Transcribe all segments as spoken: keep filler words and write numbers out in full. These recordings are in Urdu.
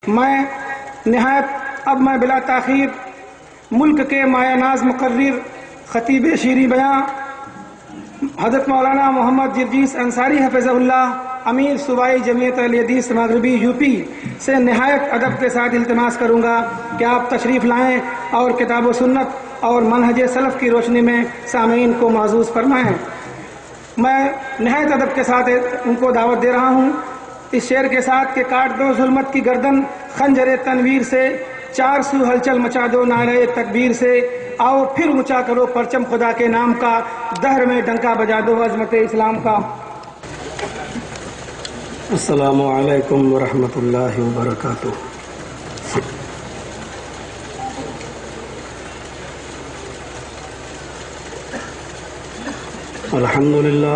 میں نہایت اب میں بلا تاخیر ملک کے مایہ ناز مقرر خطیب شیریں بیاں حضرت مولانا محمد جرجیس انصاری حفظہ اللہ امیر صوبائی جمعیت اہل حدیث مغربی یو پی سے نہایت ادب کے ساتھ التماس کروں گا کہ آپ تشریف لائیں اور کتاب و سنت اور منہج سلف کی روشنی میں سامعین کو معزوز فرمائیں۔ میں نہایت ادب کے ساتھ ان کو دعوت دے رہا ہوں اس شعر کے ساتھ کہ کاٹ دو ظلمت کی گردن خنجر تنویر سے، چار سو ہلچل مچا دو نعرہ تکبیر سے، آؤ پھر اونچا کرو پرچم خدا کے نام کا، دہر میں ڈنکا بجا دو عظمت اسلام کا۔ السلام علیکم ورحمۃ اللہ وبرکاتہ۔ الحمد للہ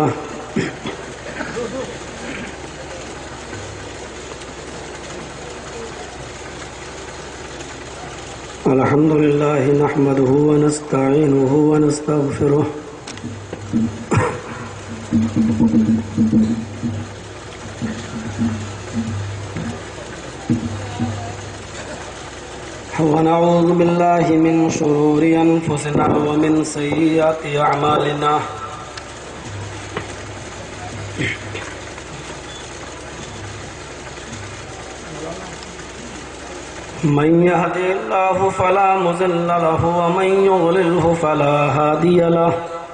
الحمد للہ نحمده ونستعینه ونستغفره ونعوذ باللہ من شرور انفسنا ومن سیئات اعمالنا من يهد الله فلا مضل له ومن يضلل فلا هادي له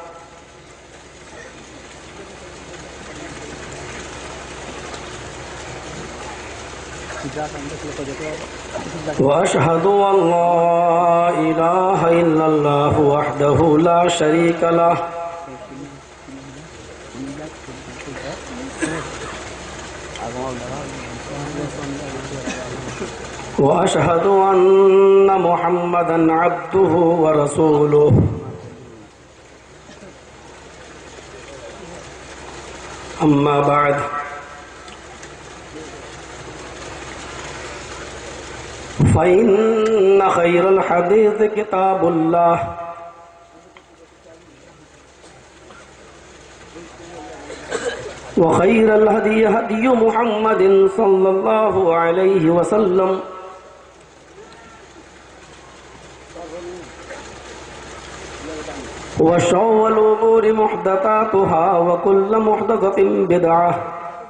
وأشهد أن لا إله إلا الله وحده لا شريك له وأشهد أن محمدًا عبده ورسوله أما بعد فإن خير الحديث كتاب الله وخير الهدي هدي محمد صلى الله عليه وسلم وشر الأمور محدثاتها وكل محدثة بدعة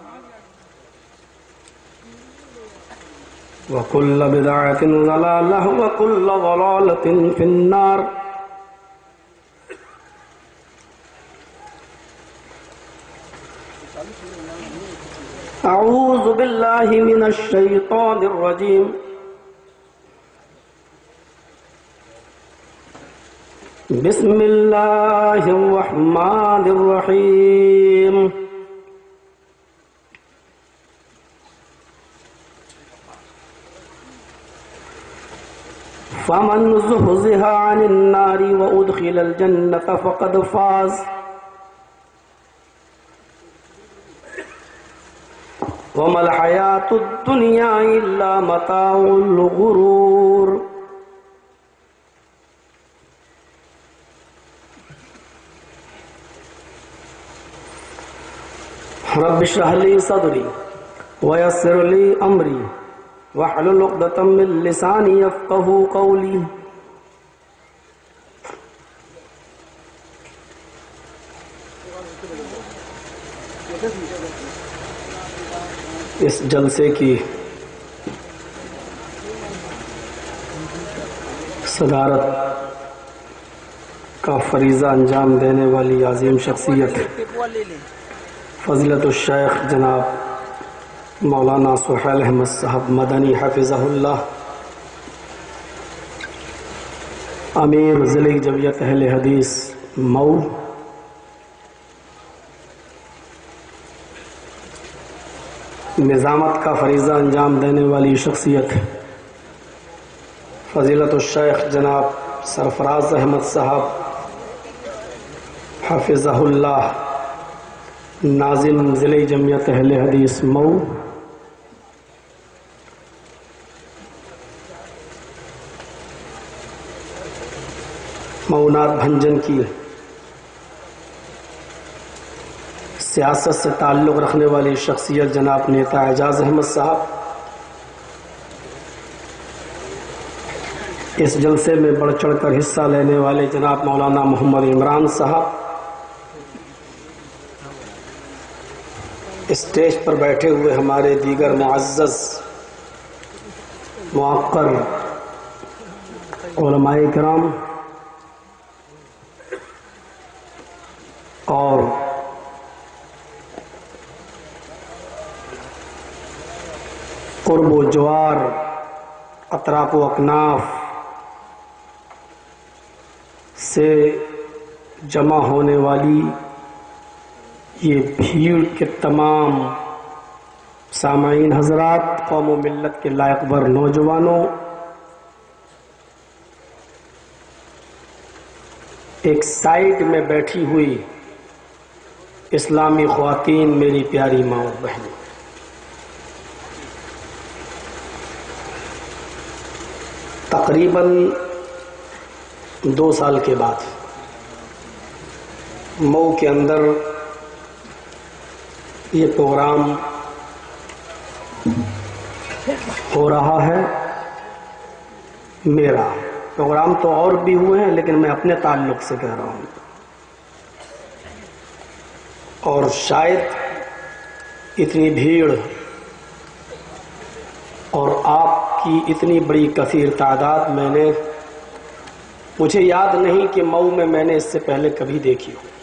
وكل بدعة ضلالة وكل ضلالة في النار۔ أعوذ بالله من الشيطان الرجيم بسم الله الرحمن الرحيم فمن زحزح عن النار وأدخل الجنة فقد فاز وما الحياة الدنيا إلا متاع الغرور۔ رب اشرح لي صدري ويسر لي أمري واحلل عقدة من لساني يفقهوا قولي۔ اس جلسے کی صدارت کا فریضہ انجام دینے والی عظیم شخصیت فضیلت الشیخ جناب مولانا سہیل احمد صاحب مدنی حفظہ اللہ، امیر ضلع جمعیت اہل حدیث مئو، نظامت کا فریضہ انجام دینے والی شخصیت فضیلت الشیخ جناب سرفراز احمد صاحب حفظہ اللہ، ناظم ضلع جمعیت اہل حدیث مئو، مئونات بھنجن کی سیاست سے تعلق رکھنے والی شخصیت جناب نیتا اعجاز احمد صاحب، اس جلسے میں بڑھ چڑھ کر حصہ لینے والے جناب مولانا محمد عمران صاحب، اسٹیج پر بیٹھے ہوئے ہمارے دیگر معزز موقر علماء کرام اور قرب و جوار، اطراف و اکناف سے جمع ہونے والی یہ بھیڑ کے تمام سامعین حضرات، قوم و ملت کے لائق بر نوجوانوں، ایک سائڈ میں بیٹھی ہوئی اسلامی خواتین، میری پیاری ماں اور بہنیں، تقریباً دو سال کے بعد مئو کے اندر یہ پروگرام ہو رہا ہے۔ میرا پروگرام تو اور بھی ہوئے ہیں لیکن میں اپنے تعلق سے کہہ رہا ہوں، اور شاید اتنی بھیڑ اور آپ کی اتنی بڑی کثیر تعداد میں نے مجھے یاد نہیں کہ مئو میں میں نے اس سے پہلے کبھی دیکھی ہو۔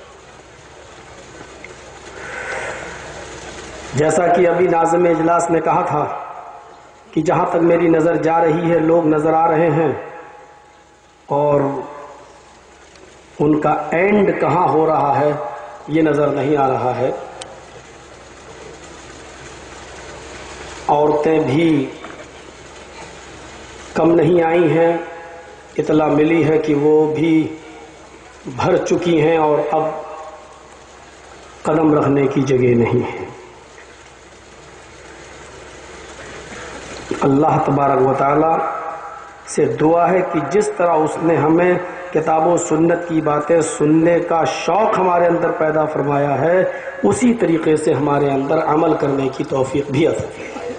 جیسا کہ ابھی ناظم اجلاس نے کہا تھا کہ جہاں تک میری نظر جا رہی ہے لوگ نظر آ رہے ہیں، اور ان کا اینڈ کہاں ہو رہا ہے یہ نظر نہیں آ رہا ہے۔ عورتیں بھی کم نہیں آئی ہیں، اطلاع ملی ہے کہ وہ بھی بھر چکی ہیں اور اب قدم رکھنے کی جگہ نہیں ہے۔ اللہ تبارک و تعالی سے دعا ہے کہ جس طرح اس نے ہمیں کتاب و سنت کی باتیں سننے کا شوق ہمارے اندر پیدا فرمایا ہے، اسی طریقے سے ہمارے اندر عمل کرنے کی توفیق بھی عطا فرمائے۔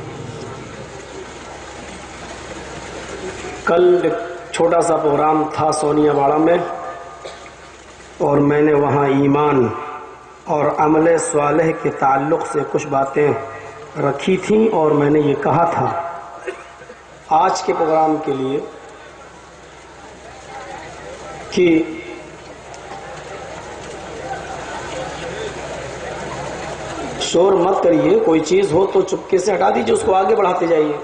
کل ایک چھوٹا سا پروگرام تھا سونیا واڑہ میں، اور میں نے وہاں ایمان اور عمل صالح کے تعلق سے کچھ باتیں رکھی تھیں، اور میں نے یہ کہا تھا آج کے پروگرام کے لیے کہ شور مت کریے، کوئی چیز ہو تو چپکے سے ہٹا دیجیے، اس کو آگے بڑھاتے جائیے۔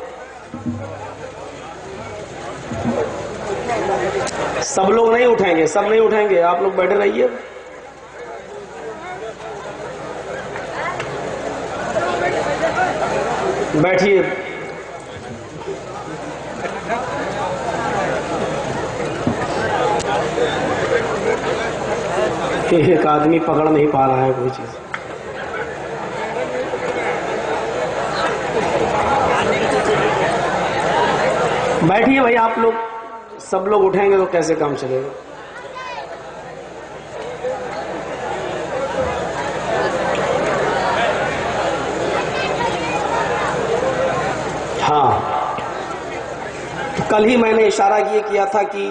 سب لوگ نہیں اٹھیں گے، سب نہیں اٹھیں گے، آپ لوگ بیٹھے رہیے۔ بیٹھیے۔ ایک آدمی پکڑ نہیں پا رہا ہے کوئی چیز۔ بیٹھیے بھائی، آپ لوگ سب لوگ اٹھیں گے تو کیسے کام چلے گا؟ ہاں، کل ہی میں نے اشارہ یہ کیا تھا کہ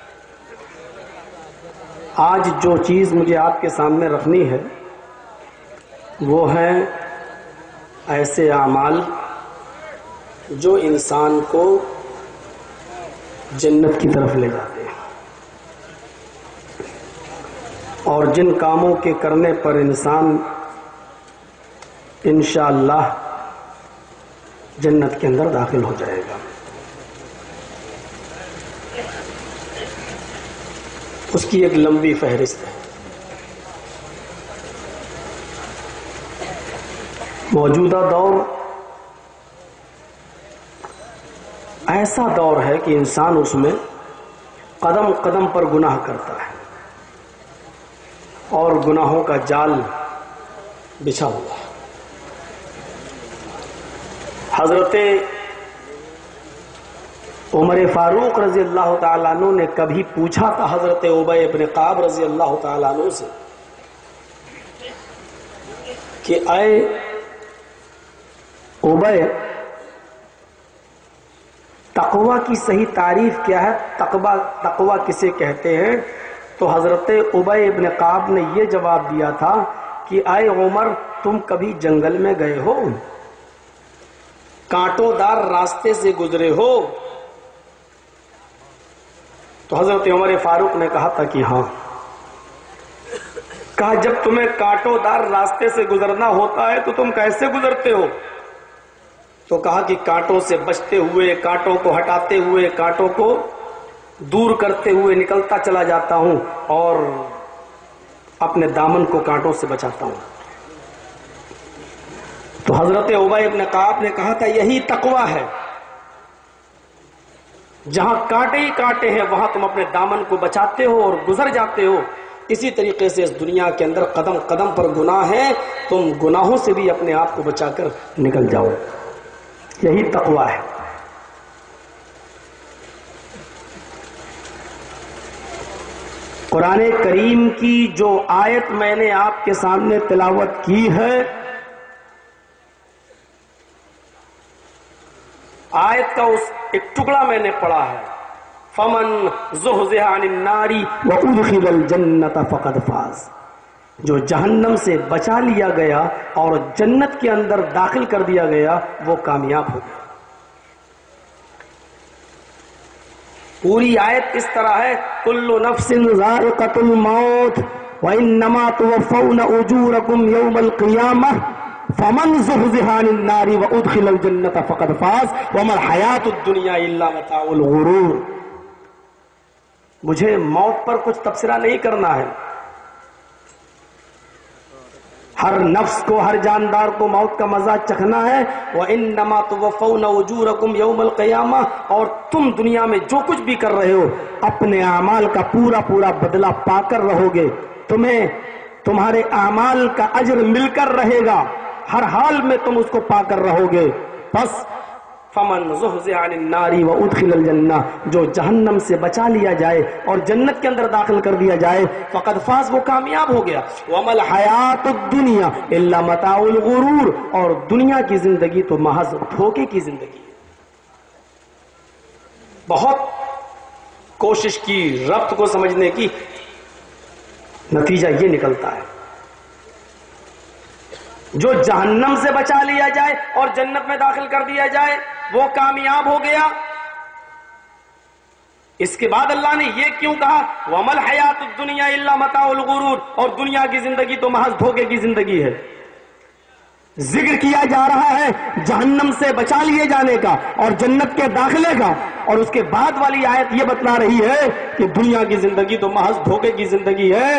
آج جو چیز مجھے آپ کے سامنے رکھنی ہے وہ ہیں ایسے اعمال جو انسان کو جنت کی طرف لے جاتے ہیں، اور جن کاموں کے کرنے پر انسان انشاءاللہ جنت کے اندر داخل ہو جائے گا۔ اس کی ایک لمبی فہرست ہے۔ موجودہ دور ایسا دور ہے کہ انسان اس میں قدم قدم پر گناہ کرتا ہے، اور گناہوں کا جال بچھا ہوا ہے۔ حضرت عمر فاروق رضی اللہ تعالیٰ عنہ نے کبھی پوچھا تھا حضرت ابی ابن کعب رضی اللہ تعالیٰ عنہ سے کہ اے ابی، تقوی کی صحیح تعریف کیا ہے؟ تقوی تقوی کسے کہتے ہیں؟ تو حضرت ابی ابن کعب نے یہ جواب دیا تھا کہ اے عمر، تم کبھی جنگل میں گئے ہو؟ کانٹوں دار راستے سے گزرے ہو؟ تو حضرت عمر فاروق نے کہا تھا کہ ہاں۔ کہا جب تمہیں کانٹوں دار راستے سے گزرنا ہوتا ہے تو تم کیسے گزرتے ہو؟ تو کہا کہ کانٹوں سے بچتے ہوئے، کانٹوں کو ہٹاتے ہوئے، کانٹوں کو دور کرتے ہوئے نکلتا چلا جاتا ہوں اور اپنے دامن کو کانٹوں سے بچاتا ہوں۔ تو حضرت ابی ابن کعب نے کہا تھا یہی تقوی ہے، جہاں کانٹے ہی کانٹے ہیں وہاں تم اپنے دامن کو بچاتے ہو اور گزر جاتے ہو۔ اسی طریقے سے اس دنیا کے اندر قدم قدم پر گناہ ہے، تم گناہوں سے بھی اپنے آپ کو بچا کر نکل جاؤ، یہی تقوی ہے۔ قرآن کریم کی جو آیت میں نے آپ کے سامنے تلاوت کی ہے، آیت کا اس ایک ٹکڑا میں نے پڑھا ہے، فمن زحزح عن النار وادخل الجنت فقد فاز، جو جہنم سے بچا لیا گیا اور جنت کے اندر داخل کر دیا گیا وہ کامیاب ہو گیا۔ پوری آیت اس طرح ہے، کل نفس ذائقۃ الموت وانما توفون اجورکم یوم القیامہ فمن زحزح عن النار وادخل الجنت فقد فاز وما الحیاۃ الدنیا الا متاع الغرور۔ مجھے موت پر کچھ تبصرہ نہیں کرنا ہے، ہر نفس کو، ہر جاندار کو موت کا مزہ چکھنا ہے۔ وَإِنَّمَا تُوَفَّوْنَ أُجُورَكُمْ يَوْمَ الْقِيَامَةِ، اور تم دنیا میں جو کچھ بھی کر رہے ہو اپنے اعمال کا پورا پورا بدلہ پا کر رہو گے، تمہیں تمہارے اعمال کا اجر مل کر رہے گا، ہر حال میں تم اس کو پا کر رہو گے۔ بس فمن زحزح عن النار وادخل الجنہ، جو جہنم سے بچا لیا جائے اور جنت کے اندر داخل کر دیا جائے فقد فاز، وہ کامیاب ہو گیا۔ وما الحیات الدنیا الا متاع الغرور، اور دنیا کی زندگی تو محض دھوکے کی زندگی ہے۔ بہت کوشش کی ربط کو سمجھنے کی، نتیجہ یہ نکلتا ہے جو جہنم سے بچا لیا جائے اور جنت میں داخل کر دیا جائے وہ کامیاب ہو گیا۔ اس کے بعد اللہ نے یہ کیوں کہا وَمَا الْحَيَاةُ الدُّنْيَا إِلَّا مَتَاعُ الْغُرُورِ، اور دنیا کی زندگی تو محض دھوکے کی زندگی ہے۔ ذکر کیا جا رہا ہے جہنم سے بچا لیے جانے کا اور جنت کے داخلے کا، اور اس کے بعد والی آیت یہ بتلا رہی ہے کہ دنیا کی زندگی تو محض دھوکے کی زندگی ہے۔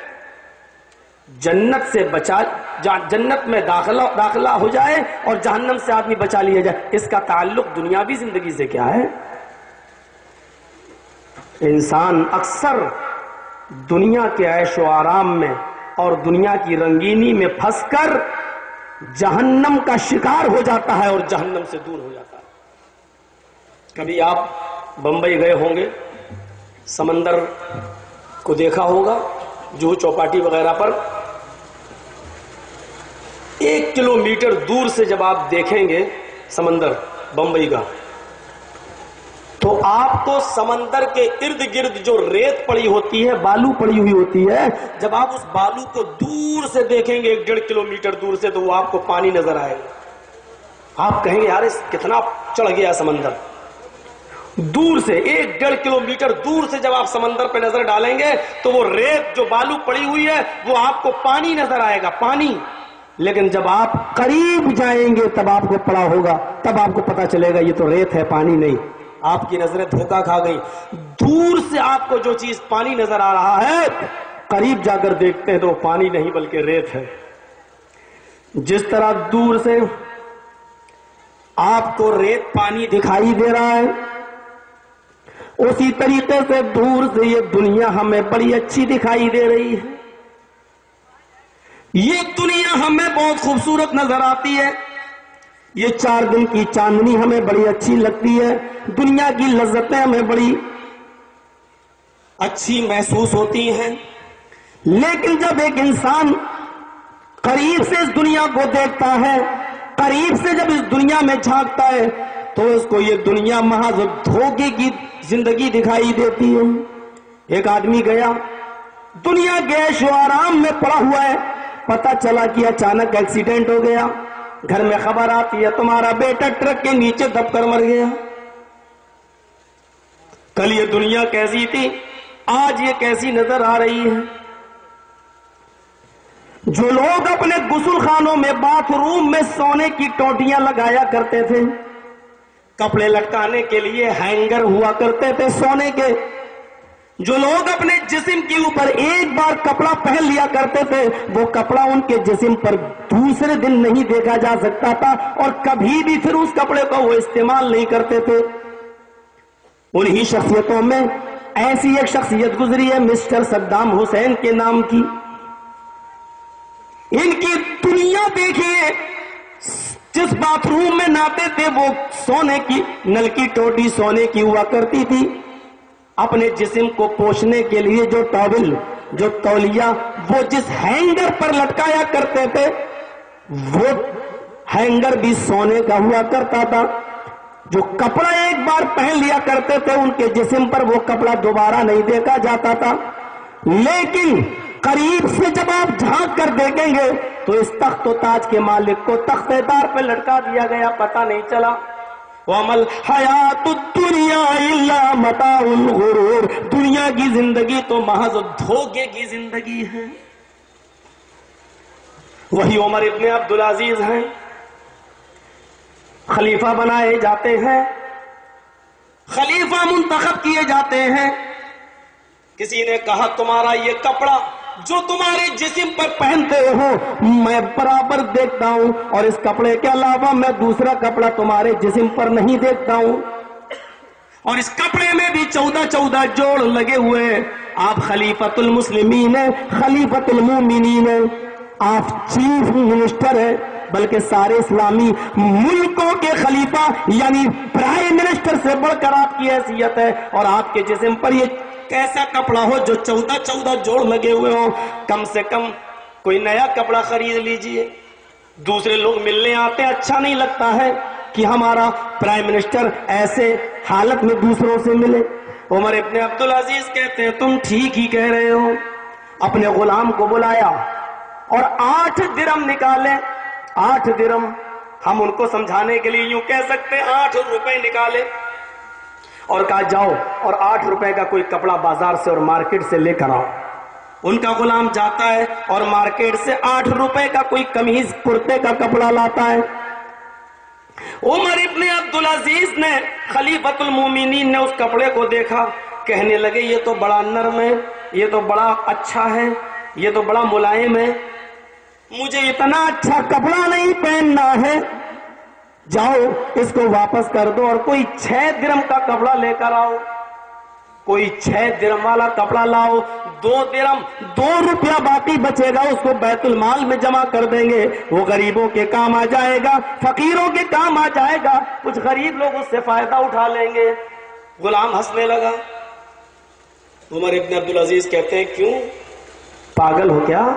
جنت سے بچا جنت میں داخلہ داخلہ ہو جائے اور جہنم سے آدمی بچا لیا جائے، اس کا تعلق دنیاوی زندگی سے کیا ہے؟ انسان اکثر دنیا کے عیش و آرام میں اور دنیا کی رنگینی میں پھنس کر جہنم کا شکار ہو جاتا ہے اور جہنم سے دور ہو جاتا ہے۔ کبھی آپ بمبئی گئے ہوں گے، سمندر کو دیکھا ہوگا، جوہو چوپاٹی وغیرہ پر ایک کلو میٹر دور سے جب آپ دیکھیں گے سمندر بمبئی کا، تو آپ کو سمندر کے ارد گرد جو ریت پڑی ہوتی ہے، بالو پڑی ہوئی ہوتی ہے، جب آپ اس بالو کو دور سے دیکھیں گے ایک ڈیڑھ کلو میٹر دور سے تو وہ آپ کو پانی نظر آئے گا۔ آپ کہیں گے یار کتنا چڑھ گیا سمندر۔ دور سے ایک ڈیڑھ کلو میٹر دور سے جب آپ سمندر پہ نظر ڈالیں گے تو وہ ریت جو بالو پڑی ہوئی ہے وہ آپ کو پانی نظر آئے گا، پانی۔ لیکن جب آپ قریب جائیں گے تب آپ کو پڑا ہوگا، تب آپ کو پتا چلے گا یہ تو ریت ہے، پانی نہیں۔ آپ کی نظریں دھوکہ کھا گئی۔ دور سے آپ کو جو چیز پانی نظر آ رہا ہے قریب جا کر دیکھتے ہیں تو پانی نہیں بلکہ ریت ہے۔ جس طرح دور سے آپ کو ریت پانی دکھائی دے رہا ہے، اسی طریقے سے دور سے یہ دنیا ہمیں بڑی اچھی دکھائی دے رہی ہے۔ یہ دنیا ہمیں بہت خوبصورت نظر آتی ہے، یہ چار دن کی چاندنی ہمیں بڑی اچھی لگتی ہے، دنیا کی لذتیں ہمیں بڑی اچھی محسوس ہوتی ہیں۔ لیکن جب ایک انسان قریب سے اس دنیا کو دیکھتا ہے، قریب سے جب اس دنیا میں جھانکتا ہے تو اس کو یہ دنیا محض دھوکے کی زندگی دکھائی دیتی ہے۔ ایک آدمی گیا، دنیا گیش و آرام میں پڑا ہوا ہے، پتہ چلا کہ اچانک ایکسیڈنٹ ہو گیا، گھر میں خبر آتی ہے تمہارا بیٹا ٹرک کے نیچے دب کر مر گیا۔ کل یہ دنیا کیسی تھی، آج یہ کیسی نظر آ رہی ہے۔ جو لوگ اپنے غسل خانوں میں باتھ روم میں سونے کی ٹوٹیاں لگایا کرتے تھے، کپڑے لٹکانے کے لیے ہینگر ہوا کرتے تھے سونے کے، جو لوگ اپنے جسم کے اوپر ایک بار کپڑا پہن لیا کرتے تھے، وہ کپڑا ان کے جسم پر دوسرے دن نہیں دیکھا جا سکتا تھا اور کبھی بھی پھر اس کپڑے کو وہ استعمال نہیں کرتے تھے۔ انہی شخصیتوں میں ایسی ایک شخصیت گزری ہے مسٹر صدام حسین کے نام کی۔ ان کی دنیا دیکھیے، جس باتھ روم میں نہاتے تھے وہ سونے کی نل کی ٹوٹی سونے کی ہوا کرتی تھی، اپنے جسم کو پوچھنے کے لیے جو ٹاول جو تولیہ وہ جس ہینگر پر لٹکایا کرتے تھے وہ ہینگر بھی سونے کا ہوا کرتا تھا۔ جو کپڑا ایک بار پہن لیا کرتے تھے ان کے جسم پر وہ کپڑا دوبارہ نہیں دیکھا جاتا تھا، لیکن قریب سے جب آپ جھانک کر دیکھیں گے تو اس تخت و تاج کے مالک کو تختے دار پہ لٹکا دیا گیا، پتہ نہیں چلا۔ وَمَا الْحَيَاةُ الدُّنْيَا إِلَّا مَتَاعُ الْغُرُورِ، دنیا کی زندگی تو محض دھوکے کی زندگی ہے۔ وہی عمر ابن عبدالعزیز ہیں، خلیفہ بنائے جاتے ہیں، خلیفہ منتخب کیے جاتے ہیں۔ کسی نے کہا تمہارا یہ کپڑا جو تمہارے جسم پر پہنتے ہو میں برابر دیکھتا ہوں، اور اس کپڑے کے علاوہ میں دوسرا کپڑا تمہارے جسم پر نہیں دیکھتا ہوں، اور اس کپڑے میں بھی چودہ چودہ جوڑ لگے ہوئے ہیں۔ آپ خلیفۃ المسلمین ہیں، خلیفۃ المومنین ہیں، آپ چیف منسٹر ہیں، بلکہ سارے اسلامی ملکوں کے خلیفہ یعنی پرائم منسٹر سے بڑھ کر آپ کی حیثیت ہے، اور آپ کے جسم پر یہ کیسا کپڑا ہو جو چودہ چودہ جوڑ لگے ہوئے ہوں۔ کم سے کم کوئی نیا کپڑا خرید لیجئے۔ دوسرے لوگ ملنے آتے ہیں، اچھا نہیں لگتا ہے کہ ہمارا پرائم منسٹر ایسے حالت میں دوسروں سے ملے۔ عمر ابن عبدالعزیز کہتے ہیں تم ٹھیک ہی کہہ رہے ہو۔ اپنے غلام کو بلایا اور آٹھ درم نکالے، آٹھ درم، ہم ان کو سمجھانے کے لیے یوں کہہ سکتے ہیں آٹھ روپے نکالے، اور کہا جاؤ اور آٹھ روپے کا کوئی کپڑا بازار سے اور مارکیٹ سے لے کر آؤ۔ ان کا غلام جاتا ہے اور مارکیٹ سے آٹھ روپے کا کوئی قمیض کرتے کا کپڑا لاتا ہے۔ عمر ابن عبدالعزیز نے، خلیفۃ المومنین نے اس کپڑے کو دیکھا، کہنے لگے یہ تو بڑا نرم ہے، یہ تو بڑا اچھا ہے، یہ تو بڑا ملائم ہے، مجھے اتنا اچھا کپڑا نہیں پہننا ہے، جاؤ اس کو واپس کر دو اور کوئی چھ درم کا کپڑا لے کر آؤ، کوئی چھ درم والا کپڑا لاؤ، دو درم دو روپیہ باقی بچے گا اس کو بیت المال میں جمع کر دیں گے، وہ غریبوں کے کام آ جائے گا، فقیروں کے کام آ جائے گا، کچھ غریب لوگ اس سے فائدہ اٹھا لیں گے۔ غلام ہنسنے لگا۔ عمر ابن عبدالعزیز کہتے ہیں کیوں پاگل ہو کیا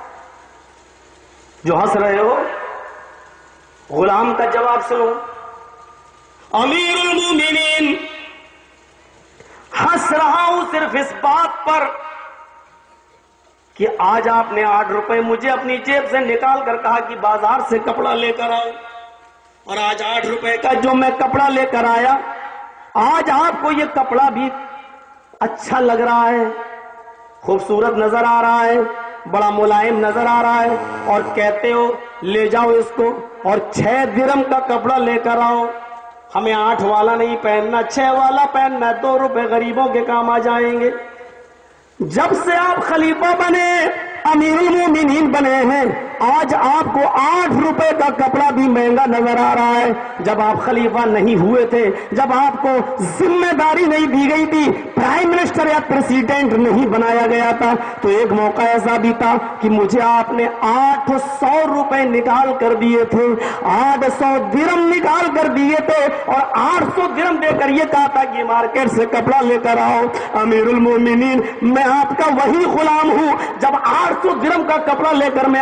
جو ہنس رہے ہو؟ غلام کا جواب سنو، امیر المومنین ہنس رہا ہوں صرف اس بات پر کہ آج آپ نے آٹھ روپے مجھے اپنی جیب سے نکال کر کہا کہ بازار سے کپڑا لے کر آؤ، اور آج آٹھ روپے کا جو میں کپڑا لے کر آیا، آج آپ کو یہ کپڑا بھی اچھا لگ رہا ہے، خوبصورت نظر آ رہا ہے، بڑا ملائم نظر آ رہا ہے، اور کہتے ہو لے جاؤ اس کو اور چھ درم کا کپڑا لے کر آؤ۔ ہمیں آٹھ والا نہیں پہننا، چھ والا پہننا، دو روپے غریبوں کے کام آ جائیں گے۔ جب سے آپ خلیفہ بنے، امیر المومنین بنے ہیں، آج آپ کو آٹھ روپے کا کپڑا بھی مہنگا نظر آ رہا ہے۔ جب آپ خلیفہ نہیں ہوئے تھے، جب آپ کو ذمہ داری نہیں دی گئی تھی، پرائم منسٹر یا پریزیڈنٹ نہیں بنایا گیا تھا، تو ایک موقع ایسا بھی تھا کہ مجھے آپ نے آٹھ سو روپے نکال کر دیے تھے، آٹھ سو درم نکال کر دیے تھے، اور آٹھ سو درم دے کر یہ کہا تھا کہ مارکیٹ سے کپڑا لے کر آؤ۔ امیر المومنین، میں آپ کا وہی غلام ہوں، جب آٹھ سو درم کا کپڑا لے کر میں آیا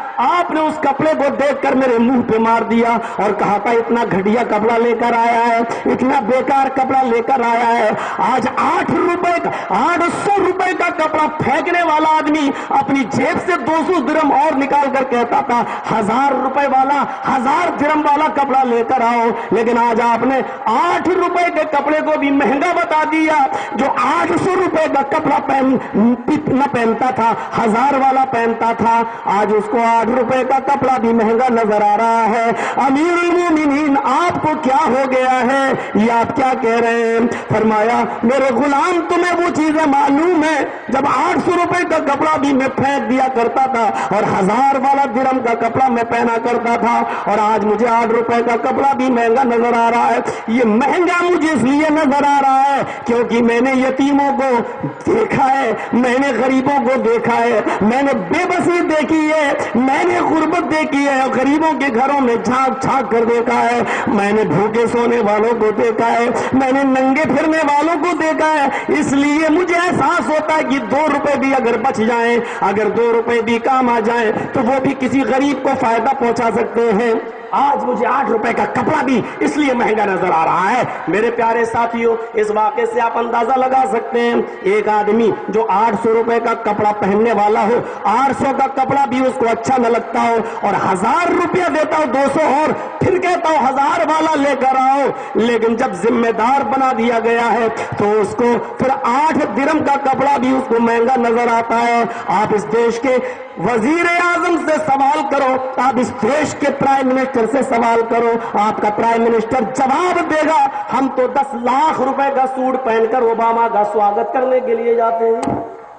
آپ نے اس کپڑے کو دیکھ کر میرے منہ پہ مار دیا اور کہا تھا اتنا گھٹیا کپڑا لے کر آیا ہے, اتنا بیکار کپڑا لے کر آیا ہے. آج آٹھ روپے کا آٹھ سو روپے کا کپڑا پھینکنے والا آدمی اپنی جیب سے دو سو درم اور نکال کر کہتا تھا ہزار روپے والا ہزار درم والا کپڑا لے کر آؤ. لیکن آج آپ نے آٹھ روپے کے کپڑے کو بھی مہنگا بتا دیا. جو آٹھ سو روپے کا کپڑا پہن نہ پہنتا تھا, ہزار والا پہنتا تھا, آج اس کو آٹھ روپے کا کپڑا بھی مہنگا نظر آ رہا ہے. امیر المومنین آپ کو کیا ہو گیا ہے, یہ آپ کیا کہہ رہے ہیں؟ فرمایا میرے غلام تمہیں وہ چیزیں معلوم ہے جب آٹھ سو روپے کا کپڑا بھی میں پھینک دیا کرتا تھا اور ہزار والا درم کا کپڑا میں پہنا کرتا تھا, اور آج مجھے آٹھ روپے کا کپڑا بھی مہنگا نظر آ رہا ہے. یہ مہنگا مجھے اس لیے نظر آ رہا ہے کیونکہ میں نے یتیموں کو دیکھا ہے, میں نے غریبوں کو دیکھا ہے, میں نے بے بسی دیکھی ہے, میں نے غربت دیکھی ہے, غریبوں کے گھروں میں جھانک جھانک کر دیکھا ہے, میں نے بھوکے سونے والوں کو دیکھا ہے, میں نے ننگے پھرنے والوں کو دیکھا ہے. اس لیے مجھے احساس ہوتا ہے کہ دو روپے بھی اگر بچ جائیں, اگر دو روپے بھی کام آ جائیں تو وہ بھی کسی غریب کو فائدہ پہنچا سکتے ہیں. آج مجھے آٹھ روپے کا کپڑا بھی اس لیے مہنگا نظر آ رہا ہے. میرے پیارے ساتھیوں, اس واقعے سے آپ اندازہ لگا سکتے ہیں ایک آدمی جو آٹھ سو روپے کا کپڑا پہننے والا ہو, آٹھ سو کا کپڑا بھی اس کو اچھا نہ لگتا ہو اور ہزار روپیہ دیتا ہو دو سو اور پھر کہتا ہو ہزار والا لے کر آؤ. لیکن جب ذمہ دار بنا دیا گیا ہے تو اس کو پھر آٹھ درم کا کپڑا بھی اس کو مہنگا نظر آتا ہے. آپ اس دیش کے وزیر اعظم سے سوال کرو, آپ اس دیش کے پرائم منسٹر سے سوال کرو, آپ کا پرائم منسٹر جواب دے گا ہم تو دس لاکھ روپے کا سوٹ پہن کر اوباما کا سواگت کرنے کے لیے جاتے ہیں.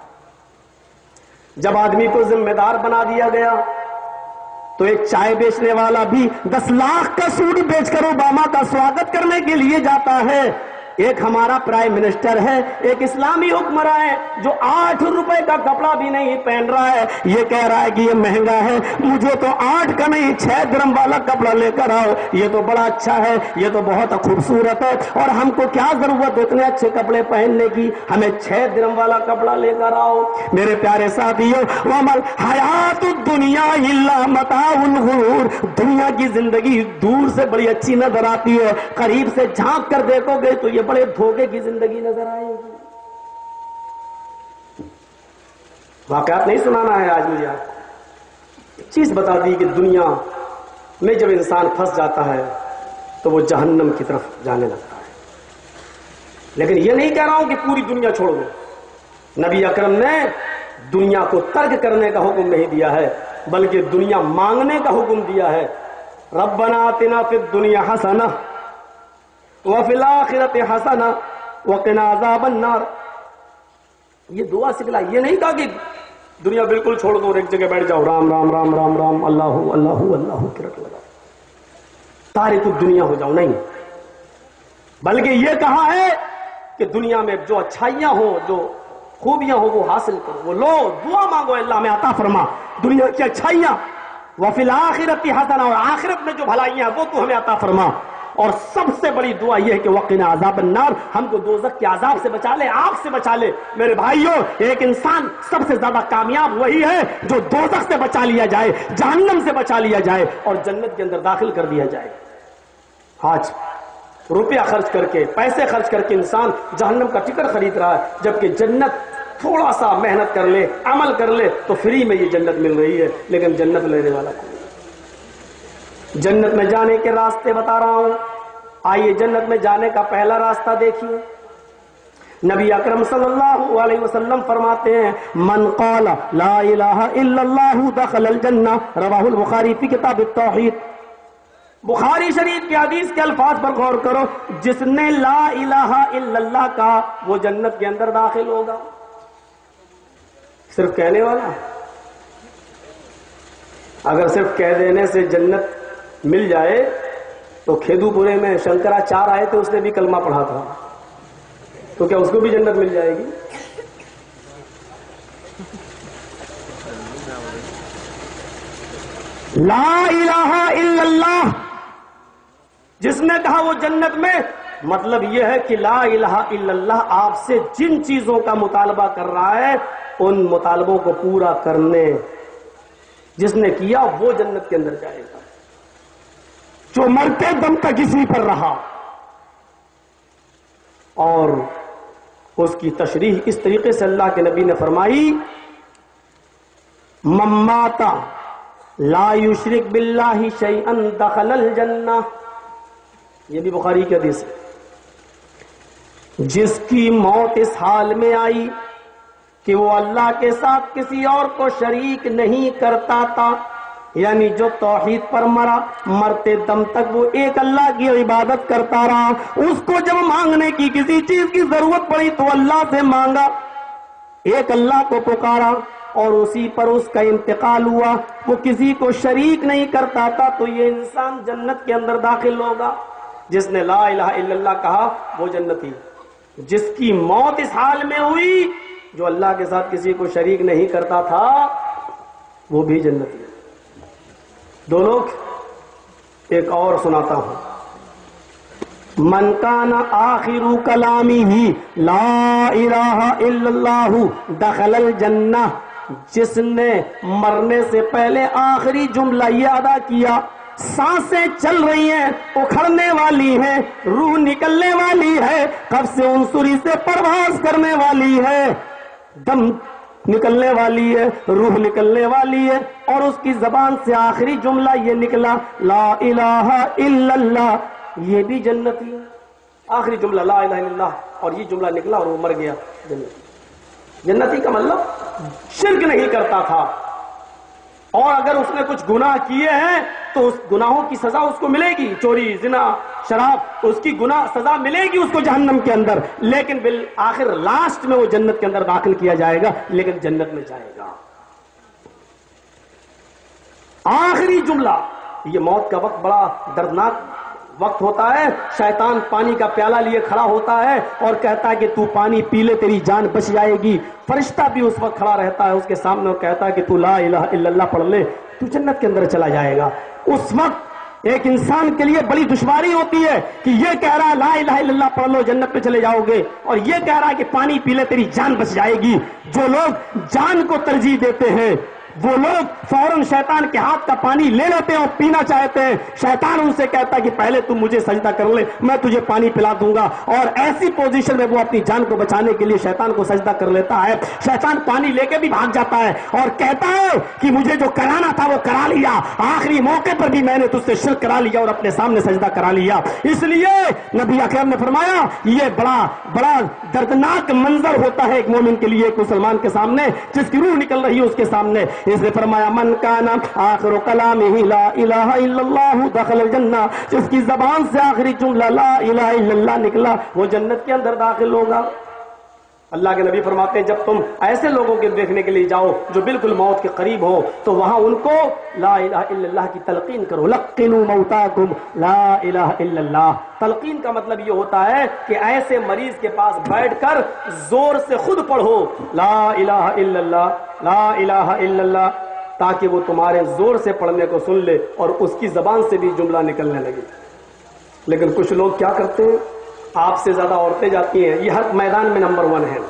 جب آدمی کو ذمہ دار بنا دیا گیا تو ایک چائے بیچنے والا بھی دس لاکھ کا سوٹ بیچ کر اوباما کا سواگت کرنے کے لیے جاتا ہے. ایک ہمارا پرائم منسٹر ہے, ایک اسلامی حکمراں ہے جو آٹھ روپے کا کپڑا بھی نہیں پہن رہا ہے, یہ کہہ رہا ہے کہ یہ مہنگا ہے, مجھے تو آٹھ کا نہیں چھ درم والا کپڑا لے کر آؤ, یہ تو بڑا اچھا ہے, یہ تو بہت خوبصورت ہے, اور ہم کو کیا ضرورت اتنے اچھے کپڑے پہننے کی, ہمیں چھ درم والا کپڑا لے کر آؤ. میرے پیارے ساتھیوں, وَمَا الْحَيَاةُ الدُّنْيَا إِلَّا مَتَاعُ الْغُرُورِ, دنیا کی زندگی دور سے بڑی اچھی نظر آتی ہے, قریب سے جھانک کر دیکھو گے تو یہ بڑے دھوکے کی زندگی نظر آئے گی. واقعات نہیں سنانا ہے آج مجھے, آپ کو ایک چیز بتا دی کہ دنیا میں جب انسان پھنس جاتا ہے تو وہ جہنم کی طرف جانے لگتا ہے. لیکن یہ نہیں کہہ رہا ہوں کہ پوری دنیا چھوڑ دو. نبی اکرم نے دنیا کو ترک کرنے کا حکم نہیں دیا ہے بلکہ دنیا مانگنے کا حکم دیا ہے. ربنا آتنا فی الدنیا حسنہ وفی الآخرۃ حسنہ وقنا عذاب النار. یہ دعا سکھلا, یہ نہیں کہا کہ دنیا بالکل چھوڑ دو اور ایک جگہ بیٹھ جاؤ رام رام رام رام رام اللہ اللہ اللہ کرٹ لگاؤ تارک الدنیا ہو جاؤ, نہیں, بلکہ یہ کہا ہے کہ دنیا میں جو اچھائیاں ہوں, جو خوبیاں ہوں وہ حاصل کرو, وہ لو, دعا مانگو اللہ میں عطا فرما دنیا کی اچھائیاں. وفی الآخرۃ حسنہ, اور آخرت میں جو بھلائیاں وہ تو ہمیں عطا فرما. اور سب سے بڑی دعا یہ ہے کہ وقنا عذاب النار, ہم کو دوزخ کے عذاب سے بچا لے, آگ سے بچا لے. میرے بھائیوں, ایک انسان سب سے زیادہ کامیاب وہی ہے جو دوزخ سے بچا لیا جائے, جہنم سے بچا لیا جائے اور جنت کے اندر داخل کر دیا جائے. آج روپیہ خرچ کر کے, پیسے خرچ کر کے انسان جہنم کا ٹکٹ خرید رہا ہے, جبکہ جنت تھوڑا سا محنت کر لے, عمل کر لے تو فری میں یہ جنت مل رہی ہے. لیکن جنت لینے والا کوئی. جنت میں جانے کے راستے بتا رہا ہوں. آئیے جنت میں جانے کا پہلا راستہ دیکھیے. نبی اکرم صلی اللہ علیہ وسلم فرماتے ہیں من قال لا الہ الا اللہ دخل الجنہ, رواہ البخاری فی کتاب التوحید. بخاری شریف کی حدیث کے الفاظ پر غور کرو, جس نے لا الہ الا اللہ کہا وہ جنت کے اندر داخل ہوگا. صرف کہنے والا, اگر صرف کہہ دینے سے جنت مل جائے تو کھیدو پورے میں شنکراچار آئے تھے, اس نے بھی کلمہ پڑھا تھا, تو کیا اس کو بھی جنت مل جائے گی؟ لا الہ الا اللہ جس نے کہا وہ جنت میں, مطلب یہ ہے کہ لا الہ الا اللہ آپ سے جن چیزوں کا مطالبہ کر رہا ہے ان مطالبوں کو پورا کرنے جس نے کیا وہ جنت کے اندر جائے گا. جو مرتے دم تک اسی پر رہا. اور اس کی تشریح اس طریقے سے اللہ کے نبی نے فرمائی من مات لا یشرک باللہ شیئا دخل الجنہ. یہ بھی بخاری کی حدیث ہے. جس کی موت اس حال میں آئی کہ وہ اللہ کے ساتھ کسی اور کو شریک نہیں کرتا تھا، یعنی جو توحید پر مرا، مرتے دم تک وہ ایک اللہ کی عبادت کرتا رہا، اس کو جب مانگنے کی کسی چیز کی ضرورت پڑی تو اللہ سے مانگا، ایک اللہ کو پکارا اور اسی پر اس کا انتقال ہوا، وہ کسی کو شریک نہیں کرتا تھا، تو یہ انسان جنت کے اندر داخل ہوگا. جس نے لا الہ الا اللہ کہا وہ جنتی. جس کی موت اس حال میں ہوئی جو اللہ کے ساتھ کسی کو شریک نہیں کرتا تھا وہ بھی جنتی. دو لوگ ایک اور سناتا ہوں. من کان آخر کلامہ لا الہ الا اللہ دخل الجنہ. جس نے مرنے سے پہلے آخری جملہ یہ ادا کیا، سانسیں چل رہی ہیں، اکھڑنے والی ہیں، روح نکلنے والی ہے، قبض عنصری سے پرواز کرنے والی ہے، دم نکلنے والی ہے، روح نکلنے والی ہے، اور اس کی زبان سے آخری جملہ یہ نکلا لا الہ الا اللہ، یہ بھی جنتی. آخری جملہ لا الہ الا اللہ اور یہ جملہ نکلا اور وہ مر گیا جنتی. جنتی کا مطلب شرک نہیں کرتا تھا، اور اگر اس نے کچھ گناہ کیے ہیں تو اس گناہوں کی سزا اس کو ملے گی. چوری، زنا، شراب، اس کی گناہ سزا ملے گی اس کو جہنم کے اندر، لیکن بالآخر لاسٹ میں وہ جنت کے اندر داخل کیا جائے گا، لیکن جنت میں جائے گا. آخری جملہ. یہ موت کا وقت بڑا دردناک وقت ہوتا ہے. شیطان پانی کا پیالہ لیے کھڑا ہوتا ہے اور کہتا ہے کہ تو پانی پی لے تیری جان بچ جائے گی. فرشتہ بھی اس وقت کھڑا رہتا ہے اس کے سامنے اور کہتا ہے کہ تو لا الہ الا اللہ پڑھ لے تو جنت کے اندر چلا جائے گا. اس وقت ایک انسان کے لیے بڑی دشواری ہوتی ہے کہ یہ کہہ رہا ہے لا الہ الا اللہ پڑھ لو جنت پہ چلے جاؤ گے، اور یہ کہہ رہا ہے کہ پانی پی لے تیری جان بچ جائے گی. جو لوگ جان کو ترجیح دیتے ہیں وہ لوگ فوراً شیطان کے ہاتھ کا پانی لے لیتے ہیں اور پینا چاہتے ہیں. شیطان ان سے کہتا ہے کہ پہلے تم مجھے سجدہ کر لے، میں تجھے پانی پلا دوں گا، اور ایسی پوزیشن میں وہ اپنی جان کو بچانے کے لیے شیطان کو سجدہ کر لیتا ہے. شیطان پانی لے کے بھی بھاگ جاتا ہے اور کہتا ہے کہ مجھے جو کرانا تھا وہ کرا لیا، آخری موقع پر بھی میں نے تجھ سے شرک کرا لیا اور اپنے سامنے سجدہ کرا لیا. اس لیے نبی اکرم نے فرمایا یہ بڑا بڑا دردناک منظر ہوتا ہے ایک مومن کے لیے، ایک مسلمان کے سامنے جس کی روح نکل رہی ہے اس کے سامنے. اس نے فرمایا من کان آخر کلامہ لا الہ الا اللہ دخل الجنہ. جس کی زبان سے آخری جملہ لا الہ الا اللہ نکلا وہ جنت کے اندر داخل ہوگا. اللہ کے نبی فرماتے ہیں جب تم ایسے لوگوں کے دیکھنے کے لیے جاؤ جو بالکل موت کے قریب ہو تو وہاں ان کو لا الہ الا اللہ کی تلقین کرو. لقنوا موتاکم لا الہ الا اللہ. تلقین کا مطلب یہ ہوتا ہے کہ ایسے مریض کے پاس بیٹھ کر زور سے خود پڑھو لا الہ الا اللہ لا الہ الا اللہ، تاکہ وہ تمہارے زور سے پڑھنے کو سن لے اور اس کی زبان سے بھی جملہ نکلنے لگے. لیکن کچھ لوگ کیا کرتے ہیں، آپ سے زیادہ عورتیں جاتی ہیں، یہ ہر میدان میں نمبر ون ہے.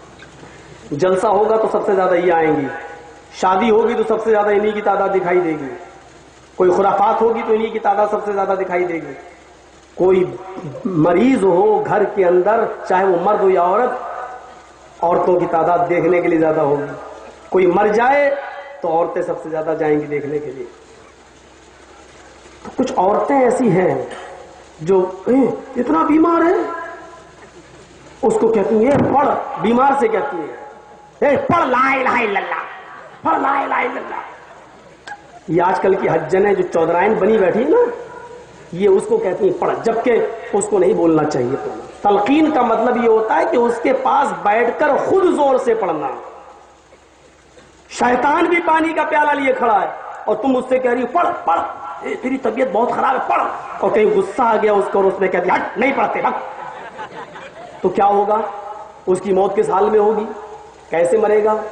جلسہ ہوگا تو سب سے زیادہ یہ آئیں گی، شادی ہوگی تو سب سے زیادہ انہی کی تعداد دکھائی دے گی، کوئی خرافات ہوگی تو انہی کی تعداد سب سے زیادہ دکھائی دے گی. کوئی مریض ہو گھر کے اندر چاہے وہ مرد ہو یا عورت، عورتوں کی تعداد دیکھنے کے لیے زیادہ ہوگی. کوئی مر جائے تو عورتیں سب سے زیادہ جائیں گی دیکھنے کے لیے. تو کچھ عورتیں ایسی ہیں جو اتنا بیمار ہے اس کو کہتی ہیں پڑھ، بیمار سے کہتی ہیں پڑھ لا الہ الا اللہ، پڑھ لا الہ الا اللہ. یہ آج کل کی حجنیں جو چودرائن بنی بیٹھی نا یہ اس کو کہتی ہیں پڑھ، جبکہ اس کو نہیں بولنا چاہیے. تلقین کا مطلب یہ ہوتا ہے کہ اس کے پاس بیٹھ کر خود زور سے پڑھنا. شیطان بھی پانی کا پیالہ لیے کھڑا ہے اور تم اس سے کہہ رہی ہو پڑھ پڑھ، تیری طبیعت بہت خراب ہے پڑھ، اور کہیں غصہ آ گیا اس کو اور اس نے کہہ دیا ہٹ نہیں پڑھتے ہٹ، تو کیا ہوگا؟ اس کی موت کس حال میں ہوگی، کیسے مرے گا؟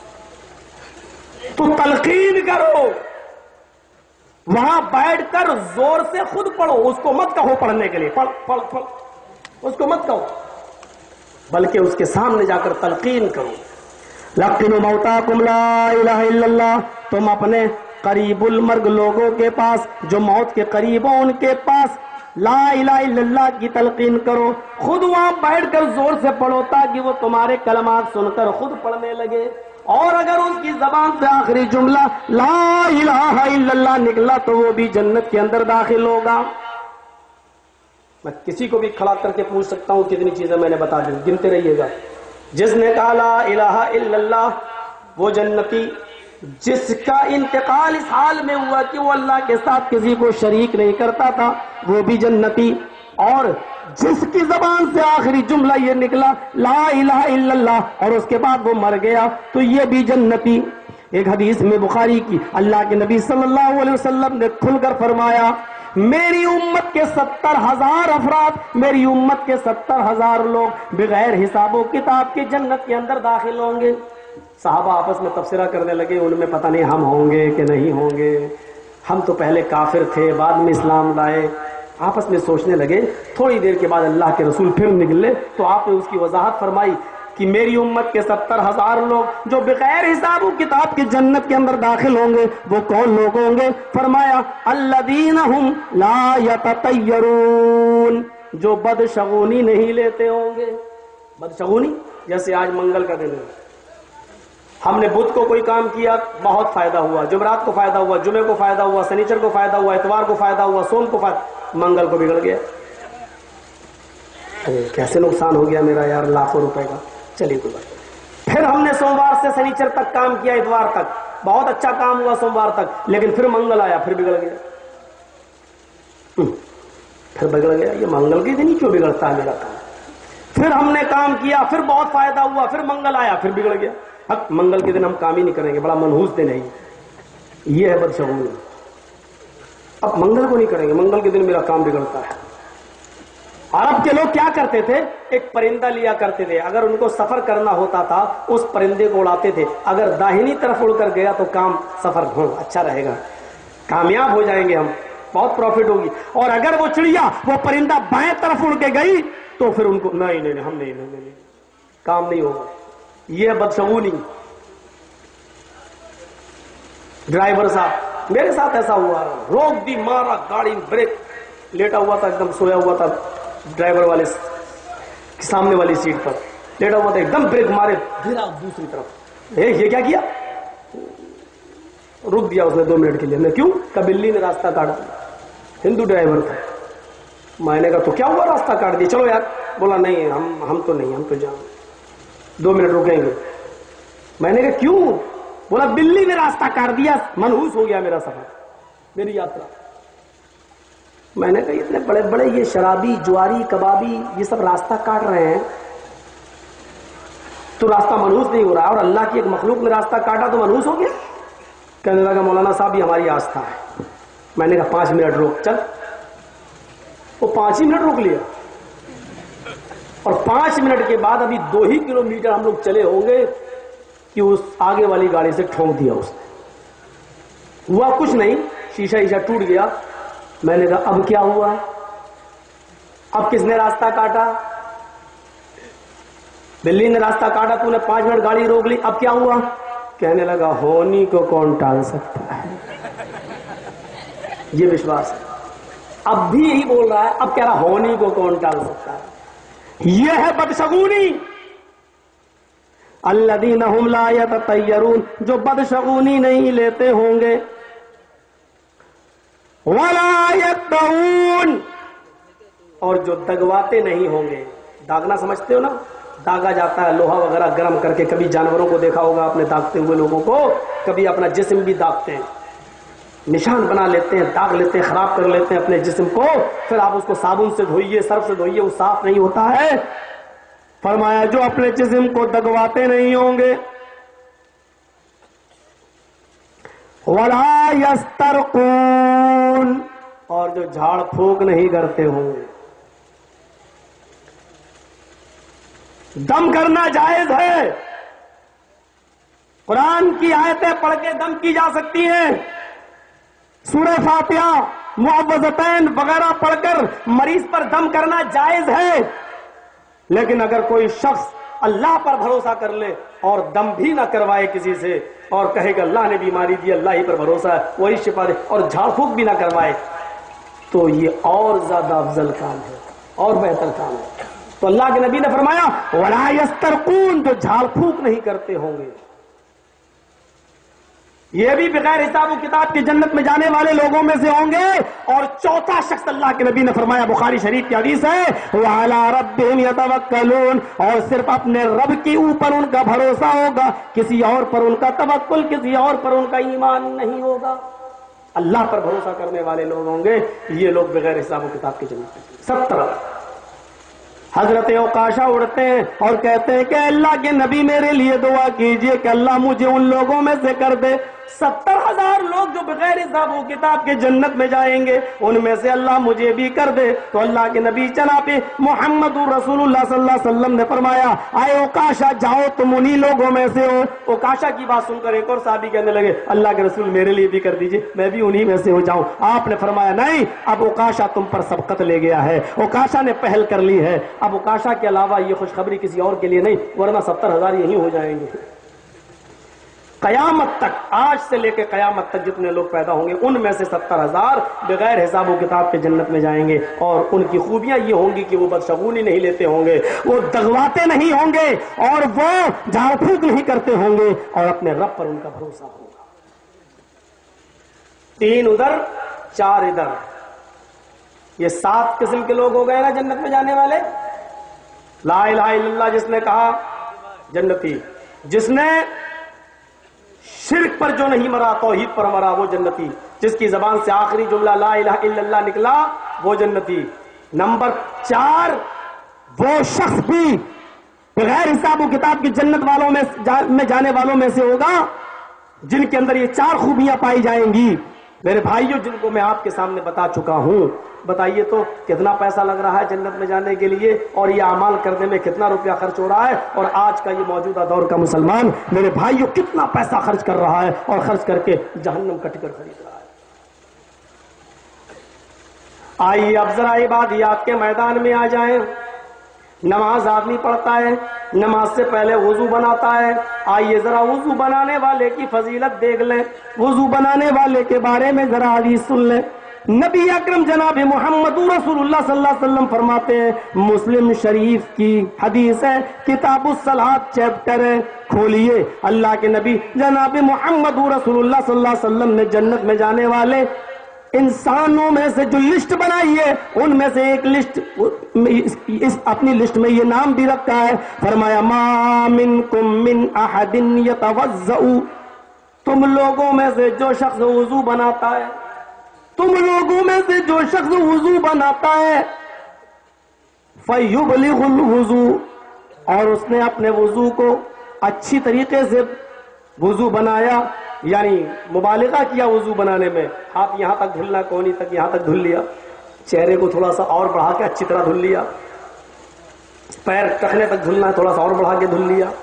تو تلقین کرو، وہاں بیٹھ کر زور سے خود پڑھو، اس کو مت کہو پڑھنے کے لیے پڑھ پڑھ پڑھ، اس کو مت کہو، بلکہ اس کے سامنے جا کر تلقین کرو. لقنوا موتاکم لا الہ الا اللہ. تم اپنے قریب المرگ لوگوں کے پاس، جو موت کے قریب ہوں ان کے پاس لا الہ الا اللہ کی تلقین کرو، خود وہاں بیٹھ کر زور سے پڑھو تاکہ وہ تمہارے کلمات سن کر خود پڑھنے لگے، اور اگر اس کی زبان سے آخری جملہ لا الہ الا اللہ نکلا تو وہ بھی جنت کے اندر داخل ہوگا۔ میں کسی کو بھی کھڑا کر کے پوچھ سکتا ہوں کتنی چیزیں میں نے بتا دی، گنتے رہیے گا۔ جس نے کہا لا الہ الا اللہ وہ جنتی، جس کا انتقال اس حال میں ہوا کہ وہ اللہ کے ساتھ کسی کو شریک نہیں کرتا تھا وہ بھی جنتی، اور جس کی زبان سے آخری جملہ یہ نکلا لا الہ الا اللہ اور اس کے بعد وہ مر گیا تو یہ بھی جنتی۔ ایک حدیث میں بخاری کی اللہ کے نبی صلی اللہ علیہ وسلم نے کھل کر فرمایا میری امت کے ستر ہزار افراد، میری امت کے ستر ہزار لوگ بغیر حساب و کتاب کے جنت کے اندر داخل ہوں گے۔ صحابہ آپس میں تبصرہ کرنے لگے، ان میں پتہ نہیں ہم ہوں گے کہ نہیں ہوں گے، ہم تو پہلے کافر تھے بعد میں اسلام لائے، آپس میں سوچنے لگے۔ تھوڑی دیر کے بعد اللہ کے رسول پھر نکلے تو آپ نے اس کی وضاحت فرمائی کہ میری امت کے ستر ہزار لوگ جو بغیر حساب و کتاب کی جنت کے اندر داخل ہوں گے وہ کون لوگ ہوں گے؟ فرمایا الذین ہم لا یتطیرون، جو بدشگونی نہیں لیتے ہوں گے۔ بدشگونی جیسے آج منگل کا دن ہے، ہم نے بدھ کو کوئی کام کیا بہت فائدہ ہوا، جمعرات کو فائدہ ہوا، جمعے کو فائدہ ہوا، سنیچر کو فائدہ ہوا، اتوار کو فائدہ ہوا، سوم کو فائدہ، منگل کو بگڑ گیا، کیسے نقصان ہو گیا میرا یار لاکھوں روپے کا۔ چلیے کوئی بات، پھر ہم نے سوموار سے سنیچر تک کام کیا، اتوار تک بہت اچھا کام ہوا سوموار تک، لیکن پھر منگل آیا پھر بگڑ گیا، پھر بگڑ گیا، یہ منگل کے دن ہی کیوں بگڑتا ہے میرا کام؟ پھر ہم نے کام کیا پھر بہت فائدہ ہوا، پھر منگل آیا پھر بگڑ گیا، اب منگل کے دن ہم کام ہی نہیں کریں گے، بڑا منحوس دن ہے یہ ہے بدشگونی، اب منگل کو نہیں کریں گے، منگل کے دن میرا کام بگڑتا ہے۔ عرب کے لوگ کیا کرتے تھے؟ ایک پرندہ لیا کرتے تھے، اگر ان کو سفر کرنا ہوتا تھا اس پرندے کو اڑاتے تھے، اگر داہنی طرف اڑ کر گیا تو کام سفر ہو اچھا رہے گا، کامیاب ہو جائیں گے ہم، بہت پروفٹ ہوگی، اور اگر وہ چڑیا وہ پرندہ بائیں طرف اڑ کے گئی تو پھر ان کو نہیں نہیں ہم نہیں نہیں نہیں کام نہیں ہوگا، یہ بدشگونی۔ ڈرائیور صاحب میرے ساتھ ایسا ہوا، روک دی، مارا گاڑی بریک، لیٹا ہوا تھا ایک دم سویا ہوا تھا ڈرائیور والے سامنے والی سیٹ پر لیٹا ہوا تھا، ایک دم بریک مارے گرا دوسری طرف، اے یہ کیا کیا؟ رک دیا اس نے دو منٹ کے لیے، میں کیوں؟ کہ بلی نے راستہ کاٹ دیا، ہندو ڈرائیور تھا، میں نے کہا تو کیا ہوا راستہ کاٹ دیا؟ چلو یار، بولا نہیں ہم ہم تو نہیں، ہم تو جاؤ دو منٹ رکیں گے، میں نے کہا کیوں؟ بولا بلی نے راستہ کاٹ دیا، منحوس ہو گیا میرا سفر، میری یاترا۔ میں نے کہا اتنے بڑے بڑے یہ شرابی جواری کبابی یہ سب راستہ کاٹ رہے ہیں تو راستہ منحوس نہیں ہو رہا، اور اللہ کی ایک مخلوق نے راستہ کاٹا تو منحوس ہو گیا؟ کہنے لگا مولانا صاحب یہ ہماری آستھا ہے۔ میں نے کہا پانچ منٹ روک، چل، وہ پانچ ہی منٹ روک لیا، اور پانچ منٹ کے بعد ابھی دو ہی کلو میٹر ہم لوگ چلے ہوں گے کہ اس آگے والی گاڑی سے ٹھونک دیا اس نے، ہوا کچھ نہیں، شیشہ شیشہ ٹوٹ گیا۔ میں نے کہا اب کیا ہوا؟ اب کس نے راستہ کاٹا؟ بلی نے راستہ کاٹا، تو نے پانچ منٹ گاڑی روک لی، اب کیا ہوا؟ کہنے لگا ہونی کو کون ٹال سکتا ہے، یہ وشواس ہے، اب بھی یہی بول رہا ہے، اب کہہ رہا ہونی کو کون ٹال سکتا ہے، یہ ہے بدشگونی۔ الذین ھم لا یتطیرون، جو بدشگونی نہیں لیتے ہوں گے، ولا یکدعون، اور جو دگواتے نہیں ہوں گے۔ داغنا سمجھتے ہو نا؟ داغا جاتا ہے لوہا وغیرہ گرم کر کے، کبھی جانوروں کو دیکھا ہوگا آپ نے داغتے ہوئے لوگوں کو، کبھی اپنا جسم بھی داغتے ہیں، نشان بنا لیتے ہیں، داغ لیتے ہیں، خراب کر لیتے ہیں اپنے جسم کو، پھر آپ اس کو صابن سے دھوئیے، سرف سے دھوئیے، وہ صاف نہیں ہوتا ہے۔ فرمایا جو اپنے جسم کو دگواتے نہیں ہوں گے، وَلَا يَسْتَرْقُونَ، اور جو جھاڑ پھونک نہیں کرتے ہوں گے۔ دم کرنا جائز ہے، قرآن کی آیتیں پڑھ کے دم کی جا سکتی ہیں، سورہ فاتحہ، معوذتین وغیرہ پڑھ کر مریض پر دم کرنا جائز ہے، لیکن اگر کوئی شخص اللہ پر بھروسہ کر لے اور دم بھی نہ کروائے کسی سے اور کہے کہ اللہ نے بیماری دی، اللہ ہی پر بھروسہ ہے وہی شفا دے، اور جھاڑ پھونک بھی نہ کروائے، تو یہ اور زیادہ افضل کام ہے اور بہتر کام ہے۔ تو اللہ کے نبی نے فرمایا وَلَا يَسْتَرْقُونَ، جو جھاڑ پھونک نہیں کرتے ہوں گے، یہ بھی بغیر حساب و کتاب کی جنت میں جانے والے لوگوں میں سے ہوں گے۔ اور چوتھا شخص اللہ کے نبی نے فرمایا، بخاری شریف کی حدیث ہے، وَعَلَىٰ رَبِّهِمْ يَتَوَكَّلُونَ، اور صرف اپنے رب کے اوپر ان کا بھروسہ ہوگا، کسی اور پر ان کا توکل، کسی اور پر ان کا ایمان نہیں ہوگا۔ اللہ پر بھروسہ کرنے والے لوگ ہوں گے، یہ لوگ بغیر حساب و کتاب کی جنت میں۔ سترہ حضرت اوقاشا اڑتے ہیں اور کہتے ہیں کہ اللہ کے نبی میرے لیے دعا کیجئے کہ اللہ مجھے ان لوگوں میں سے کر دے۔ ستر ہزار لوگ جو بغیر حساب و کتاب کے جنت میں جائیں گے، ان میں سے اللہ مجھے بھی کر دے۔ تو اللہ کے نبی جناب محمد رسول اللہ صلی اللہ علیہ وسلم نے فرمایا، آئے اوقاشا جاؤ تم انہی لوگوں میں سے ہو۔ اوقاشا کی بات سن کر ایک اور صحابی کہنے لگے، اللہ کے رسول میرے لیے بھی کر دیجئے، میں بھی انہی میں سے ہو جاؤں۔ آپ نے فرمایا نہیں، اب اوقاشا تم پر سبقت لے گیا ہے، اوقاشا نے پہل کر لی ہے، اب اوقاشا کے علاوہ یہ خوشخبری کسی اور کے لیے نہیں، ورنہ ستر ہزار یہی ہو جائیں گے۔ قیامت تک، آج سے لے کے قیامت تک جتنے لوگ پیدا ہوں گے، ان میں سے ستر ہزار بغیر حساب و کتاب کے جنت میں جائیں گے۔ اور ان کی خوبیاں یہ ہوں گی کہ وہ بدشگونی نہیں لیتے ہوں گے، وہ دغواتے نہیں ہوں گے، اور وہ جھاڑ پھونک نہیں کرتے ہوں گے، اور اپنے رب پر ان کا بھروسہ ہوگا۔ تین ادھر چار ادھر، یہ سات قسم کے لوگ ہو گئے نا جنت میں جانے والے۔ لا الہ الا اللہ جس نے کہا جنتی، جس نے شرک پر جو نہیں مرا توحید پر مرا وہ جنتی، جس کی زبان سے آخری جملہ لا الہ الا اللہ نکلا وہ جنتی۔ نمبر چار، وہ شخص بھی بغیر حساب و کتاب کی جنت والوں میں میں جانے والوں میں سے ہوگا جن کے اندر یہ چار خوبیاں پائی جائیں گی۔ میرے بھائیوں، جن کو میں آپ کے سامنے بتا چکا ہوں، بتائیے تو کتنا پیسہ لگ رہا ہے جنت میں جانے کے لیے، اور یہ اعمال کرنے میں کتنا روپیہ خرچ ہو رہا ہے، اور آج کا یہ موجودہ دور کا مسلمان میرے بھائیوں کتنا پیسہ خرچ کر رہا ہے اور خرچ کر کے جہنم کا ٹکٹ خرید رہا ہے۔ آئیے اب ذرا عبادیات کے میدان میں آ جائیں۔ نماز آدمی پڑھتا ہے، نماز سے پہلے وضو بناتا ہے۔ آئیے ذرا وضو بنانے والے کی فضیلت دیکھ لیں، وضو بنانے والے کے بارے میں ذرا حدیث سن لیں۔ نبی اکرم جناب محمد رسول اللہ صلی اللہ علیہ وسلم فرماتے ہیں، مسلم شریف کی حدیث ہے، کتاب الصلاۃ چیپٹر ہے، کھولیے۔ اللہ کے نبی جناب محمد رسول اللہ صلی اللہ علیہ وسلم نے جنت میں جانے والے انسانوں میں سے جو لسٹ بنائی ہے، ان میں سے ایک لسٹ، اس اپنی لسٹ میں یہ نام بھی رکھا ہے، فرمایا ما منکم من احد یتوضأ، تم لوگوں میں سے جو شخص وضو بناتا ہے، تم لوگوں میں سے جو شخص وضو بناتا ہے، فیبلغ الوضو، اور اس نے اپنے وضو کو اچھی طریقے سے وضو بنایا، یعنی مبالغہ کیا وضو بنانے میں، ہاتھ یہاں تک دھلنا، کونی تک یہاں تک دھل لیا، چہرے کو تھوڑا سا اور بڑھا کے اچھی طرح دھل لیا، پیر ٹخنے تک دھلنا ہے تھوڑا سا اور بڑھا کے دھل لیا،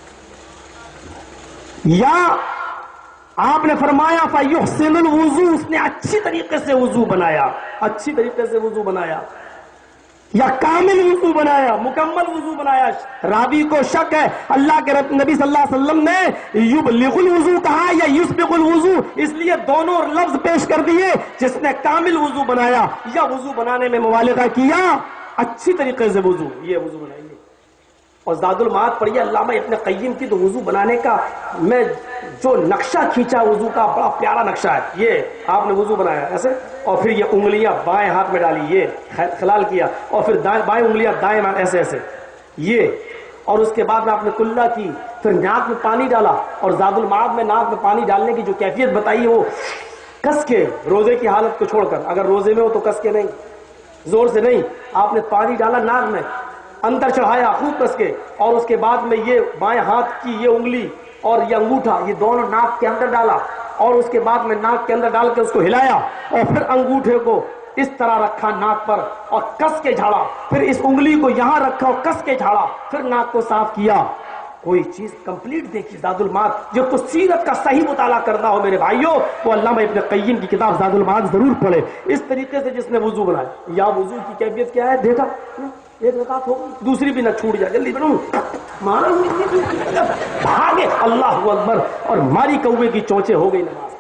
یا آپ نے فرمایا فَيُحْسِنُ الْوُضُوء، اس نے اچھی طریقے سے وضو بنایا، اچھی طریقے سے وضو بنایا، یا کامل وضو بنایا، مکمل وضو بنایا۔ راوی کو شک ہے، اللہ کے نبی صلی اللہ علیہ وسلم نے یبلغ الوضو کہا یا یسبغ الوضو، اس لیے دونوں لفظ پیش کر دیے، جس نے کامل وضو بنایا یا وضو بنانے میں مبالغہ کیا، اچھی طریقے سے وضو، یہ وضو بنائیے۔ اور زاد المعاد پڑھیے علامہ ابن قیم کی، تو وضو بنانے کا میں جو نقشہ کھینچا وضو کا، بڑا پیارا نقشہ ہے۔ یہ آپ نے وضو بنایا ایسے، اور پھر یہ انگلیاں بائیں ہاتھ میں ڈالی، یہ خلال کیا، اور پھر دائیں بائیں انگلیاں دائیں ایسے ایسے، یہ، اور اس کے بعد میں آپ نے کلہ کی، پھر ناک میں پانی ڈالا، اور زاد المعاد میں ناک میں پانی ڈالنے کی جو کیفیت بتائی وہ کس کے، روزے کی حالت کو چھوڑ کر، اگر روزے میں ہو تو کس کے نہیں، زور سے نہیں، آپ نے پانی ڈالا ناک میں، اندر چڑھایا خوب کس کے، اور اس کے بعد میں یہ بائیں ہاتھ کی یہ انگلی اور یہ انگوٹھا، یہ دونوں ناک کے اندر ڈالا، اور اس کے بعد میں ناک کے اندر ڈال کے اس کو ہلایا، اور پھر انگوٹھے کو اس طرح رکھا ناک پر اور کس کے جھاڑا، پھر اس انگلی کو یہاں رکھا اور کس کے جھاڑا، پھر ناک کو صاف کیا۔ کوئی چیز کمپلیٹ دیکھی زاد المعاد۔ جو تو سیرت کا صحیح مطالعہ کرنا ہو میرے بھائیوں، وہ علامہ ابن قیم کی کتاب زاد المعاد ضرور پڑھے۔ اس طریقے سے جس نے وضو بنایا، یا وضو کی کیفیت کیا ہے دیکھا، ایک رکعت ہو گئی، دوسری بھی نہ چھوٹ جائے، جلدی بنو مارا بھاگے اللہ اکبر اور ماری کوے کی چونچے ہو گئی نماز۔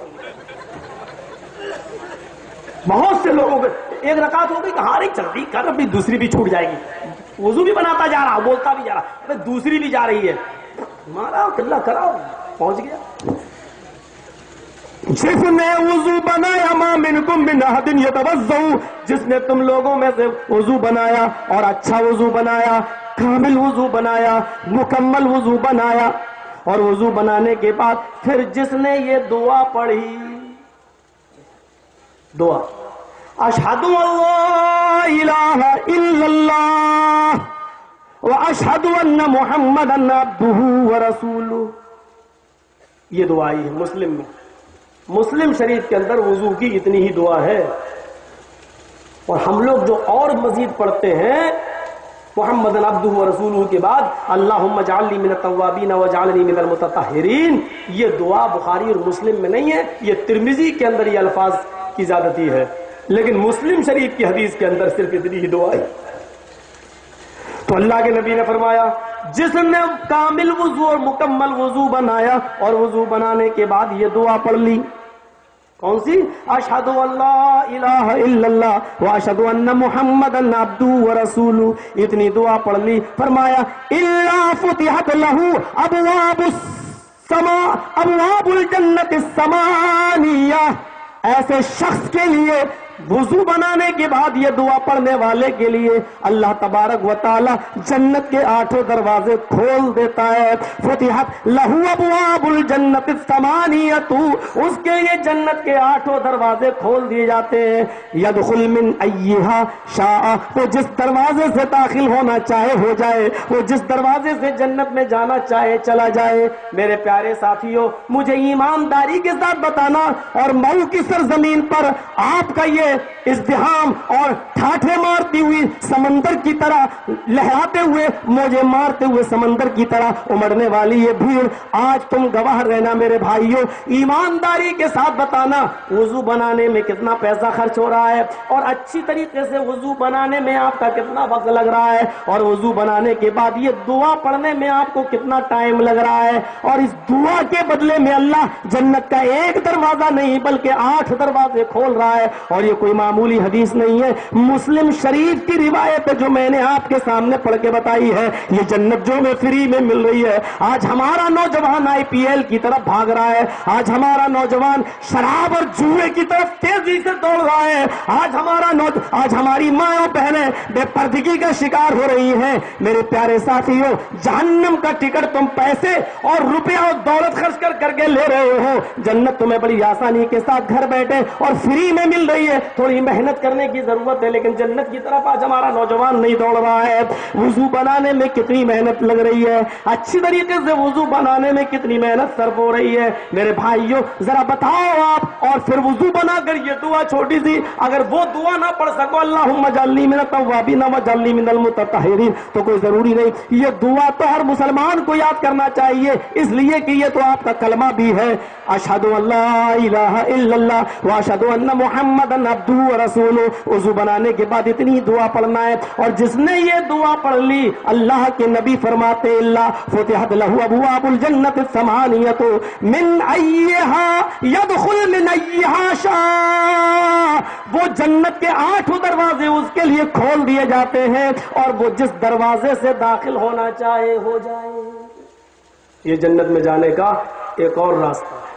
بہت سے لوگوں کو ایک رکعت ہو گئی، کہاں رہی چل رہی کر ابھی دوسری بھی چھوٹ جائے گی، وضو بھی بناتا جا رہا بولتا بھی جا رہا دوسری بھی جا رہی ہے، مارا کلّا کراؤ پہنچ گیا۔ جس نے وضو بنایا ما منکم من احد یتوضؤ، جس نے تم لوگوں میں سے وضو بنایا اور اچھا وضو بنایا، کامل وضو بنایا، مکمل وضو بنایا، اور وضو بنانے کے بعد پھر جس نے یہ دعا پڑھی، دعا اشہد ان لا الہ الا اللہ واشہد ان محمدا عبدہ ورسولہ، یہ دعا آئی ہے مسلم میں، مسلم شریف کے اندر وضو کی اتنی ہی دعا ہے۔ اور ہم لوگ جو اور مزید پڑھتے ہیں محمد عبدہ ورسولہ کے بعد اللہم اجعلنی من التوابین واجعلنی من المتطہرین، یہ دعا بخاری اور مسلم میں نہیں ہے، یہ ترمذی کے اندر یہ الفاظ کی زیادتی ہے، لیکن مسلم شریف کی حدیث کے اندر صرف اتنی ہی دعا ہے۔ تو اللہ کے نبی نے فرمایا جس نے کامل وضو اور مکمل وضو بنایا اور وضو بنانے کے بعد یہ دعا پڑھ لی، کون سی؟ اشہد ان لا الہ الا اللہ واشہد ان محمدا عبدہ ورسولہ، اتنی دعا پڑھ لی، فرمایا الا فتحت لہ ابواب السماء ابواب الجنت الثمانیہ، ایسے شخص کے لیے وضو بنانے کے بعد یہ دعا پڑھنے والے کے لیے اللہ تبارک و تعالی جنت کے آٹھوں دروازے کھول دیتا ہے۔ فتحت لہو ابواب الجنت الثمانیۃ، اس کے لیے جنت کے آٹھوں دروازے کھول دیے جاتے ہیں، یدخل من ایہا شاء، وہ جس دروازے سے داخل ہونا چاہے ہو جائے، وہ جس دروازے سے جنت میں جانا چاہے چلا جائے۔ میرے پیارے ساتھیوں، مجھے ایمانداری کے ساتھ بتانا، اور مئو کی سرزمین پر آپ کا یہ ازدحام اور ٹھاٹھے مارتی ہوئی سمندر کی طرح لہراتے ہوئے موجے مارتے ہوئے سمندر کی طرح امڑنے والی یہ بھیڑ، آج تم گواہ رہنا میرے بھائیوں، ایمانداری کے ساتھ بتانا وضو بنانے میں کتنا پیسہ خرچ ہو رہا ہے، اور اچھی طریقے سے وضو بنانے میں آپ کا کتنا وقت لگ رہا ہے، اور وضو بنانے کے بعد یہ دعا پڑھنے میں آپ کو کتنا ٹائم لگ رہا ہے، اور اس دعا کے بدلے میں اللہ جنت کا ایک دروازہ نہیں بلکہ آٹھ دروازے کھول رہا ہے۔ اور یہ کوئی معمولی حدیث نہیں ہے، مسلم شریف کی روایت ہے جو میں نے آپ کے سامنے پڑھ کے بتائی ہے، یہ جنت جو میں فری میں مل رہی ہے۔ آج ہمارا نوجوان آئی پی ایل کی طرف بھاگ رہا ہے، آج ہمارا نوجوان شراب اور جوئے کی طرف تیزی سے دوڑ رہا ہے، آج ہمارا نو آج ہماری ماں بہنیں بے پردگی کا شکار ہو رہی ہیں۔ میرے پیارے ساتھیوں، جہنم کا ٹکٹ تم پیسے اور روپیہ اور دولت خرچ کر کر کے لے رہے ہو، جنت تمہیں بڑی آسانی کے ساتھ گھر بیٹھے اور فری میں مل رہی ہے، تھوڑی محنت کرنے کی ضرورت ہے، لیکن جنت کی طرف آج ہمارا نوجوان نہیں دوڑ رہا ہے۔ وضو بنانے میں کتنی محنت لگ رہی ہے، اچھی طریقے سے وضو بنانے میں کتنی محنت صرف ہو رہی ہے۔ میرے بھائیوں ذرا بتاؤ آپ، اور پھر وضو بنا کر یہ دعا چھوٹی سی اگر وہ دعا نہ پڑھ سکو اللہم اجعلنی من التوابین واجعلنی من المتطہرین تو کوئی ضروری نہیں، یہ دعا تو ہر مسلمان کو یاد کرنا چاہیے، اس لیے کہ یہ تو آپ کا کلمہ بھی ہے، اشہد ان لا الہ الا اللہ واشہد ان محمدا عبدہ ورسولہ۔ وضو بنانے کے بعد اتنی دعا پڑھنا ہے، اور جس نے یہ دعا پڑھ لی اللہ کے نبی فرماتے اللہ فتحت لہ ابواب الجنت الثمانیۃ من ایہا یدخل من ایہا شاء، وہ جنت کے آٹھوں دروازے اس کے لیے کھول دیے جاتے ہیں، اور وہ جس دروازے سے داخل ہونا چاہے ہو جائے۔ یہ جنت میں جانے کا ایک اور راستہ ہے۔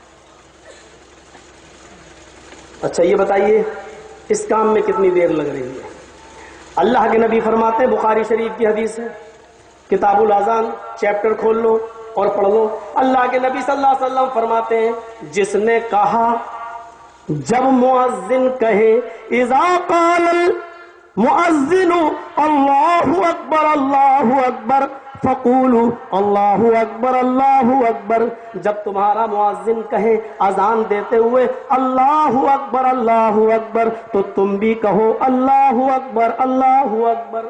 اچھا یہ بتائیے اس کام میں کتنی دیر لگ رہی ہے؟ اللہ کے نبی فرماتے ہیں، بخاری شریف کی حدیث ہے، کتاب الاذان چیپٹر کھول لو اور پڑھ لو، اللہ کے نبی صلی اللہ علیہ وسلم فرماتے ہیں جس نے کہا، جب مؤذن کہے اذا قال المؤذن اللہ اکبر اللہ اکبر فقولوا اللہ اکبر اللہ اکبر، جب تمہارا مؤذن کہے اذان دیتے ہوئے اللہ اکبر اللہ اکبر تو تم بھی کہو اللہ اکبر اللہ اکبر۔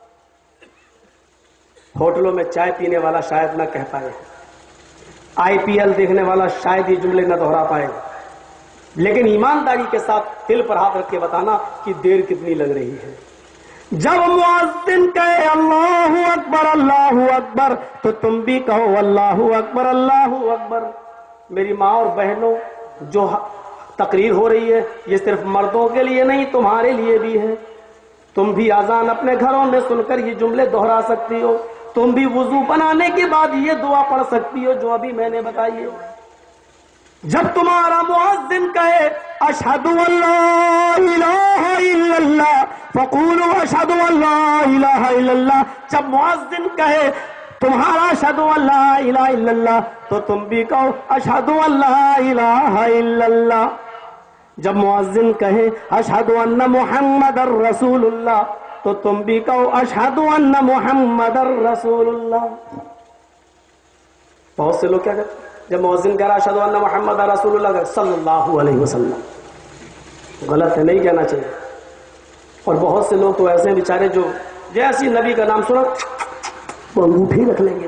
ہوٹلوں میں چائے پینے والا شاید نہ کہہ پائے، آئی پی ایل دیکھنے والا شاید یہ جملے نہ دہرا پائے، لیکن ایمانداری کے ساتھ دل پر ہاتھ رکھ کے بتانا کہ دیر کتنی لگ رہی ہے۔ جب مؤذن کہے اللہ اکبر اللہ اکبر تو تم بھی کہو اللہ اکبر اللہ اکبر۔ میری ماں اور بہنوں، جو تقریر ہو رہی ہے یہ صرف مردوں کے لیے نہیں، تمہارے لیے بھی ہے۔ تم بھی اذان اپنے گھروں میں سن کر یہ جملے دہرا سکتی ہو، تم بھی وضو بنانے کے بعد یہ دعا پڑھ سکتی ہو جو ابھی میں نے بتائی ہے۔ جب تمہارا مؤذن کہے اشہد ان لا الہ الا اللہ فقولوا اشہد ان لا الہ الا اللہ، جب مؤذن کہے تمہارا اشہد ان لا الہ الا اللہ تو تم بھی کہو اشہد ان لا الہ الا اللہ۔ جب مؤذن کہے اشہد ان محمد رسول اللہ تو تم بھی کہو اشہد ان محمد رسول اللہ۔ بہت سے لوگ کیا کہتے ہیں جب مؤذن کہہ رہا اشہد ان محمد رسول اللہ صلی اللہ علیہ وسلم، غلط ہے، نہیں کہنا چاہیے۔ اور بہت سے لوگ تو ایسے ہیں بیچارے جو جیسی نبی کا نام سنا وہ انگوٹھی رکھ لیں گے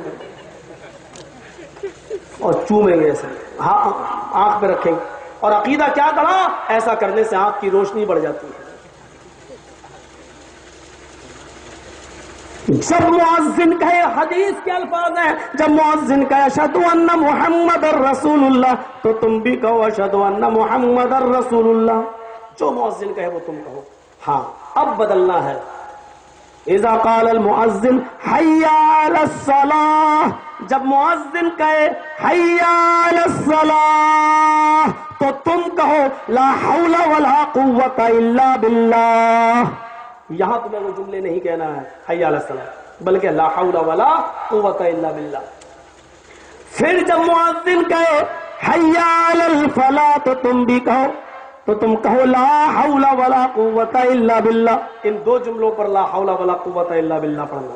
اور چومیں گے ایسے، ہاں آنکھ پہ رکھیں گے، اور عقیدہ کیا کرا، ایسا کرنے سے آنکھ کی روشنی بڑھ جاتی ہے۔ جب مؤذن کہے، حدیث کے الفاظ ہیں، جب مؤذن کہے اشہد ان محمد رسول اللہ تو تم بھی کہو اشہد ان محمد رسول اللہ۔ جو مؤذن کہے وہ تم کہو۔ ہاں اب بدلنا ہے۔ اذا قال المؤذن حی علی الصلاۃ، جب مؤذن کہے حی علی الصلاۃ تو تم کہو لا حول ولا قوت الا باللہ۔ یہاں تمہیں وہ جملے نہیں کہنا ہے حی علی الصلاۃ، بلکہ لا حول ولا قوت الا باللہ۔ پھر جب مؤذن کہے حی علی الفلاح تو تم بھی کہو تو تم کہو لا حول ولا قوت الا باللہ۔ ان دو جملوں پر لا حول ولا قوت الا باللہ پڑھنا۔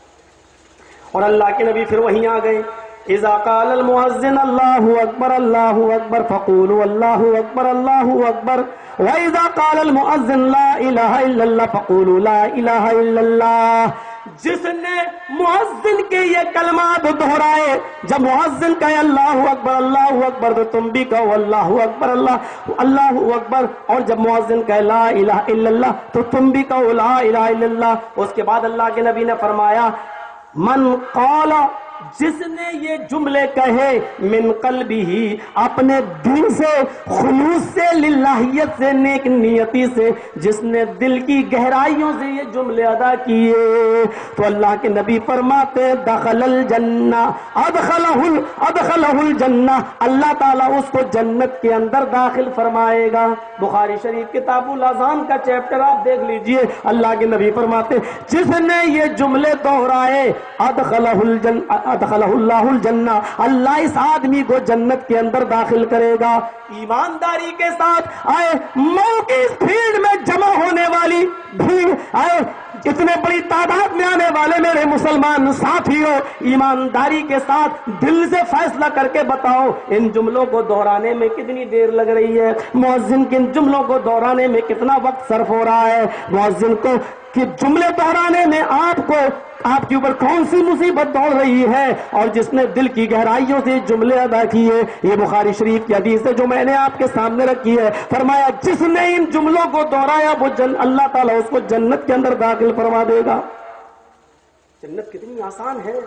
اور اللہ کے نبی پھر وہیں آ گئے، اذا قال المؤذن اللہ اکبر اللہ اکبر فقولوا اللہ اکبر اللہ اکبر، وَإِذَا قَالَ الْمُؤَذِّنُ لَا إِلَهَ إِلَّا اللَّهُ فَقُولُوا لَا إِلَهَ إِلَّا اللَّهُ۔ جس نے مؤذن کے یہ کلمات دہرائے، جب مؤذن کہے اللہ اکبر اللہ اکبر تو تم بھی کہو اللہ اکبر اللہ اللہ اکبر، اور جب مؤذن کہے لا الہ الا اللہ تو تم بھی کہو لا الہ الا اللہ۔ اس کے بعد اللہ کے نبی نے فرمایا من قال، جس نے یہ جملے کہے من قلبہ، اپنے دل سے، خلوص سے، للہیت سے، نیک نیتی سے، جس نے دل کی گہرائیوں سے یہ جملے ادا کیے تو اللہ کے نبی فرماتے دخل الجنہ، ادخلہ ادخلہ الجنہ، اللہ تعالیٰ اس کو جنت کے اندر داخل فرمائے گا۔ بخاری شریف کتاب الاذان کا چیپٹر آپ دیکھ لیجئے، اللہ کے نبی فرماتے جس نے یہ جملے دہرائے ادخلہ الجنہ ادخلہ اللہ الجنہ، اللہ اس آدمی کو جنت کے اندر داخل کرے گا۔ ایمانداری کے ساتھ آئے مئو کی اس بھیڑ میں جمع ہونے والی بھیڑ، آئے اتنے بڑی تعداد میں آنے والے میرے مسلمان ساتھیوں، ایمانداری کے ساتھ دل سے فیصلہ کر کے بتاؤ ان جملوں کو دہرانے میں کتنی دیر لگ رہی ہے، مؤذن کے ان جملوں کو دہرانے میں کتنا وقت صرف ہو رہا ہے، مؤذن کو کہ جملے دہرانے میں آپ کو آپ کے اوپر کون سی مصیبت دوڑ رہی ہے، اور جس نے دل کی گہرائیوں سے جملے ادا کیے۔ یہ بخاری شریف کی حدیث ہے جو میں نے آپ کے سامنے رکھی ہے، فرمایا جس نے ان جملوں کو دہرایا وہ جن اللہ تعالیٰ اس کو جنت کے اندر داخل فرما دے گا۔ جنت کتنی آسان ہے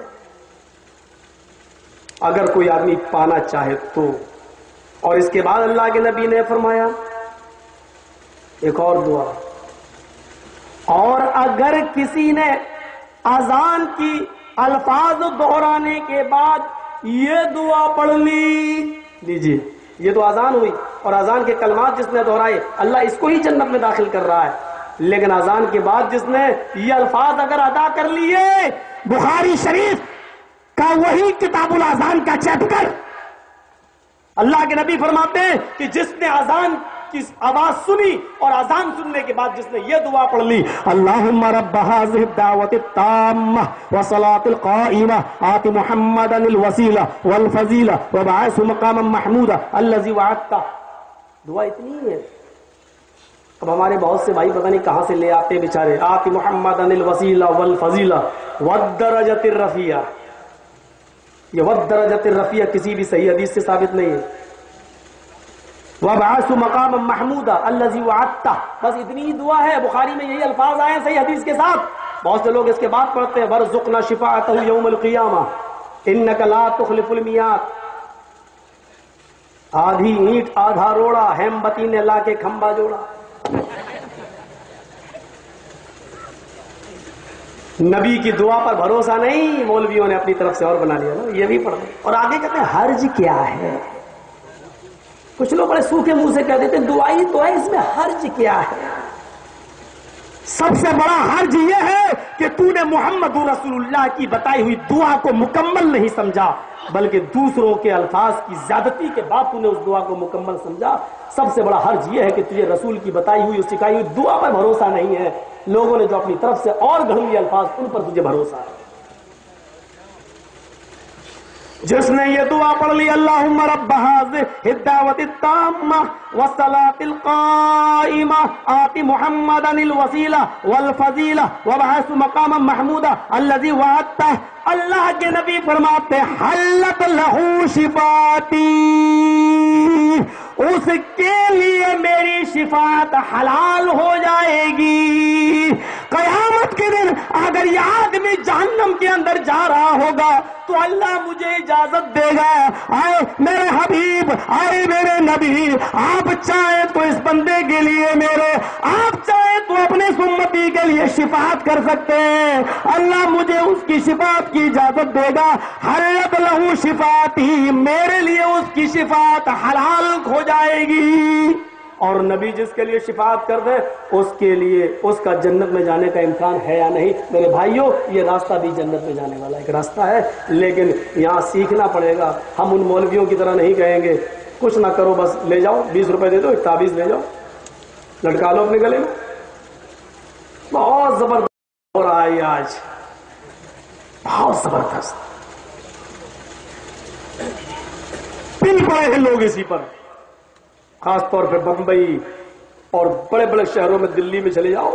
اگر کوئی آدمی پانا چاہے تو۔ اور اس کے بعد اللہ کے نبی نے فرمایا ایک اور دعا، اور اگر کسی نے اذان کی الفاظ دہرانے کے بعد یہ دعا پڑھ لی، لیجیے یہ تو اذان ہوئی، اور اذان کے کلمات جس نے دہرائے اللہ اس کو ہی جنت میں داخل کر رہا ہے، لیکن اذان کے بعد جس نے یہ الفاظ اگر ادا کر لیے، بخاری شریف کا وہی کتاب الاذان کا چیپٹر، اللہ کے نبی فرماتے ہیں کہ جس نے اذان کی آواز سنی اور اذان سننے کے بعد جس نے یہ دعا پڑھ لی اللہم رب هذه الدعوة التامة والصلاة القائمة آت محمدا الوسیلہ والفضیلہ وابعثه مقاما محمودا الذی وعدتہ، دعا اتنی ہے۔ اب ہمارے بہت سے بھائی پتہ نہیں کہاں سے لے آتے بیچارے، آت محمدا الوسیلہ والفضیلہ والدرجۃ الرفیعہ، یہ والدرجۃ الرفیعہ کسی بھی صحیح حدیث سے ثابت نہیں ہے۔ وَابْعَثْهُ مَقَامًا مَحْمُودًا الَّذِي وَعَدتَّهُ، بس اتنی ہی دعا ہے، بخاری میں یہی الفاظ آئے ہیں صحیح حدیث کے ساتھ. بہت سے لوگ اس کے بعد پڑھتے ہیں وَارْزُقْنَا شِفَاعَتَهُ يَوْمَ الْقِيَامَةِ إِنَّكَ لَا تُخْلِفُ الْمِيعَادَ. آدھی اینٹ آدھا روڑا، ہیم بتی نے لا کے کھمبا جوڑا. نبی کی دعا پر بھروسہ نہیں، مولویوں نے اپنی طرف سے اور بنا لیا نا، یہ بھی پڑھ لیں. اور آگے کہتے ہیں حرج کیا ہے. کچھ لوگ بڑے سوکھے منہ سے کہہ دیتے ہیں دعائی تو ہے، اس میں حرج کیا ہے. سب سے بڑا حرج یہ ہے کہ تو نے محمد رسول اللہ کی بتائی ہوئی دعا کو مکمل نہیں سمجھا، بلکہ دوسروں کے الفاظ کی زیادتی کے بعد تو نے اس دعا کو مکمل سمجھا. سب سے بڑا حرج یہ ہے کہ تجھے رسول کی بتائی ہوئی سکھائی ہوئی دعا پر بھروسہ نہیں ہے. لوگوں نے جو اپنی طرف سے اور گھڑ لیے الفاظ، ان پر تجھے بھروسہ ہے. جس نے یہ دعا پڑھ لی اللہم رب هذه الدعوة التامة والصلاة القائمة آت محمدا الوسیلہ والفضیلہ وابعثہ مقاما محمودا الذی وعدتہ، اللہ کے نبی فرماتے حلت لہ شفاعتی، اس کے لیے میری شفاعت حلال ہو جائے گی. قیامت کے دن اگر یہ آدمی جہنم کے اندر جا رہا ہوگا تو اللہ مجھے اجازت دے گا، آئے میرے حبیب، آئے میرے نبی، آپ چاہیں تو اس بندے کے لیے میرے، آپ چاہیں تو اپنے امتی کے لیے شفاعت کر سکتے ہیں، اللہ مجھے اس کی شفاعت کی اجازت دے گا. حلت لہ شفاعتی، میرے لیے اس کی شفاعت حلال ہو جائے گی. اور نبی جس کے لیے شفاعت کر دے اس کے لیے اس کا جنت میں جانے کا امکان ہے یا نہیں. میرے بھائیوں، یہ راستہ بھی جنت میں جانے والا ایک راستہ ہے، لیکن یہاں سیکھنا پڑے گا. ہم ان مولویوں کی طرح نہیں کہیں گے کچھ نہ کرو، بس لے جاؤ بیس روپے دے دو، ایک تعویذ لے جاؤ لٹکا لو اپنے گلے میں. بہت زبردست ہو رہا ہے یہ آج، بہت زبردست پن پڑے ہیں لوگ اسی پر. خاص طور پہ بمبئی اور بڑے بڑے شہروں میں، دلی میں چلے جاؤ.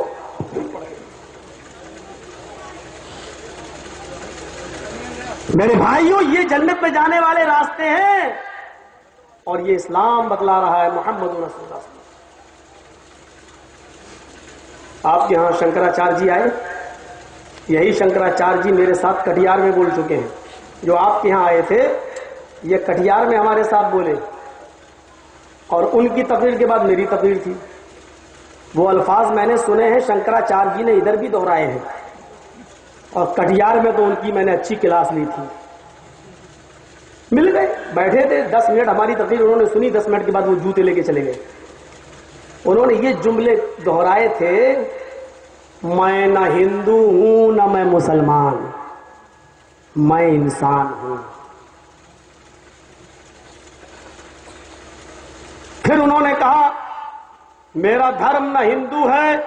میرے بھائیوں، یہ جنت میں جانے والے راستے ہیں، اور یہ اسلام بتلا رہا ہے محمد رسول اللہ صلی اللہ علیہ وسلم. آپ کے ہاں شنکراچار جی آئے، یہی شنکراچار جی میرے ساتھ کٹیہار میں بول چکے ہیں. جو آپ کے ہاں آئے تھے یہ کٹیہار میں ہمارے ساتھ بولے، اور ان کی تقریر کے بعد میری تقریر تھی. وہ الفاظ میں نے سنے ہیں شنکراچار جی نے ادھر بھی دہرائے ہیں، اور کٹیہار میں تو ان کی میں نے اچھی کلاس لی تھی. مل گئے، بیٹھے تھے، دس منٹ ہماری تقریر انہوں نے سنی، دس منٹ کے بعد وہ جوتے لے کے چلے گئے. انہوں نے یہ جملے دہرائے تھے، میں نہ ہندو ہوں نہ میں مسلمان، میں انسان ہوں. پھر انہوں نے کہا میرا دھرم نہ ہندو ہے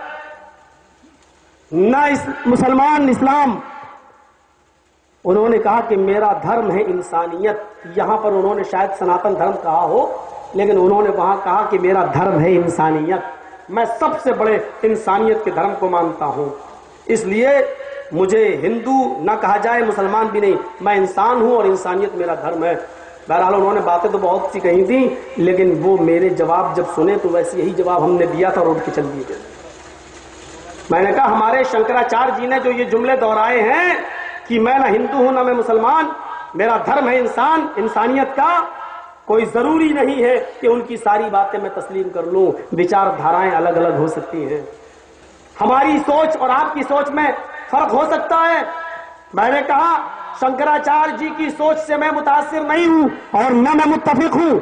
نہ مسلمان اسلام، انہوں نے کہا کہ میرا دھرم ہے انسانیت. یہاں پر انہوں نے شاید سناتن دھرم کہا ہو، لیکن انہوں نے وہاں کہا کہ میرا دھرم ہے انسانیت، میں سب سے بڑے انسانیت کے دھرم کو مانتا ہوں، اس لیے مجھے ہندو نہ کہا جائے، مسلمان بھی نہیں، میں انسان ہوں اور انسانیت میرا دھرم ہے. بہرحال انہوں نے باتیں تو بہت سی کہی تھیں، لیکن وہ میرے جواب جب سنے تو ویسے یہی جواب ہم نے دیا تھا اور اٹھ کے چل دیے. میں نے کہا ہمارے شنکراچار جی نے جو یہ جملے دہرائے ہیں کہ میں نہ ہندو ہوں نہ میں مسلمان، میرا دھرم ہے انسان، انسانیت کا، کوئی ضروری نہیں ہے کہ ان کی ساری باتیں میں تسلیم کر لوں. وچار دھارائیں الگ الگ ہو سکتی ہیں، ہماری سوچ اور آپ کی سوچ میں فرق ہو سکتا ہے. میں نے کہا شنکراچار جی کی سوچ سے میں متاثر نہیں ہوں اور نہ میں متفق ہوں.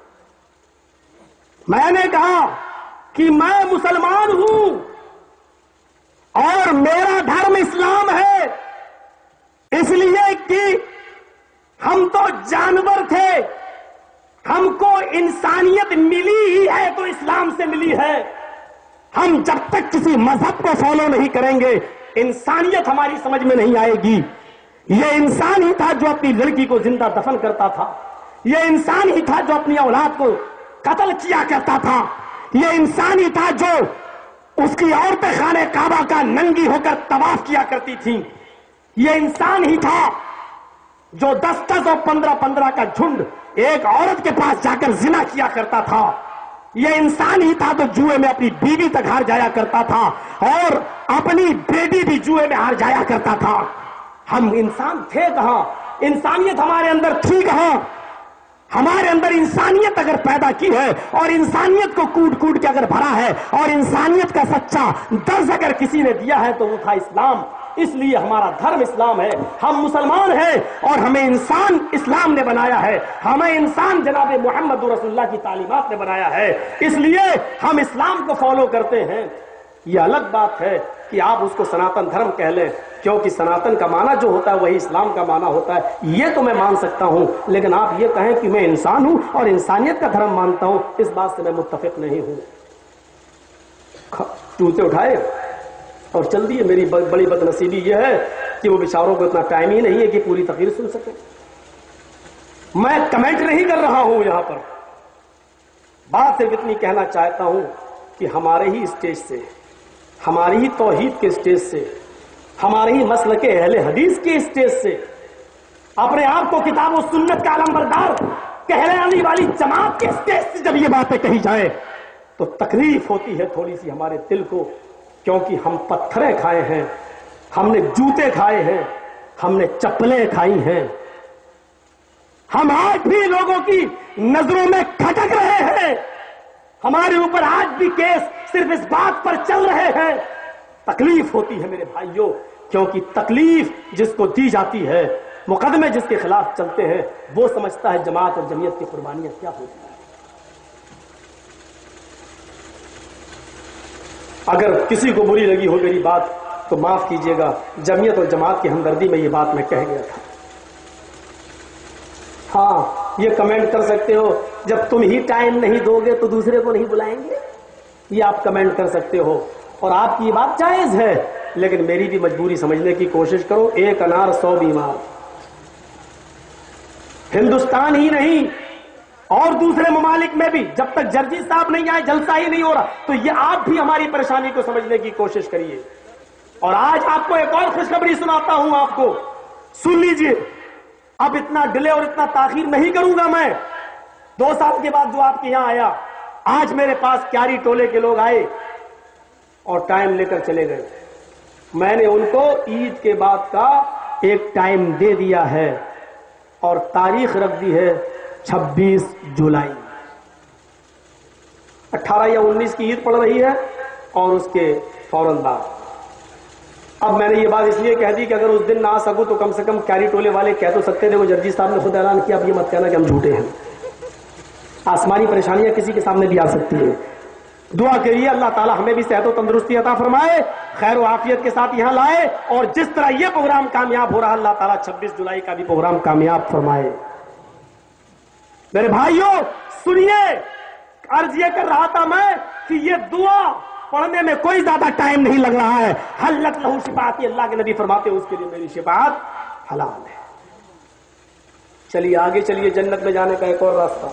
میں نے کہا کہ میں مسلمان ہوں اور میرا دھرم اسلام ہے، اس لیے کہ ہم تو جانور تھے، ہم کو انسانیت ملی ہی ہے تو اسلام سے ملی ہے. ہم جب تک کسی مذہب کو فالو نہیں کریں گے انسانیت ہماری سمجھ میں نہیں آئے گی. یہ انسان ہی تھا جو اپنی لڑکی کو زندہ دفن کرتا تھا، یہ انسان ہی تھا جو اپنی اولاد کو قتل کیا کرتا تھا، یہ انسان ہی تھا جو اس کی عورتیں خانہ کعبہ کا ننگی ہو کر طواف کیا کرتی تھیں، یہ انسان ہی تھا جو دس دس اور پندرہ پندرہ کا جھنڈ ایک عورت کے پاس جا کر زنا کیا کرتا تھا. یہ انسان ہی تھا تو جوئے میں اپنی بیوی تک ہار جایا کرتا تھا اور اپنی بیٹی بھی جوئے میں ہار جایا کرتا تھا. ہم انسان تھے کہاں؟ انسانیت ہمارے اندر تھی کہاں؟ ہمارے اندر انسانیت اگر پیدا کی ہے اور انسانیت کو کوٹ کوٹ کے اگر بھرا ہے اور انسانیت کا سچا درس اگر کسی نے دیا ہے تو وہ تھا اسلام. اس لیے ہمارا دھرم اسلام ہے. ہم مسلمان ہیں اور ہمیں انسان اسلام نے بنایا ہے. ہمیں انسان جناب محمد رسول اللہ کی تعلیمات نے بنایا ہے. اس لیے ہم اسلام کو فالو کرتے ہیں. یہ الگ بات ہے کہ آپ اس کو سناتن دھرم کہہ لیں، کیونکہ سناتن کا معنی جو ہوتا ہے وہی اسلام کا معنی ہوتا ہے. یہ تو میں مان سکتا ہوں، لیکن آپ یہ کہیں کہ میں انسان ہوں اور انسانیت کا دھرم مانتا ہوں، اس بات سے میں متفق نہیں ہوں. جوتے اٹھائے اور چل دیے. میری بڑی بد نصیبی یہ ہے کہ وہ بیچاروں کو اتنا ٹائم ہی نہیں ہے کہ پوری تقریر سن سکے. میں کمنٹ نہیں کر رہا ہوں یہاں پر، بات صرف اتنی کہنا چاہتا ہوں کہ ہمارے ہی اسٹیج سے، ہماری ہی توحید کے اسٹیج سے، ہمارے ہی مسلک اہل حدیث کے اسٹیج سے، اپنے آپ کو کتاب و سنت کا علمبردار کہلانے والی جماعت کے اسٹیج سے جب یہ باتیں کہی جائے تو تکلیف ہوتی ہے تھوڑی سی ہمارے دل کو، کیونکہ ہم پتھریں کھائے ہیں، ہم نے جوتے کھائے ہیں، ہم نے چپلیں کھائی ہیں. ہم آج بھی لوگوں کی نظروں میں کھٹک رہے ہیں. ہمارے اوپر آج بھی کیس صرف اس بات پر چل رہے ہیں. تکلیف ہوتی ہے میرے بھائیوں، کیونکہ تکلیف جس کو دی جاتی ہے، مقدمے جس کے خلاف چلتے ہیں، وہ سمجھتا ہے جماعت اور جمعیت کی قربانیاں کیا ہوتی ہیں. اگر کسی کو بری لگی ہو میری بات تو معاف کیجیے گا. جمعیت اور جماعت کی ہمدردی میں یہ بات میں کہہ گیا تھا. ہاں، یہ کمنٹ کر سکتے ہو جب تم ہی ٹائم نہیں دو گے تو دوسرے کو نہیں بلائیں گے، یہ آپ کمنٹ کر سکتے ہو اور آپ کی یہ بات جائز ہے. لیکن میری بھی مجبوری سمجھنے کی کوشش کرو. ایک انار سو بیمار. ہندوستان ہی نہیں اور دوسرے ممالک میں بھی جب تک جرجی صاحب نہیں آئے جلسہ ہی نہیں ہو رہا. تو یہ آپ بھی ہماری پریشانی کو سمجھنے کی کوشش کریے. اور آج آپ کو ایک اور خوشخبری سناتا ہوں، آپ کو سن لیجئے. اب اتنا ڈیلے اور اتنا تاخیر نہیں کروں گا میں. دو سال کے بعد جو آپ کے یہاں آیا، آج میرے پاس کیاری ٹولے کے لوگ آئے اور ٹائم لے کر چلے گئے. میں نے ان کو عید کے بعد کا ایک ٹائم دے دیا ہے اور تاریخ رکھ دی ہے چھبیس جولائی. اٹھارہ یا انیس کی عید پڑ رہی ہے اور اس کے فوراً بعد. اب میں نے یہ بات اس لیے کہہ دی کہ اگر اس دن نہ آ سکوں تو کم سے کم کیاری ٹولے والے کہہ تو سکتے تھے. وہ جرجی صاحب نے خود اعلان کیا. اب یہ مت کہنا کہ ہم جھوٹے ہیں. آسمانی پریشانیاں کسی کے سامنے بھی آ سکتی ہیں. دعا کریے اللہ تعالیٰ ہمیں بھی صحت و تندرستی عطا فرمائے، خیر و عافیت کے ساتھ یہاں لائے، اور جس طرح یہ پروگرام کامیاب ہو رہا اللہ تعالیٰ چھبیس جولائی کا بھی پروگرام کامیاب فرمائے. میرے بھائیوں سنیے، عرض یہ کر رہا تھا میں کہ یہ دعا پڑھنے میں کوئی زیادہ ٹائم نہیں لگ رہا ہے. حلت لہو شفاعتی، اللہ کے نبی فرماتے ہیں اس کے لیے میری شفاعت حلال ہے. چلیے آگے چلیے، جنت میں جانے کا ایک اور راستہ.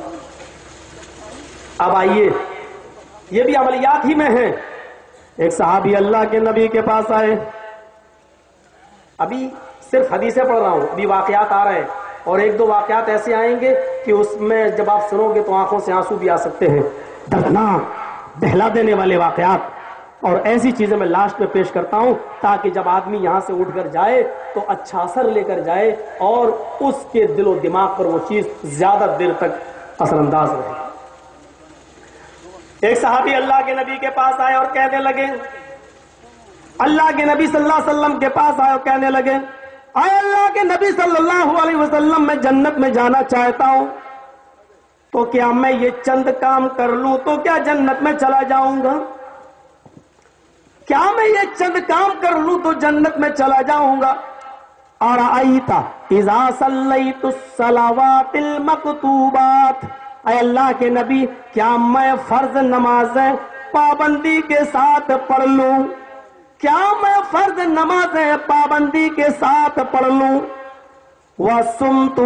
اب آئیے، یہ بھی عملیات ہی میں ہیں. ایک صحابی اللہ کے نبی کے پاس آئے. ابھی صرف حدیثیں پڑھ رہا ہوں، ابھی واقعات آ رہے ہیں اور ایک دو واقعات ایسے آئیں گے کہ اس میں جب آپ سنو گے تو آنکھوں سے آنسو بھی آ سکتے ہیں. دردناک، دہلا دینے والے واقعات. اور ایسی چیزیں میں لاسٹ میں پیش کرتا ہوں تاکہ جب آدمی یہاں سے اٹھ کر جائے تو اچھا اثر لے کر جائے اور اس کے دل و دماغ پر وہ چیز زیادہ دیر تک اثر انداز رہے. ایک صحابی اللہ کے نبی کے پاس آئے اور کہنے لگے، اللہ کے نبی صلی اللہ علیہ وسلم کے پاس آئے اور کہنے لگے، اے اللہ کے نبی صلی اللہ علیہ وسلم میں جنت میں جانا چاہتا ہوں، تو کیا میں یہ چند کام کر لوں تو کیا جنت میں چلا جاؤں گا؟ کیا میں یہ چند کام کر لوں تو جنت میں چلا جاؤں گا؟ اور آئیتا اذا صلیت الصلوات المکتوبات، اے اللہ کے نبی کیا میں فرض نمازیں پابندی کے ساتھ پڑھ لوں؟ کیا میں فرض نمازیں پابندی کے ساتھ پڑھ لوں؟ وَصُمْتُ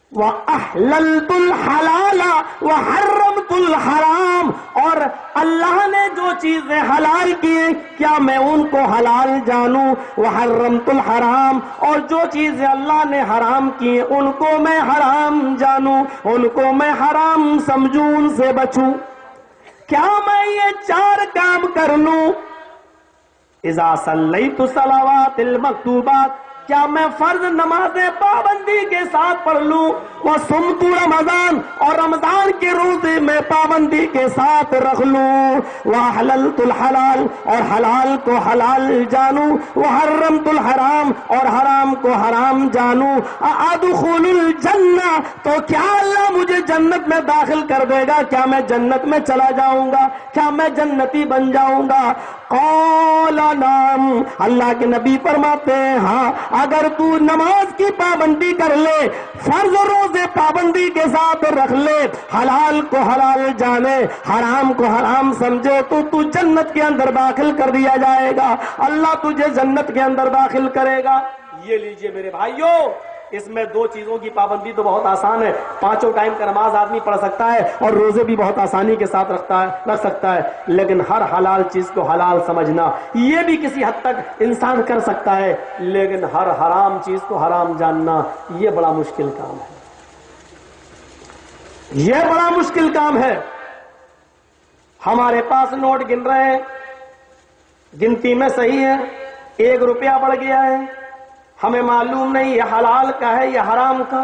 وَأَحْلَلْتُ الْحَلَالَ وَحَرَّمْتُ الْحَرَامَ، اور اللہ نے جو چیزیں حلال کی کیا میں ان کو حلال جانوں، وَحَرَّمْتُ الْحَرَامَ، اور جو چیزیں اللہ نے حرام کی ان کو میں حرام جانوں، ان کو میں حرام سمجھوں، ان سے بچوں۔ کیا میں یہ چار کام کر لوں؟ اذا صلیت الصلوات المکتوبات، کیا میں فرض نمازیں پابندی کے ساتھ پڑھ لوں، وصمت رمضان، اور رمضان کے روزے میں پابندی کے ساتھ رکھ لوں، وحللت الحلال، اور حلال کو حلال جانوں، وحرمت الحرام، اور حرام کو حرام جانوں، ادخل الجنہ، تو کیا اللہ مجھے جنت میں داخل کر دے گا؟ کیا میں جنت میں چلا جاؤں گا؟ کیا میں جنتی بن جاؤں گا؟ قال نعم، اللہ کے نبی فرماتے ہیں ہاں، اگر تو نماز کی پابندی کر لے، فرض روزے پابندی کے ساتھ رکھ لے، حلال کو حلال جانے، حرام کو حرام سمجھے، تو تو جنت کے اندر داخل کر دیا جائے گا، اللہ تجھے جنت کے اندر داخل کرے گا۔ یہ لیجئے میرے بھائیوں، اس میں دو چیزوں کی پابندی تو بہت آسان ہے، پانچوں ٹائم کا نماز آدمی پڑھ سکتا ہے اور روزے بھی بہت آسانی کے ساتھ رکھتا ہے رکھ سکتا ہے، لیکن ہر حلال چیز کو حلال سمجھنا یہ بھی کسی حد تک انسان کر سکتا ہے، لیکن ہر حرام چیز کو حرام جاننا یہ بڑا مشکل کام ہے، یہ بڑا مشکل کام ہے۔ ہمارے پاس نوٹ گن رہے ہیں، گنتی میں صحیح ہے، ایک روپیہ بڑھ گیا ہے، ہمیں معلوم نہیں یہ حلال کا ہے یا حرام کا،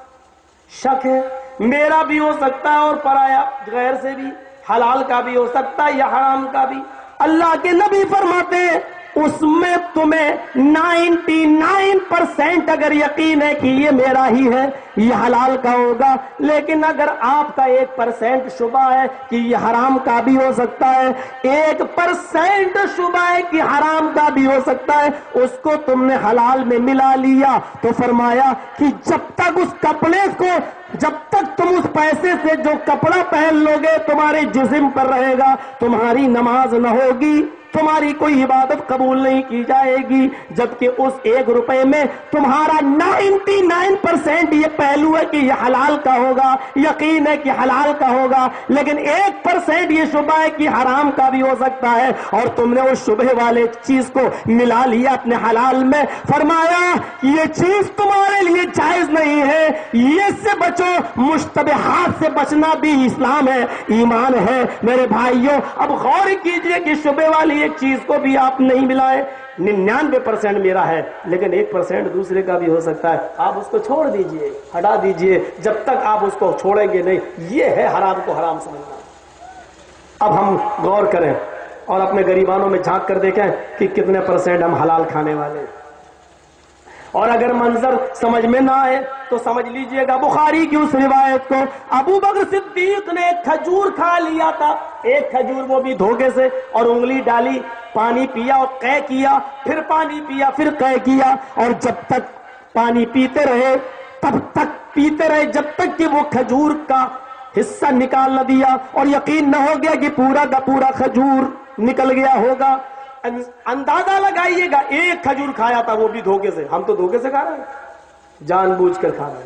شک ہے، میرا بھی ہو سکتا ہے اور پرایا غیر سے بھی، حلال کا بھی ہو سکتا ہے یا حرام کا بھی۔ اللہ کے نبی فرماتے ہیں اس میں تمہیں نائنٹی نائن پرسینٹ اگر یقین ہے کہ یہ میرا ہی ہے، یہ حلال کا ہوگا، لیکن اگر آپ کا ایک پرسینٹ شبہ ہے کہ یہ حرام کا بھی ہو سکتا ہے، ایک پرسینٹ شبہ ہے کہ حرام کا بھی ہو سکتا ہے، اس کو تم نے حلال میں ملا لیا، تو فرمایا کہ جب تک اس کپڑے کو، جب تک تم اس پیسے سے جو کپڑا پہن لو گے تمہارے جسم پر رہے گا، تمہاری نماز نہ ہوگی، تمہاری کوئی عبادت قبول نہیں کی جائے گی، جبکہ اس ایک روپے میں تمہارا نائنٹی نائن پرسینٹ یہ پہلو ہے کہ یہ حلال کا ہوگا، یقین ہے کہ حلال کا ہوگا، لیکن ایک پرسینٹ یہ شبہ ہے کہ حرام کا بھی ہو سکتا ہے، اور تم نے اس شبہ والے چیز کو ملا لیا اپنے حلال میں۔ فرمایا یہ چیز تمہارے لیے جائز نہیں ہے، یہ سے بچو، مشتبہات سے بچنا بھی اسلام ہے، ایمان ہے۔ میرے بھائیوں اب غور کیجئے کہ شبہ والی ایک چیز کو بھی آپ نہیں ملائے، ننانوے پرسینٹ میرا ہے لیکن ایک پرسینٹ دوسرے کا بھی ہو سکتا ہے، آپ اس کو چھوڑ دیجئے، ہٹا دیجئے، جب تک آپ اس کو چھوڑیں گے نہیں، یہ ہے حرام کو حرام سمجھنا۔ اب ہم غور کریں اور اپنے غریبانوں میں جھانک کر دیکھیں کہ کتنے پرسینٹ ہم حلال کھانے والے ہیں، اور اگر منظر سمجھ میں نہ آئے تو سمجھ لیجئے گا بخاری کی اس روایت کو، ابو بکر صدیق نے ایک کھجور کھا لیا تھا، ایک کھجور وہ بھی دھوکے سے، اور انگلی ڈالی، پانی پیا اور قے کیا، پھر پانی پیا، پھر قے کیا، اور جب تک پانی پیتے رہے تب تک پیتے رہے جب تک کہ وہ کھجور کا حصہ نکال نہ دیا، اور یقین نہ ہو گیا کہ پورا کا پورا کھجور نکل گیا ہوگا۔ اندازہ لگائیے گا ایک کھجور کھایا تھا وہ بھی دھوکے سے، ہم تو دھوکے سے کھا رہے ہیں، جان بوجھ کر کھا رہے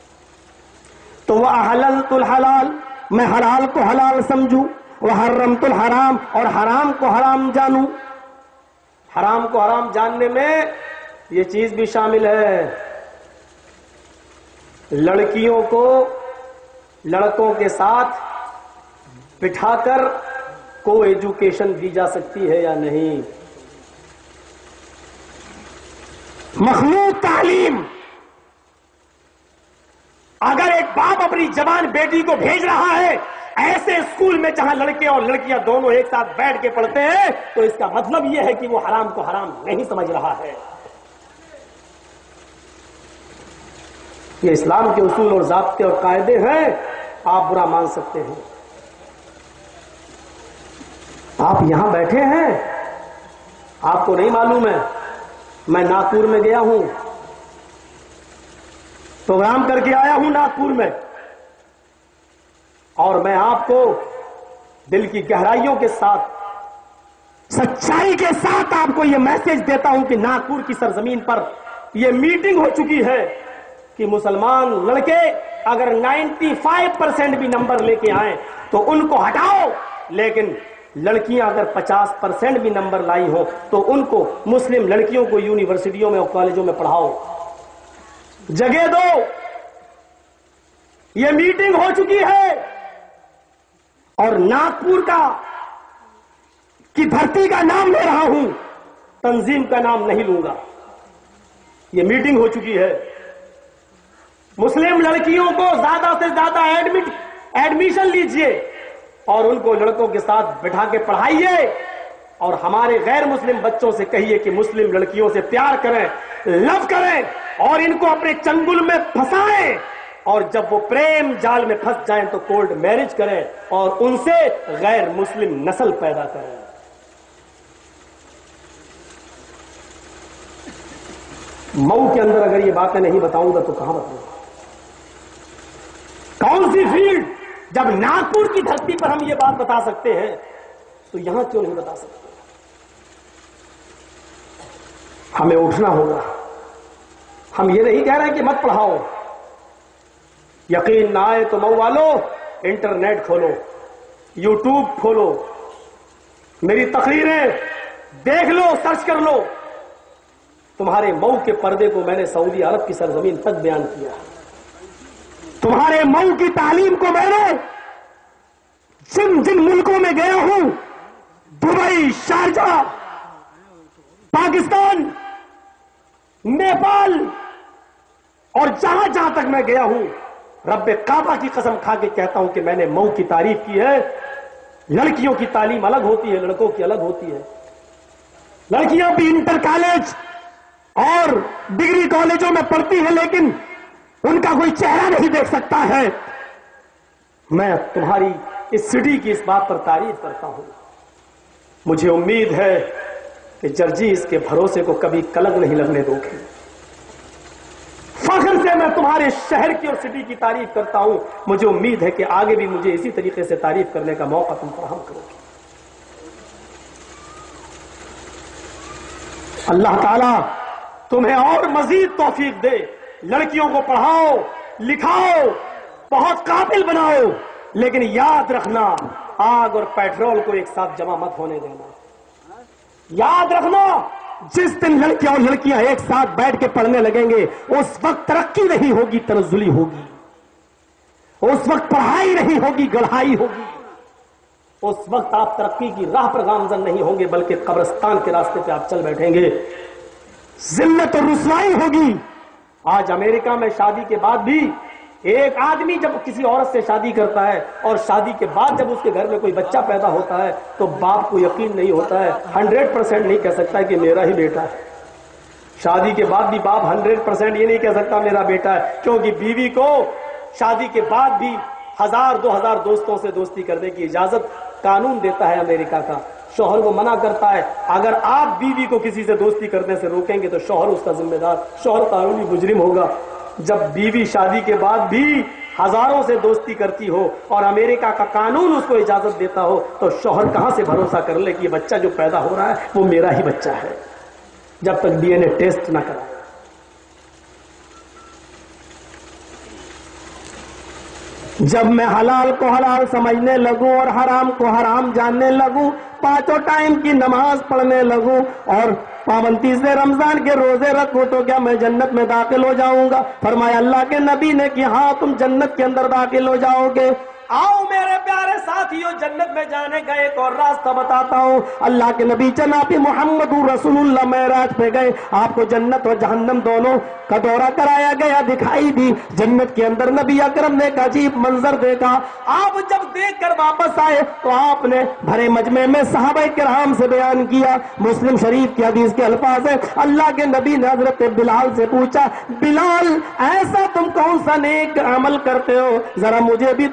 ہیں۔ تو وَأَحْلَلْتُ الْحَلَالَ، میں حلال کو حلال سمجھوں، وَحَرَّمْتُ الْحَرَامَ، اور حرام کو حرام جانوں۔ حرام کو حرام جاننے میں یہ چیز بھی شامل ہے، لڑکیوں کو لڑکوں کے ساتھ بٹھا کر کو ایجوکیشن دی جا سکتی ہے یا نہیں، مخلوط تعلیم۔ اگر ایک باپ اپنی جوان بیٹی کو بھیج رہا ہے ایسے اسکول میں جہاں لڑکے اور لڑکیاں دونوں ایک ساتھ بیٹھ کے پڑھتے ہیں، تو اس کا مطلب یہ ہے کہ وہ حرام کو حرام نہیں سمجھ رہا ہے۔ یہ اسلام کے اصول اور ضابطے اور قاعدے ہیں، آپ برا مان سکتے ہیں۔ آپ یہاں بیٹھے ہیں، آپ کو نہیں معلوم ہے میں ناگپور میں گیا ہوں، پروگرام کر کے آیا ہوں ناگپور میں، اور میں آپ کو دل کی گہرائیوں کے ساتھ، سچائی کے ساتھ آپ کو یہ میسج دیتا ہوں کہ ناگپور کی سرزمین پر یہ میٹنگ ہو چکی ہے کہ مسلمان لڑکے اگر نائنٹی فائیو پرسینٹ بھی نمبر لے کے آئیں تو ان کو ہٹاؤ، لیکن لڑکیاں اگر پچاس پرسینٹ بھی نمبر لائی ہو تو ان کو مسلم لڑکیوں کو یونیورسٹیوں میں اور کالجوں میں پڑھاؤ، جگہ دو۔ یہ میٹنگ ہو چکی ہے اور ناگپور کا کی دھرتی کا نام لے رہا ہوں، تنظیم کا نام نہیں لوں گا۔ یہ میٹنگ ہو چکی ہے، مسلم لڑکیوں کو زیادہ سے زیادہ ایڈمٹ ایڈمیشن لیجئے اور ان کو لڑکوں کے ساتھ بٹھا کے پڑھائیے، اور ہمارے غیر مسلم بچوں سے کہیے کہ مسلم لڑکیوں سے پیار کریں، لو کریں، اور ان کو اپنے چنگل میں پھنسائیں، اور جب وہ پریم جال میں پھنس جائیں تو کولڈ میرج کریں اور ان سے غیر مسلم نسل پیدا کریں۔ مئو کے اندر اگر یہ باتیں نہیں بتاؤں گا تو کہاں بتاؤں گا؟ کون سی فیلڈ؟ جب ناگپور کی دھرتی پر ہم یہ بات بتا سکتے ہیں تو یہاں کیوں نہیں بتا سکتے؟ ہمیں اٹھنا ہوگا۔ ہم یہ نہیں کہہ رہے کہ مت پڑھاؤ، یقین نہ آئے تو مئو والو انٹرنیٹ کھولو، یوٹیوب کھولو، میری تقریریں دیکھ لو، سرچ کر لو۔ تمہارے مئو کے پردے کو میں نے سعودی عرب کی سرزمین تک بیان کیا، تمہارے مئو کی تعلیم کو میں نے جن جن ملکوں میں گیا ہوں، دبئی، شارجہ، پاکستان، نیپال، اور جہاں جہاں تک میں گیا ہوں، رب کعبہ کی قسم کھا کے کہتا ہوں کہ میں نے مئو کی تعریف کی ہے۔ لڑکیوں کی تعلیم الگ ہوتی ہے، لڑکوں کی الگ ہوتی ہے۔ لڑکیاں بھی انٹر کالج اور ڈگری کالجوں میں پڑھتی ہیں، لیکن ان کا کوئی چہرہ نہیں دیکھ سکتا ہے۔ میں تمہاری اس سٹی کی اس بات پر تعریف کرتا ہوں۔ مجھے امید ہے کہ جرجی اس کے بھروسے کو کبھی کلک نہیں لگنے دو گے۔ فخر سے میں تمہارے شہر کی اور سٹی کی تعریف کرتا ہوں۔ مجھے امید ہے کہ آگے بھی مجھے اسی طریقے سے تعریف کرنے کا موقع تم فراہم کرو گے۔ اللہ تعالیٰ تمہیں اور مزید توفیق دے، لڑکیوں کو پڑھاؤ، لکھاؤ، بہت قابل بناؤ، لیکن یاد رکھنا آگ اور پیٹرول کو ایک ساتھ جمع مت ہونے دینا۔ یاد رکھنا جس دن لڑکیاں اور لڑکیاں ایک ساتھ بیٹھ کے پڑھنے لگیں گے اس وقت ترقی نہیں ہوگی، تنزلی ہوگی، اس وقت پڑھائی نہیں ہوگی، گڑھائی ہوگی، اس وقت آپ ترقی کی راہ پر گامزن نہیں ہوں گے بلکہ قبرستان کے راستے پہ آپ چل بیٹھیں گے، ذلت اور رسوائی ہوگی۔ آج امریکہ میں شادی کے بعد بھی ایک آدمی جب کسی عورت سے شادی کرتا ہے اور شادی کے بعد جب اس کے گھر میں کوئی بچہ پیدا ہوتا ہے تو باپ کو یقین نہیں ہوتا ہے، ہنڈریڈ پرسینٹ نہیں کہہ سکتا ہے کہ میرا ہی بیٹا ہے۔ شادی کے بعد بھی باپ ہنڈریڈ پرسینٹ یہ نہیں کہہ سکتا میرا بیٹا ہے، کیونکہ بیوی کو شادی کے بعد بھی ہزار دو ہزار دوستوں سے دوستی کرنے کی اجازت قانون دیتا ہے امریکہ کا۔ شوہر کو منع کرتا ہے، اگر آپ بیوی کو کسی سے دوستی کرنے سے روکیں گے تو شوہر اس کا ذمہ دار، شوہر قانونی مجرم ہوگا۔ جب بیوی شادی کے بعد بھی ہزاروں سے دوستی کرتی ہو اور امریکہ کا قانون اس کو اجازت دیتا ہو تو شوہر کہاں سے بھروسہ کر لے کہ یہ بچہ جو پیدا ہو رہا ہے وہ میرا ہی بچہ ہے، جب تک ڈی این اے ٹیسٹ نہ کرائے۔ جب میں حلال کو حلال سمجھنے لگوں اور حرام کو حرام جاننے لگوں، پانچوں ٹائم کی نماز پڑھنے لگوں اور پابندی سے رمضان کے روزے رکھوں تو کیا میں جنت میں داخل ہو جاؤں گا؟ فرمایا اللہ کے نبی نے کہ ہاں تم جنت کے اندر داخل ہو جاؤ گے۔ آؤ میرے پیارے ساتھیوں، جنت میں جانے کا ایک اور راستہ بتاتا ہوں۔ اللہ کے نبی جناب محمد رسول اللہ معراج پہ گئے، آپ کو جنت اور جہنم دونوں کا دورہ کرایا گیا، دکھائی دی۔ جنت کے اندر نبی اکرم نے ایک عجیب منظر دیکھا۔ آپ جب دیکھ کر واپس آئے تو آپ نے بھرے مجمع میں صحابہ کرام سے بیان کیا۔ مسلم شریف کی حدیث کے الفاظ ہیں، اللہ کے نبی نے حضرت بلال سے پوچھا، بلال ایسا تم کون سا نیک عمل کرتے ہو، ذرا مجھے بھی تو بتاؤ۔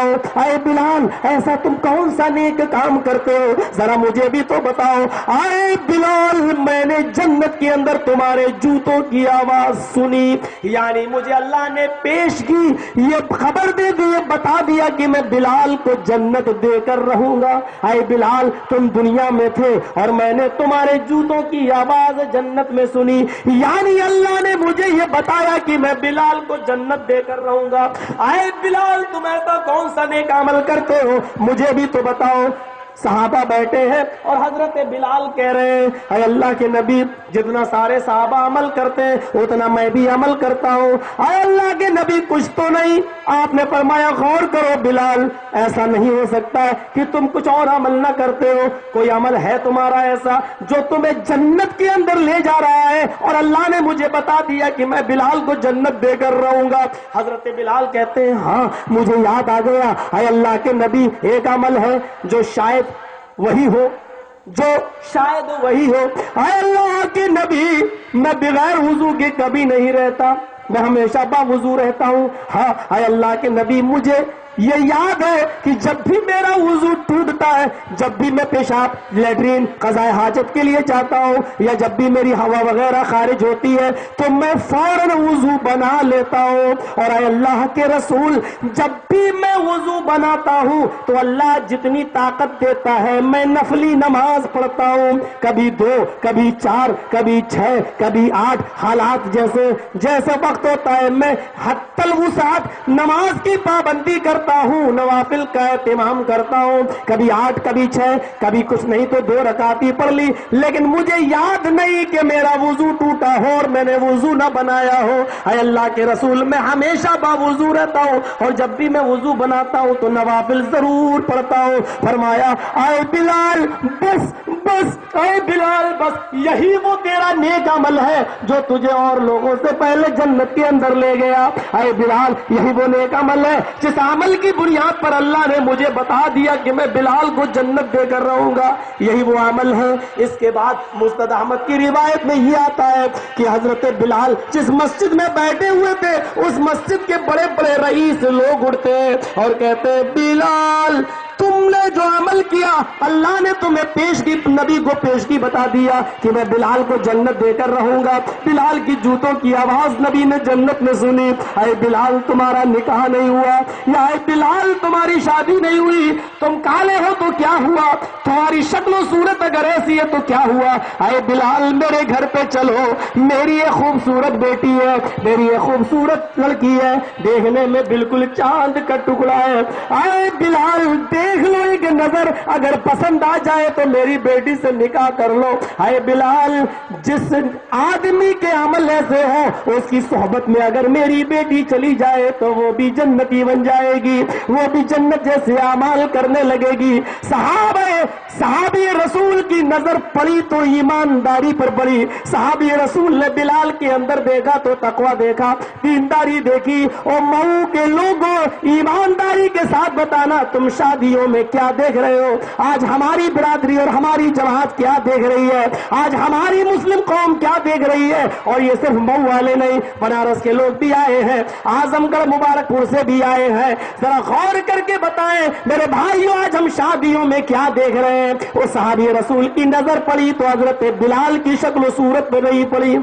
بتاؤ اے بلال ایسا تم کون سا نیک کام کرتے ہو، ذرا مجھے بھی تو بتاؤ۔ اے بلال میں نے جنت کے اندر تمہارے جوتوں کی آواز سنی، یعنی مجھے اللہ نے پیش کی، یہ خبر دے دی، یہ بتا دیا کہ میں بلال کو جنت دے کر رہوں گا۔ اے بلال تم دنیا میں تھے اور میں نے تمہارے جوتوں کی آواز جنت میں سنی، یعنی اللہ نے مجھے یہ بتایا کہ میں بلال کو جنت دے کر رہوں گا۔ اے بلال تم ایسا کون سا نیک عمل کرتے ہو مجھے بھی تو بتاؤ۔ صحابہ بیٹھے ہیں اور حضرت بلال کہہ رہے ہیں اے اللہ کے نبی جتنا سارے صحابہ عمل کرتے ہیں اتنا میں بھی عمل کرتا ہوں۔ اے اللہ کے نبی کچھ تو نہیں؟ آپ نے فرمایا غور کرو بلال، ایسا نہیں ہو سکتا ہے کہ تم کچھ اور عمل نہ کرتے ہو، کوئی عمل ہے تمہارا ایسا جو تمہیں جنت کے اندر لے جا رہا ہے، اور اللہ نے مجھے بتا دیا کہ میں بلال کو جنت دے کر رہوں گا۔ حضرت بلال کہتے ہیں ہاں مجھے یاد آ گیا اے اللہ کے نبی، ایک عمل ہے جو شاید وہی ہو جو شاید وہی ہو۔ اے اللہ کے نبی میں بغیر وضو کے کبھی نہیں رہتا، میں ہمیشہ با وضو رہتا ہوں۔ ہاں اے اللہ کے نبی مجھے یہ یاد ہے کہ جب بھی میرا وضو ٹوٹتا ہے، جب بھی میں پیشاب لیٹرین قضاء حاجت کے لیے جاتا ہوں یا جب بھی میری ہوا وغیرہ خارج ہوتی ہے تو میں فوراً وضو بنا لیتا ہوں۔ اور اے اللہ کے رسول جب بھی میں وضو بناتا ہوں تو اللہ جتنی طاقت دیتا ہے میں نفلی نماز پڑھتا ہوں، کبھی دو کبھی چار کبھی چھ کبھی آٹھ، حالات جیسے جیسے وقت ہوتا ہے میں حتی الوسعت نماز کی پابندی کرتا ہوں، نوافل کا اہتمام کرتا ہوں، کبھی آٹھ کبھی چھ کبھی کچھ نہیں تو دو رکعت ہی پڑھ لی، لیکن مجھے یاد نہیں کہ میرا وضو ٹوٹا ہو اور میں نے وضو نہ بنایا ہو۔ اے اللہ کے رسول میں ہمیشہ با وضو رہتا ہوں اور جب بھی میں وضو بناتا ہوں تو نوافل ضرور پڑھتا ہوں۔ فرمایا اے بلال بس بس اے بلال بس یہی وہ تیرا نیک عمل ہے جو تجھے اور لوگوں سے پہلے جنت کے اندر لے گیا۔ اے بلال یہی وہ نیک عمل ہے جس عمل کی بنیاد پر اللہ نے مجھے بتا دیا کہ میں بلال کو جنت دے کر رہوں گا، یہی وہ عمل ہے۔ اس کے بعد مسند احمد کی روایت میں یہ آتا ہے کہ حضرت بلال جس مسجد میں بیٹھے ہوئے تھے اس مسجد کے بڑے بڑے رئیس لوگ اٹھتے ہیں اور کہتے ہیں بلال تم نے جو عمل کیا اللہ نے تمہیں پیش کی، نبی کو پیش کی بتا دیا کہ میں بلال کو جنت دے کر رہوں گا۔ بلال کی جوتوں کی آواز نبی نے جنت میں سنی۔ اے بلال تمہارا نکاح نہیں ہوا، یا اے بلال تمہاری شادی نہیں ہوئی، تم کالے ہو تو کیا ہوا، تمہاری شکل و صورت اگر ایسی ہے تو کیا ہوا، اے بلال میرے گھر پہ چلو، میری ایک خوبصورت بیٹی ہے، میری ایک خوبصورت لڑکی ہے، دیکھنے میں بالکل چاند کا ٹکڑا ہے، اے بلال دیکھ لو ایک نظر، اگر پسند آ جائے تو میری بیٹی سے نکاح کر لو۔ اے بلال جس آدمی کے عمل ایسے ہو اس کی صحبت میں اگر میری بیٹی چلی جائے تو وہ بھی جنتی بن جائے گی، وہ بھی جنت جیسے اعمال کرنے لگے گی۔ صحابہ صحابی رسول کی نظر پڑی تو ایمانداری پر پڑی، صحابی رسول نے بلال کے اندر دیکھا تو تقویٰ دیکھا، دینداری دیکھی۔ اور مئو کے لوگوں ایمانداری کے ساتھ بتانا تم شادیوں میں کیا دیکھ رہے ہو؟ آج ہماری برادری اور ہماری جماعت کیا دیکھ رہی ہے؟ آج ہماری مسلم قوم کیا دیکھ رہی ہے؟ اور یہ صرف مئو والے نہیں، بنارس کے لوگ بھی آئے ہیں، اعظم گڑھ مبارک پور سے بھی آئے ہیں، ذرا غور کر کے بتائیں میرے بھائیوں آج ہم شادیوں میں کیا دیکھ رہے ہیں؟ وہ صحابی رسول کی نظر پڑی تو حضرت بلال کی شکل و صورت پہ نہیں پڑی،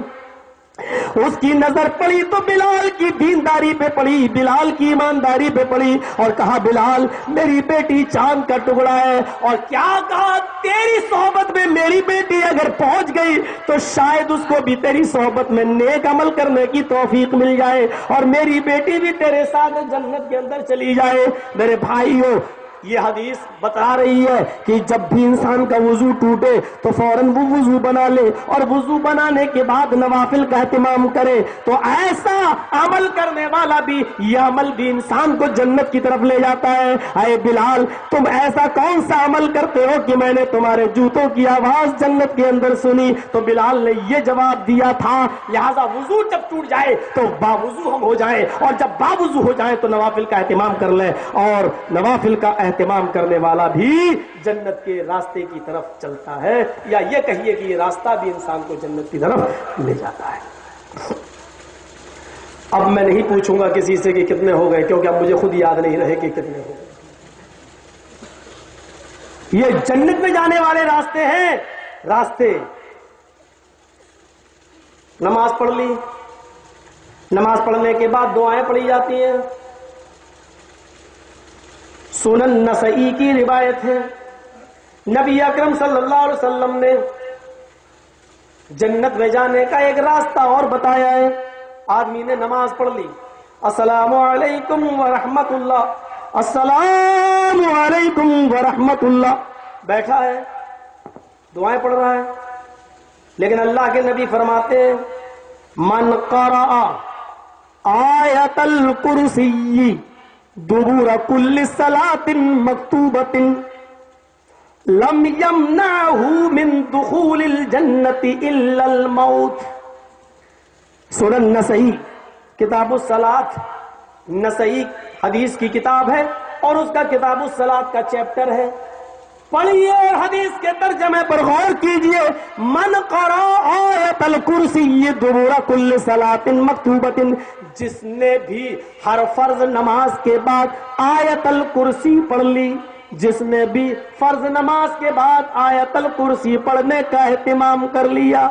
اس کی نظر پڑی تو بلال کی دینداری پہ پڑی، بلال کی ایمانداری پہ پڑی، اور کہا بلال میری بیٹی چاند کا ٹکڑا ہے، اور کیا کہا تیری صحبت میں میری بیٹی اگر پہنچ گئی تو شاید اس کو بھی تیری صحبت میں نیک عمل کرنے کی توفیق مل جائے اور میری بیٹی بھی تیرے ساتھ جنت کے اندر چلی جائے۔ میرے بھائیوں یہ حدیث بتا رہی ہے کہ جب بھی انسان کا وضو ٹوٹے تو فوراً وہ وضو بنا لے اور وضو بنانے کے بعد نوافل کا اہتمام کرے، تو ایسا عمل کرنے والا بھی یہ عمل بھی انسان کو جنت کی طرف لے جاتا ہے۔ اے بلال تم ایسا کون سا عمل کرتے ہو کہ میں نے تمہارے جوتوں کی آواز جنت کے اندر سنی؟ تو بلال نے یہ جواب دیا تھا لہذا وضو جب ٹوٹ جائے تو باوضو ہم ہو جائیں، اور جب باوضو ہو جائیں تو نوافل کا اہتمام کر لیں، اور نوافل کا اہتمام کرنے والا بھی جنت کے راستے کی طرف چلتا ہے، یا یہ کہیے کہ یہ راستہ بھی انسان کو جنت کی طرف لے جاتا ہے۔ اب میں نہیں پوچھوں گا کسی سے کہ کتنے ہو گئے، کیونکہ اب مجھے خود یاد نہیں رہے کہ کتنے ہو گئے۔ یہ جنت میں جانے والے راستے ہیں. راستے نماز پڑھ لی, نماز پڑھنے کے بعد دعائیں پڑھی جاتی ہیں. سنن نسائی کی روایت ہے, نبی اکرم صلی اللہ علیہ وسلم نے جنت میں جانے کا ایک راستہ اور بتایا ہے. آدمی نے نماز پڑھ لی, السلام علیکم ورحمت اللہ, السلام علیکم ورحمت اللہ, بیٹھا ہے دعائیں پڑھ رہا ہے. لیکن اللہ کے نبی فرماتے ہیں من قرأ آیت الکرسی دبور کل صلاۃ مکتوبۃ لم یمنعہ من دخول الجنت الا الموت. سنن نسائی کتاب الصلاۃ, نسائی حدیث کی کتاب ہے اور اس کا کتاب الصلاۃ کا چیپٹر ہے. پڑھیے اور حدیث کے ترجمے پر غور کیجئے. من قرأ آیت الکرسی دبور کل صلاۃ مکتوبۃ, جس نے بھی ہر فرض نماز کے بعد آیت الکرسی پڑھ لی, جس نے بھی فرض نماز کے بعد آیت الکرسی پڑھنے کا اہتمام کر لیا,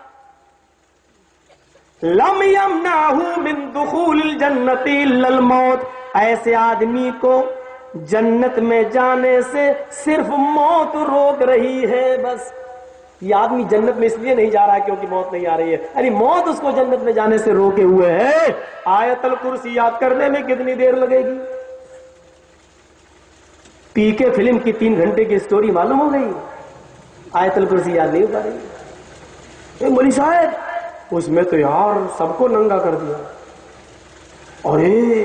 لم یمنعہ من دخول الجنت الا الموت, ایسے آدمی کو جنت میں جانے سے صرف موت روک رہی ہے. بس یہ آدمی جنت میں اس لیے نہیں جا رہا ہے کیونکہ موت نہیں آ رہی ہے, یعنی موت اس کو جنت میں جانے سے روکے ہوئے ہے. آیت الکرسی یاد کرنے میں کتنی دیر لگے گی؟ پی کے فلم کی تین گھنٹے کی سٹوری معلوم ہو گئی, آیت الکرسی یاد نہیں ہو پا رہی. مولوی صاحب اس میں تو یار سب کو ننگا کر دیا, اور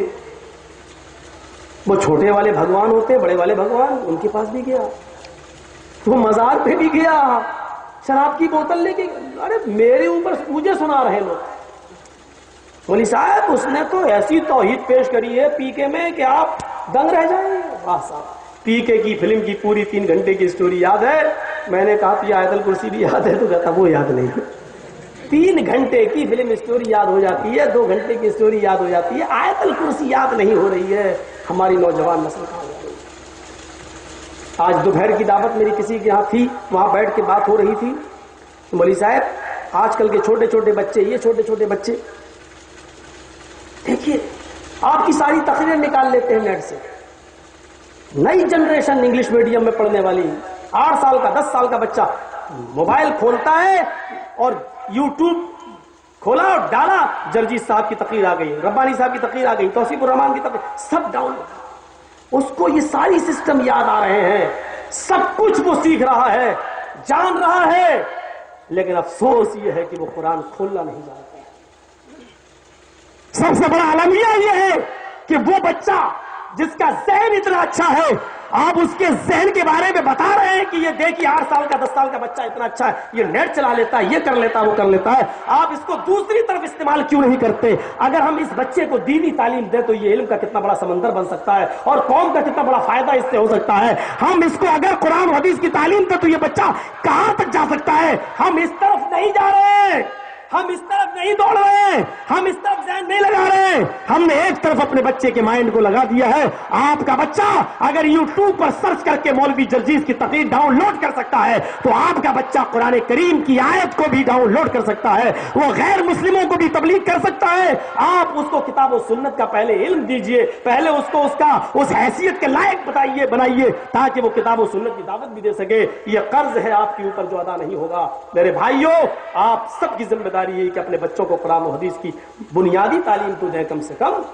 وہ چھوٹے والے بھگوان ہوتے, بڑے والے بھگوان, ان کے پاس بھی گیا, وہ مزار پہ بھی گیا, شراب کی بوتل لے کے, ارے میرے اوپر مجھے سنا رہے لوگ. مولوی صاحب اس نے تو ایسی توحید پیش کری ہے پی کے میں کہ آپ دنگ رہ جائیں. واہ صاحب, پی کے کی فلم کی پوری تین گھنٹے کی سٹوری یاد ہے. میں نے کہا آیت الکرسی بھی یاد ہے, تو کہتا وہ یاد نہیں. تین گھنٹے کی فلم سٹوری یاد ہو جاتی ہے, دو گھنٹے کی سٹوری یاد ہو جاتی ہے, آیت الکرسی یاد نہیں ہو رہی ہے. ہماری نوجوان نسل کہاں جا رہی ہے؟ آج دوپہر کی دعوت میری کسی کے یہاں تھی, وہاں بیٹھ کے بات ہو رہی تھی. مولوی صاحب آج کل کے چھوٹے چھوٹے بچے, یہ چھوٹے چھوٹے بچے دیکھیے آپ کی ساری تقریریں نکال لیتے ہیں نیٹ سے. نئی جنریشن انگلش میڈیم میں پڑھنے والی, آٹھ سال کا دس سال کا بچہ موبائل کھولتا ہے اور یوٹیوب کھولا اور ڈالا, جرجیت صاحب کی تقریر آ گئی, ربانی صاحب کی تقریر آ گئی, توصیف الرحمان کی تقریر, سب ڈاؤن. اس کو یہ ساری سسٹم یاد آ رہے ہیں, سب کچھ وہ سیکھ رہا ہے, جان رہا ہے, لیکن افسوس یہ ہے کہ وہ قرآن کھولنا نہیں جانتا. سب سے بڑا المیہ یہ ہے کہ وہ بچہ جس کا ذہن اتنا اچھا ہے, آپ اس کے ذہن کے بارے میں بتا رہے ہیں کہ یہ دیکھیے آٹھ سال کا دس سال کا بچہ اتنا اچھا ہے, یہ نیٹ چلا لیتا ہے, یہ کر لیتا ہے, وہ کر لیتا ہے. آپ اس کو دوسری طرف استعمال کیوں نہیں کرتے؟ اگر ہم اس بچے کو دینی تعلیم دیں تو یہ علم کا کتنا بڑا سمندر بن سکتا ہے اور قوم کا کتنا بڑا فائدہ اس سے ہو سکتا ہے. ہم اس کو اگر قرآن و حدیث کی تعلیم دیں تو یہ بچہ کہاں تک جا سکتا ہے. ہم اس طرف نہیں جا رہے, ہم اس طرف نہیں دوڑ رہے, ہم اس طرف ذہن نہیں لگا رہے. ہم نے ایک طرف اپنے بچے کے مائنڈ کو لگا دیا ہے. آپ کا بچہ اگر یوٹیوب پر سرچ کر کے مولوی جرجیز کی تقریر ڈاؤن لوڈ کر سکتا ہے تو آپ کا بچہ قرآن کریم کی آیت کو بھی ڈاؤن لوڈ کر سکتا ہے, وہ غیر مسلموں کو بھی تبلیغ کر سکتا ہے. آپ اس کو کتاب و سنت کا پہلے علم دیجئے, پہلے اس کو اس کا اس حیثیت کے لائق بتائیے, بنائیے, تاکہ وہ کتاب و سنت کی دعوت بھی دے سکے. یہ قرض ہے آپ کے اوپر جو ادا نہیں ہوگا. میرے بھائیوں, آپ سب کی ذمہ داری یہ کہ اپنے بچوں کو قرآن و حدیث کی بنیادی تعلیم تو دیں کم سے کم.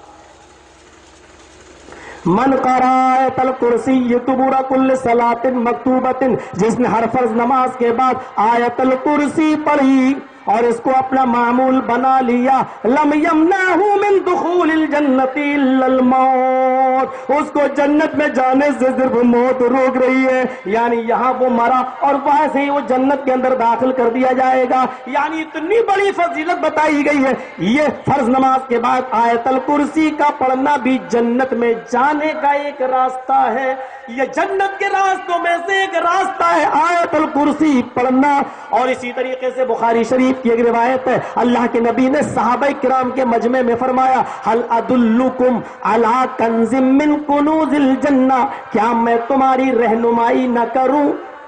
من قرأ آیت الکرسی دبور کل صلاۃ مکتوبۃ, جس نے ہر فرض نماز کے بعد آیت الکرسی پڑھی اور اس کو اپنا معمول بنا لیا, لم یمنعہ من دخول الجنت الا الموت, اس کو جنت میں جانے سے صرف موت روک رہی ہے. یعنی یہاں وہ مرا اور وہاں سے ہی وہ جنت کے اندر داخل کر دیا جائے گا. یعنی اتنی بڑی فضیلت بتائی گئی ہے. یہ فرض نماز کے بعد آیت الکرسی کا پڑھنا بھی جنت میں جانے کا ایک راستہ ہے. یہ جنت کے راستوں میں سے ایک راستہ ہے آیت الکرسی پڑھنا. اور اسی طریقے سے بخاری شریف شریف کی ایک روایت ہے، اللہ کے نبی نے صحابہ کرام کے مجمع میں فرمایا ہل ادلکم علی کنز من کنوز الجنہ، کیا میں تمہاری رہنمائی نہ کروں،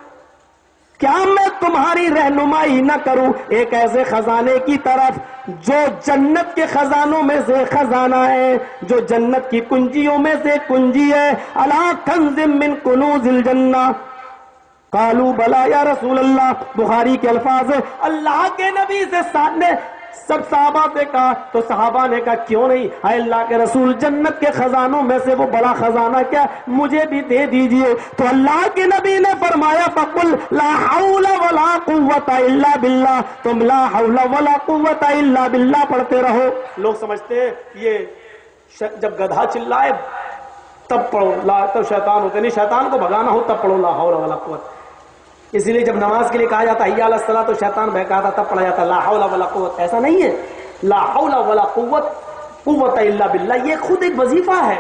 کیا میں تمہاری رہنمائی نہ کروں ایک ایسے خزانے کی طرف جو جنت کے خزانوں میں سے خزانہ ہے، جو جنت کی کنجیوں میں سے کنجی ہے، علی کنز من کنوز الجنہ۔ قالوا بلا یا رسول اللہ، بخاری کے الفاظ ہے، اللہ کے نبی سے سامنے سب صحابہ سے کہا تو صحابہ نے کہا کیوں نہیں، اے اللہ کے رسول جنت کے خزانوں میں سے وہ بڑا خزانہ کیا، مجھے بھی دے دیجئے۔ تو اللہ کے نبی نے فرمایا فقل لا حول ولا قوت الا باللہ، تم لا حول ولا قوت الا باللہ پڑھتے رہو۔ لوگ سمجھتے ہیں یہ جب گدھا چلائے تب پڑھو لا، تو شیطان ہوتے نہیں، شیطان کو بھگانا ہو تب پڑھو لا حول ولا قوت۔ اسی لیے جب نماز کے لیے کہا جاتا ہے حی علی الصلاۃ تو شیطان بہکاتا تب پڑھا جاتا لا حول ولا قوت، ایسا نہیں ہے، لا حول ولا قوت قوت الا باللہ یہ خود ایک وظیفہ ہے،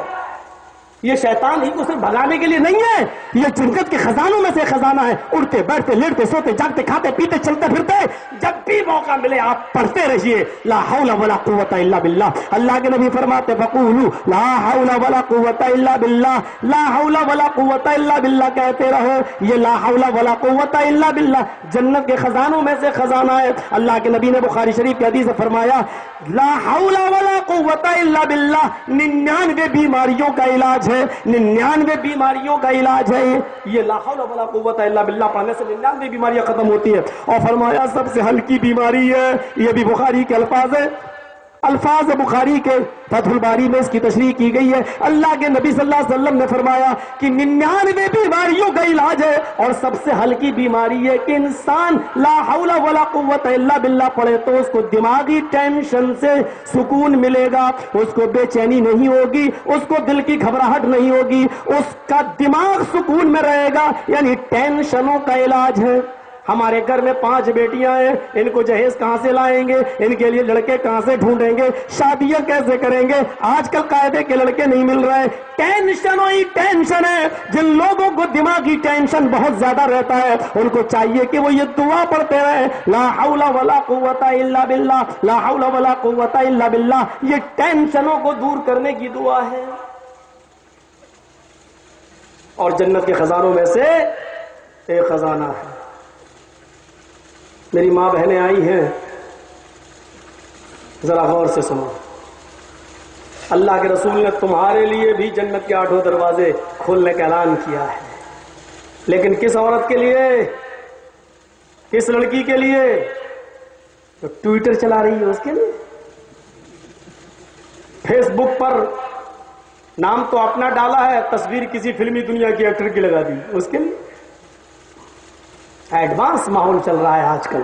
یہ شیطان ہی کو صرف بھگانے کے لیے نہیں ہے، یہ جنت کے خزانوں میں سے خزانہ ہے، اڑتے بیٹھتے لیٹتے سوتے جاگتے کھاتے پیتے چلتے پھرتے جب بھی موقع ملے آپ پڑھتے رہیے لا حول ولا قوت الا باللہ۔ اللہ کے نبی فرماتے فقولوا لا حول ولا قوت الا باللہ، لا حول ولا قوت الا باللہ کہتے رہو، یہ لا حول ولا قوت الا باللہ جنت کے خزانوں میں سے خزانہ ہے۔ اللہ کے نبی نے بخاری شریف کی حدیث میں فرمایا لا حول ولا قوت الا باللہ ننانوے بیماریوں کا علاج ہے، ننانوے بیماریوں کا علاج ہے، یہ لا حول ولا قوت الا باللہ پڑھنے سے ننانوے بیماریاں ختم ہوتی ہے۔ اور فرمایا سب سے ہلکی بیماری ہے، یہ بھی بخاری کے الفاظ ہے، الفاظ بخاری کے فتح الباری میں اس کی تشریح کی گئی ہے۔ اللہ کے نبی صلی اللہ علیہ وسلم نے فرمایا کہ ننانوے بیماریوں کا علاج ہے اور سب سے ہلکی بیماری ہے کہ انسان لا حول ولا قوت الا باللہ پڑھے تو اس کو دماغی ٹینشن سے سکون ملے گا، اس کو بے چینی نہیں ہوگی، اس کو دل کی گھبراہٹ نہیں ہوگی، اس کا دماغ سکون میں رہے گا، یعنی ٹینشنوں کا علاج ہے۔ ہمارے گھر میں پانچ بیٹیاں ہیں، ان کو جہیز کہاں سے لائیں گے، ان کے لیے لڑکے کہاں سے ڈھونڈیں گے، شادیاں کیسے کریں گے، آج کل قاعدے کے لڑکے نہیں مل رہے، ٹینشن ہی ٹینشن ہے۔ جن لوگوں کو دماغی ٹینشن بہت زیادہ رہتا ہے ان کو چاہیے کہ وہ یہ دعا پڑھتے رہے لا حول ولا قوت الا باللہ، لا حول ولا قوت الا باللہ، یہ ٹینشنوں کو دور کرنے کی دعا ہے۔ اور جنت کے خزانوں میں سے ایک خزانہ ہے۔ میری ماں بہنیں آئی ہیں، ذرا غور سے سنو، اللہ کے رسول نے تمہارے لیے بھی جنت کے آٹھوں دروازے کھولنے کا اعلان کیا ہے، لیکن کس عورت کے لیے، کس لڑکی کے لیے جو ٹویٹر چلا رہی ہے اس کے لیے، فیس بک پر نام تو اپنا ڈالا ہے، تصویر کسی فلمی دنیا کی ایکٹر کی لگا دی اس کے لیے۔ ایڈوانس ماحول چل رہا ہے آج کل۔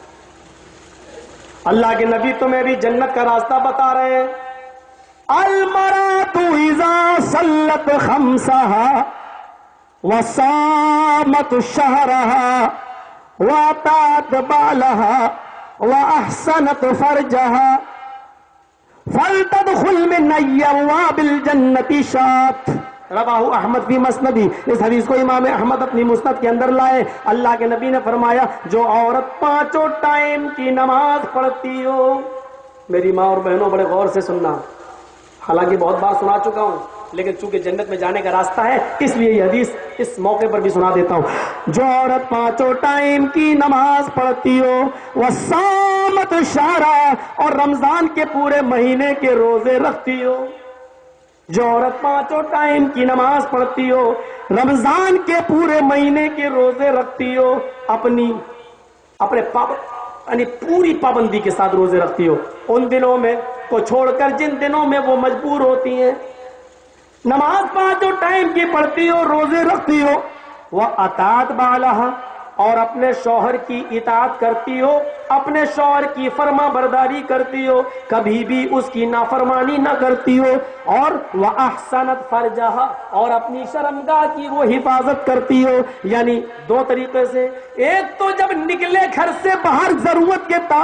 اللہ کے نبی تمہیں بھی جنت کا راستہ بتا رہے ہیں، المرأة اذا صلت خمسها وصامت شهرها واتت بالها واحسنت فرجها فلتدخل من ابواب الجنة شات، رواہ احمد فی مسندی، اس حدیث کو امام احمد اپنی مسند کے اندر لائے۔ اللہ کے نبی نے فرمایا جو عورت پانچوں ٹائم کی نماز پڑھتی ہو، میری ماں اور بہنوں بڑے غور سے سننا، حالانکہ بہت بار سنا چکا ہوں لیکن چونکہ جنت میں جانے کا راستہ ہے اس لیے یہ حدیث اس موقع پر بھی سنا دیتا ہوں۔ جو عورت پانچوں ٹائم کی نماز پڑھتی ہو وصامت شہرا، اور رمضان کے پورے مہینے کے روزے رکھتی ہو، جو عورت پانچوں ٹائم کی نماز پڑھتی ہو، رمضان کے پورے مہینے کے روزے رکھتی ہو، اپنی اپنے یعنی پوری پابندی کے ساتھ روزے رکھتی ہو، ان دنوں میں کو چھوڑ کر جن دنوں میں وہ مجبور ہوتی ہیں، نماز پانچوں ٹائم کی پڑھتی ہو، روزے رکھتی ہو، وہ اطاعت بالہا، اور اپنے شوہر کی اطاعت کرتی ہو، اپنے شوہر کی فرما برداری کرتی ہو، کبھی بھی اس کی نافرمانی نہ کرتی ہو، اور وَأَحْسَنَتْ فَرْجَهَا، اور اپنی شرمگاہ کی وہ حفاظت کرتی ہو۔ یعنی دو طریقے سے، ایک تو جب نکلے گھر سے باہر ضرورت کے تحت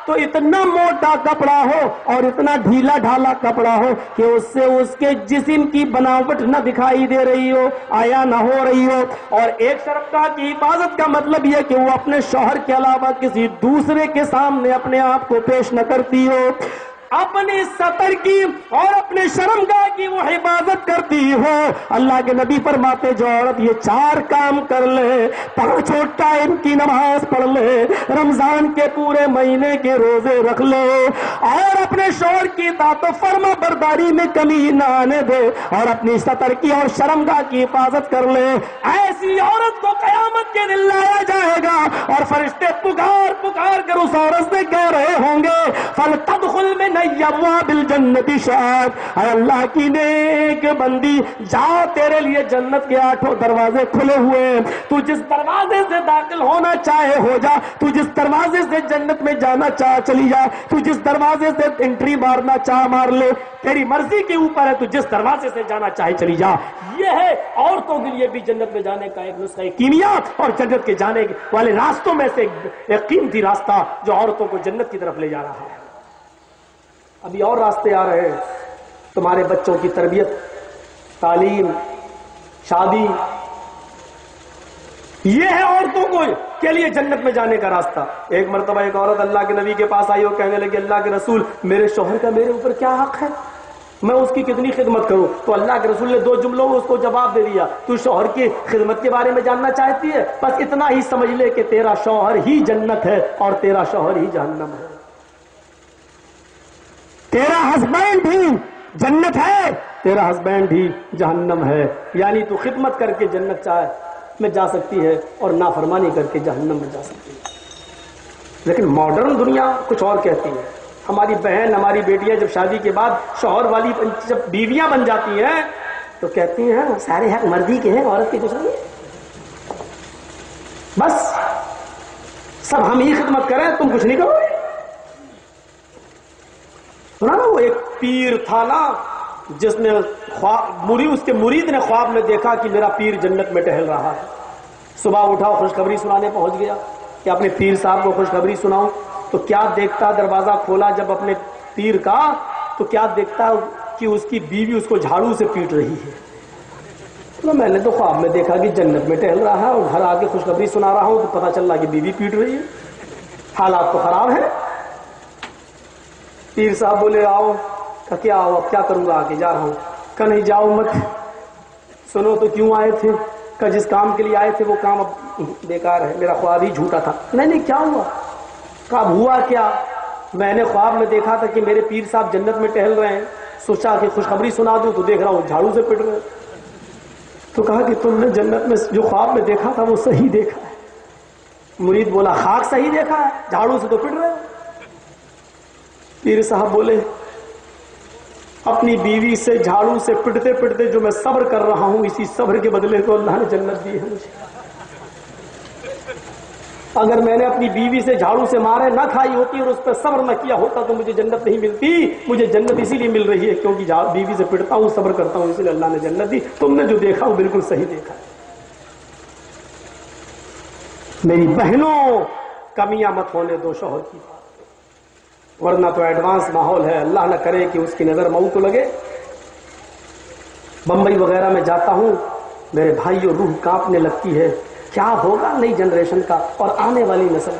تو اتنا موٹا کپڑا ہو اور اتنا ڈھیلا ڈھالا کپڑا ہو کہ اس سے اس کے جسم کی بناوٹ نہ دکھائی دے رہی ہو، آیا نہ ہو رہی ہو. اور ایک شرمگاہ کی حفاظت کا مطلب یہ کہ وہ اپنے شوہر کے علاوہ کسی دوسرے کے سامنے اپنے آپ کو پیش نہ کرتی ہو، اپنے سطر کی اور اپنے شرمگاہ کی وہ حفاظت کرتی ہو. اللہ کے نبی فرماتے جو عورت یہ چار کام کر لے، پانچوں ٹائم کی نماز پڑھ لے، رمضان کے پورے مہینے کے روزے رکھ لے، اور اپنے شوہر کی اطاعت و فرما برداری میں کمی نہ آنے دے، اور اپنی سطر کی اور شرمگاہ کی حفاظت کر لے، ایسی عورت کو قیامت کے دن لایا جائے گا اور فرشتے پکار پکار کر اس عورت سے کہہ رہے ہوں گے فَلْتَدْخُلْ مِنْ ابواب الجنت شاعت، اے اللہ کی نیک بندی جا، تیرے لیے جنت کے آٹھوں دروازے کھلے ہوئے ہیں، تو جس دروازے سے داخل ہونا چاہے ہو جا، تو جس دروازے سے جنت میں جانا چاہ چلی جا، تو جس دروازے سے انٹری مارنا چاہ مار لے، تیری مرضی کے اوپر ہے، تو جس دروازے سے جانا چاہے چلی جا. یہ ہے عورتوں کے لیے بھی جنت میں جانے کا ایک نسخہ کیمیا اور جنت کے جانے والے راستوں میں سے ایک قیمتی راستہ جو عورتوں کو جنت کی طرف لے جا رہا ہے. ابھی اور راستے آ رہے ہیں، تمہارے بچوں کی تربیت، تعلیم، شادی، یہ ہے عورتوں کو کے لیے جنت میں جانے کا راستہ. ایک مرتبہ ایک عورت اللہ کے نبی کے پاس آئی اور کہنے لگی اللہ کے رسول میرے شوہر کا میرے اوپر کیا حق ہے، میں اس کی کتنی خدمت کروں؟ تو اللہ کے رسول نے دو جملوں میں اس کو جواب دے دیا، تو شوہر کی خدمت کے بارے میں جاننا چاہتی ہے، بس اتنا ہی سمجھ لے کہ تیرا شوہر ہی جنت ہے اور تیرا شوہر ہی جہنم ہے، تیرا ہسبینڈ بھی جنت ہے، تیرا ہسبینڈ ہی جہنم ہے. یعنی تو خدمت کر کے جنت چاہے میں جا سکتی ہے اور نافرمانی کر کے جہنم میں جا سکتی ہے. لیکن ماڈرن دنیا کچھ اور کہتی ہے. ہماری بہن، ہماری بیٹیاں جب شادی کے بعد شوہر والی جب بیویاں بن جاتی ہیں تو کہتی ہیں سارے حق مردی کے ہیں، عورت کے کچھ نہیں، بس سب ہم ہی خدمت کریں، تم کچھ نہیں کرو. سنا نا وہ ایک پیر تھا نا جس نے مرید اس کے مرید نے خواب میں دیکھا کہ میرا پیر جنت میں ٹہل رہا ہے. صبح اٹھا خوشخبری سنانے پہنچ گیا کہ اپنے پیر صاحب کو خوشخبری سناؤں. تو کیا دیکھتا، دروازہ کھولا جب اپنے پیر کا تو کیا دیکھتا کہ اس کی بیوی اس کو جھاڑو سے پیٹ رہی ہے. تو میں نے تو خواب میں دیکھا کہ جنت میں ٹہل رہا ہے اور گھر آ کے خوشخبری سنا رہا ہوں تو پتا چل رہا کہ بیوی پیٹ رہی ہے. حالات تو خراب ہیں. پیر صاحب بولے آؤ. کہ کیا آؤ، اب کیا کروں گا، آگے جا رہا ہوں. کہ نہیں جاؤ مت. سنو تو کیوں آئے تھے؟ کہ جس کام کے لیے آئے تھے وہ کام اب بیکار ہے، میرا خواب ہی جھوٹا تھا. نہیں نہیں کیا ہوا؟ کہ اب ہوا کیا؟ میں نے خواب میں دیکھا تھا کہ میرے پیر صاحب جنت میں ٹہل رہے ہیں، سوچا کہ خوشخبری سنا دوں تو دیکھ رہا ہوں جھاڑو سے پٹ رہے. تو کہا کہ تم نے جنت میں جو خواب میں دیکھا تھا وہ صحیح دیکھا ہے. مرید بولا خاک صحیح دیکھا ہے، جھاڑو سے تو پٹ رہے. پیر صاحب بولے اپنی بیوی سے جھاڑو سے پٹتے پٹتے جو میں صبر کر رہا ہوں، اسی صبر کے بدلے تو اللہ نے جنت دی ہے مجھے. اگر میں نے اپنی بیوی سے جھاڑو سے مارے نہ کھائی ہوتی اور اس پہ صبر نہ کیا ہوتا تو مجھے جنت نہیں ملتی. مجھے جنت اسی لیے مل رہی ہے کیونکہ بیوی سے پٹتا ہوں، صبر کرتا ہوں، اسی لیے اللہ نے جنت دی. تم نے جو دیکھا وہ بالکل صحیح دیکھا ہے. میری بہنوں کمیاں مت ہونے دو شوہر کی، ورنہ تو ایڈوانس ماحول ہے. اللہ نہ کرے کہ اس کی نظر مئو کو لگے. بمبئی وغیرہ میں جاتا ہوں، میرے بھائیوں روح کانپنے لگتی ہے. کیا ہوگا نئی جنریشن کا اور آنے والی نسل.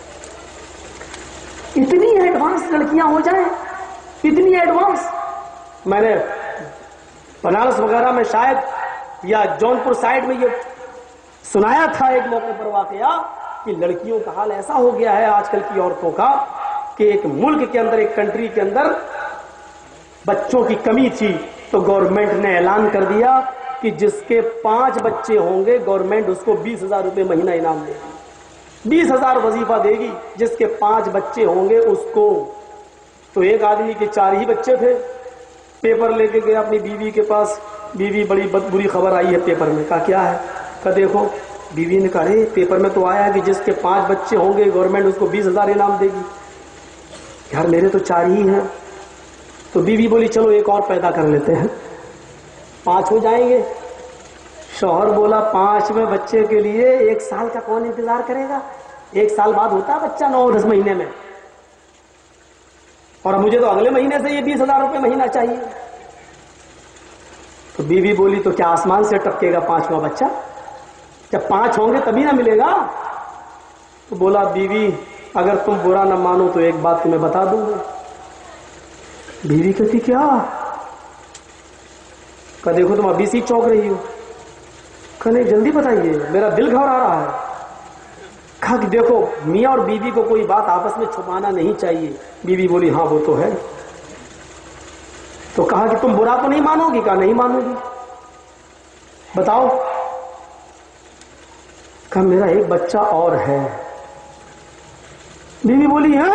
اتنی ایڈوانس لڑکیاں ہو جائیں، اتنی ایڈوانس. میں نے بنارس وغیرہ میں شاید یا جونپور سائڈ میں یہ سنایا تھا ایک موقع پر واقعہ کہ لڑکیوں کا حال ایسا ہو گیا ہے آج کل کی عورتوں کا کہ ایک ملک کے اندر، ایک کنٹری کے اندر بچوں کی کمی تھی تو گورنمنٹ نے اعلان کر دیا کہ جس کے پانچ بچے ہوں گے گورنمنٹ اس کو بیس ہزار روپے مہینہ انعام دے گی، بیس ہزار وظیفہ دے گی جس کے پانچ بچے ہوں گے اس کو. تو ایک آدمی کے چار ہی بچے تھے، پیپر لے کے گیا اپنی بیوی کے پاس. بیوی بڑی بری خبر آئی ہے پیپر میں. کہا کیا ہے؟ کہ دیکھو. بیوی نے کہا ارے پیپر میں تو آیا ہے کہ جس کے پانچ بچے ہوں گے گورنمنٹ اس کو بیس ہزار انعام دے گی. یار میرے تو چار ہی ہیں. تو بیوی بولی چلو ایک اور پیدا کر لیتے ہیں، پانچ ہو جائیں گے. شوہر بولا پانچویں بچے کے لیے ایک سال کا کون انتظار کرے گا؟ ایک سال بعد ہوتا ہے بچہ، نو دس مہینے میں. اور مجھے تو اگلے مہینے سے یہ بیس ہزار روپے مہینہ چاہیے. تو بیوی بولی تو کیا آسمان سے ٹپکے گا پانچواں بچہ؟ جب پانچ ہوں گے تبھی نہ ملے گا. تو بولا بیوی اگر تم برا نہ مانو تو ایک بات تمہیں بتا دوں گا. بیوی کہتی کیا؟ کہ دیکھو تم ابھی سی چونک رہی ہو. کہ نہیں جلدی بتائیے میرا دل گھبرا رہا ہے. کہا کہ دیکھو میاں اور بیوی کو کوئی بات آپس میں چھپانا نہیں چاہیے. بیوی بولی ہاں وہ تو ہے. تو کہا کہ تم برا تو نہیں مانو گی؟ کہا نہیں مانو گی. بتاؤ. کہا میرا ایک بچہ اور ہے. بیوی بولی ہے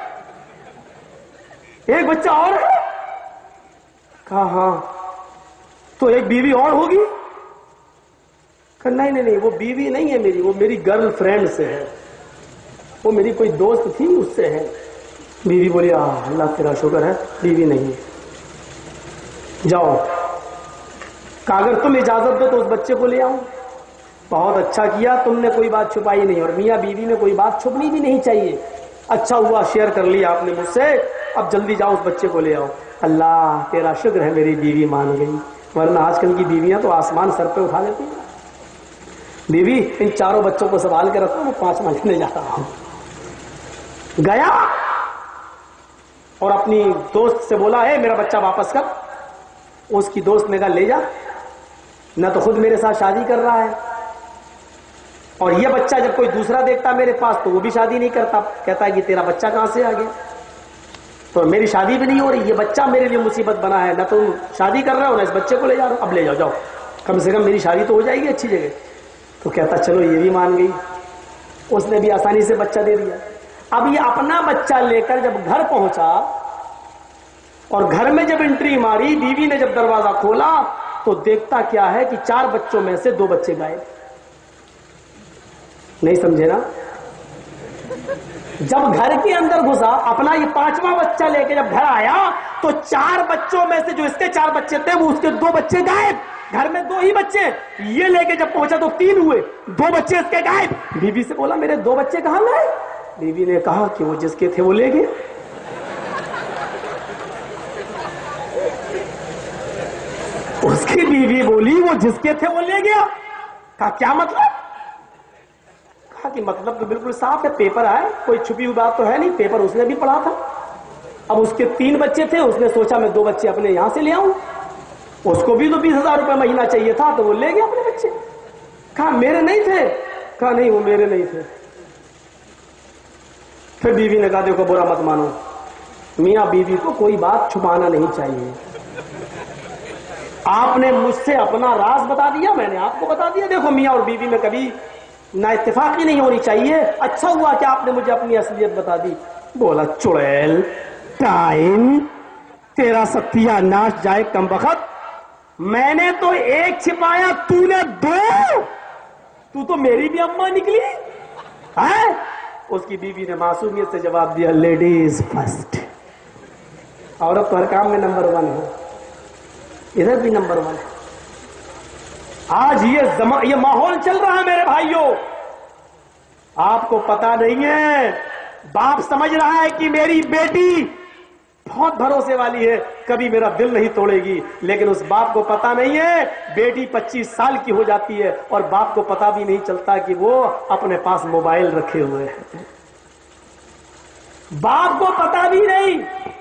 ایک بچہ اور ہے؟ کہا ہاں. تو ایک بیوی اور ہوگی؟ کہا نہیں نہیں نہیں وہ بیوی نہیں ہے میری، وہ میری گرل فرینڈ سے ہے، وہ میری کوئی دوست تھی اس سے ہے. بیوی بولی آ اللہ تیرا شکر ہے بیوی نہیں ہے. جاؤ. کہا اگر تم اجازت دو تو اس بچے کو لے آؤں. بہت اچھا کیا تم نے کوئی بات چھپائی نہیں، اور میاں بیوی میں کوئی بات چھپنی بھی نہیں چاہیے. اچھا ہوا شیئر کر لیا آپ نے مجھ سے. اب جلدی جاؤ اس بچے کو لے آؤ. اللہ تیرا شکر ہے میری بیوی مان گئی، ورنہ آج کل کی بیویاں تو آسمان سر پہ اٹھا لیتی ہیں. بیوی ان چاروں بچوں کو سنبھال کے رکھو، میں پانچ مہینے جا رہا ہوں. گیا اور اپنی دوست سے بولا ہے میرا بچہ واپس کر. اس کی دوست نے کہا لے جا، نہ تو خود میرے ساتھ شادی کر رہا ہے، اور یہ بچہ جب کوئی دوسرا دیکھتا میرے پاس تو وہ بھی شادی نہیں کرتا، کہتا ہے کہ تیرا بچہ کہاں سے آ گیا. تو میری شادی بھی نہیں ہو رہی، یہ بچہ میرے لیے مصیبت بنا ہے، نہ تم شادی کر رہے ہو نہ اس بچے کو لے جا رہے ہو. اب لے جاؤ جاؤ، کم سے کم میری شادی تو ہو جائے گی اچھی جگہ. تو کہتا چلو یہ بھی مان گئی. اس نے بھی آسانی سے بچہ دے دیا. اب یہ اپنا بچہ لے کر جب گھر پہنچا اور گھر میں جب انٹری ماری، بیوی نے جب دروازہ کھولا تو دیکھتا کیا ہے کہ چار بچوں میں سے دو بچے غائب. نہیں سمجھے نا؟ جب گھر کے اندر گھسا اپنا یہ پانچواں بچہ لے کے جب گھر آیا تو چار بچوں میں سے جو اس کے چار بچے تھے وہ اس کے دو بچے غائب. گھر میں دو ہی بچے، یہ لے کے جب پہنچا تو تین ہوئے، دو بچے اس کے غائب. بیوی سے بولا میرے دو بچے کہاں گئے؟ بیوی نے کہا کہ وہ جس کے تھے وہ لے گئے. اس کی بیوی بولی وہ جس کے تھے وہ لے گیا. کہا کیا مطلب؟ کہا کہ مطلب تو بالکل صاف ہے، پیپر آئے، کوئی چھپی ہوئی بات تو ہے نہیں، پیپر اس نے بھی پڑھا تھا. اب اس کے تین بچے تھے، اس نے سوچا میں دو بچے اپنے یہاں سے لے آؤں، اس کو بھی تو بیس ہزار روپے مہینہ چاہیے تھا تو وہ لے گیا اپنے بچے. کہا میرے نہیں تھے؟ کہا نہیں وہ میرے نہیں تھے. پھر بیوی نے کہا دیکھو برا مت مانو، میاں بیوی کو کوئی بات چھپانا نہیں چاہیے. آپ نے مجھ سے اپنا راز بتا دیا، میں نے آپ کو بتا دیا. دیکھو میاں اور بیوی میں کبھی نہ اتفاقی نہیں ہونی چاہیے. اچھا ہوا کہ آپ نے مجھے اپنی اصلیت بتا دی. بولا چڑیل ٹائم تیرا ستیا ناش جائے کم بخت، میں نے تو ایک چھپایا تو نے دو، تو تو میری بھی اماں نکلی ہے. اس کی بیوی نے معصومیت سے جواب دیا لیڈیز فرسٹ. عورت تو ہر کام میں نمبر ون ہے، ادھر بھی نمبر ون ہے. آج یہ زما... یہ ماحول چل رہا ہے میرے بھائیوں، آپ کو پتا نہیں ہے. باپ سمجھ رہا ہے کہ میری بیٹی بہت بھروسے والی ہے، کبھی میرا دل نہیں توڑے گی، لیکن اس باپ کو پتا نہیں ہے بیٹی پچیس سال کی ہو جاتی ہے اور باپ کو پتا بھی نہیں چلتا کہ وہ اپنے پاس موبائل رکھے ہوئے ہیں. باپ کو پتا بھی نہیں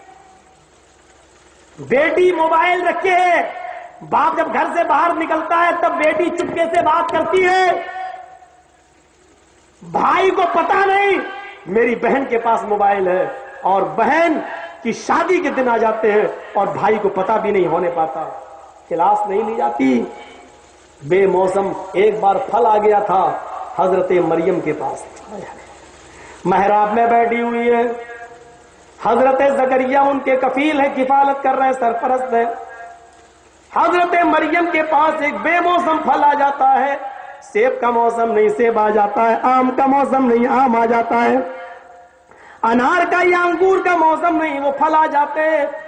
بیٹی موبائل رکھے ہے. باپ جب گھر سے باہر نکلتا ہے تب بیٹی چپکے سے بات کرتی ہے. بھائی کو پتا نہیں میری بہن کے پاس موبائل ہے، اور بہن کی شادی کے دن آ جاتے ہیں اور بھائی کو پتا بھی نہیں ہونے پاتا. کلاس نہیں لی جاتی. بے موسم ایک بار پھل آ گیا تھا حضرت مریم کے پاس، محراب میں بیٹھی ہوئی ہے. حضرت زکریا ان کے کفیل ہے، کفالت کر رہے ہیں، سرپرست ہے. حضرت مریم کے پاس ایک بے موسم پھل آ جاتا ہے. سیب کا موسم نہیں سیب آ جاتا ہے، آم کا موسم نہیں آم آ جاتا ہے، انار کا یا انگور کا موسم نہیں وہ پھل آ جاتے ہیں.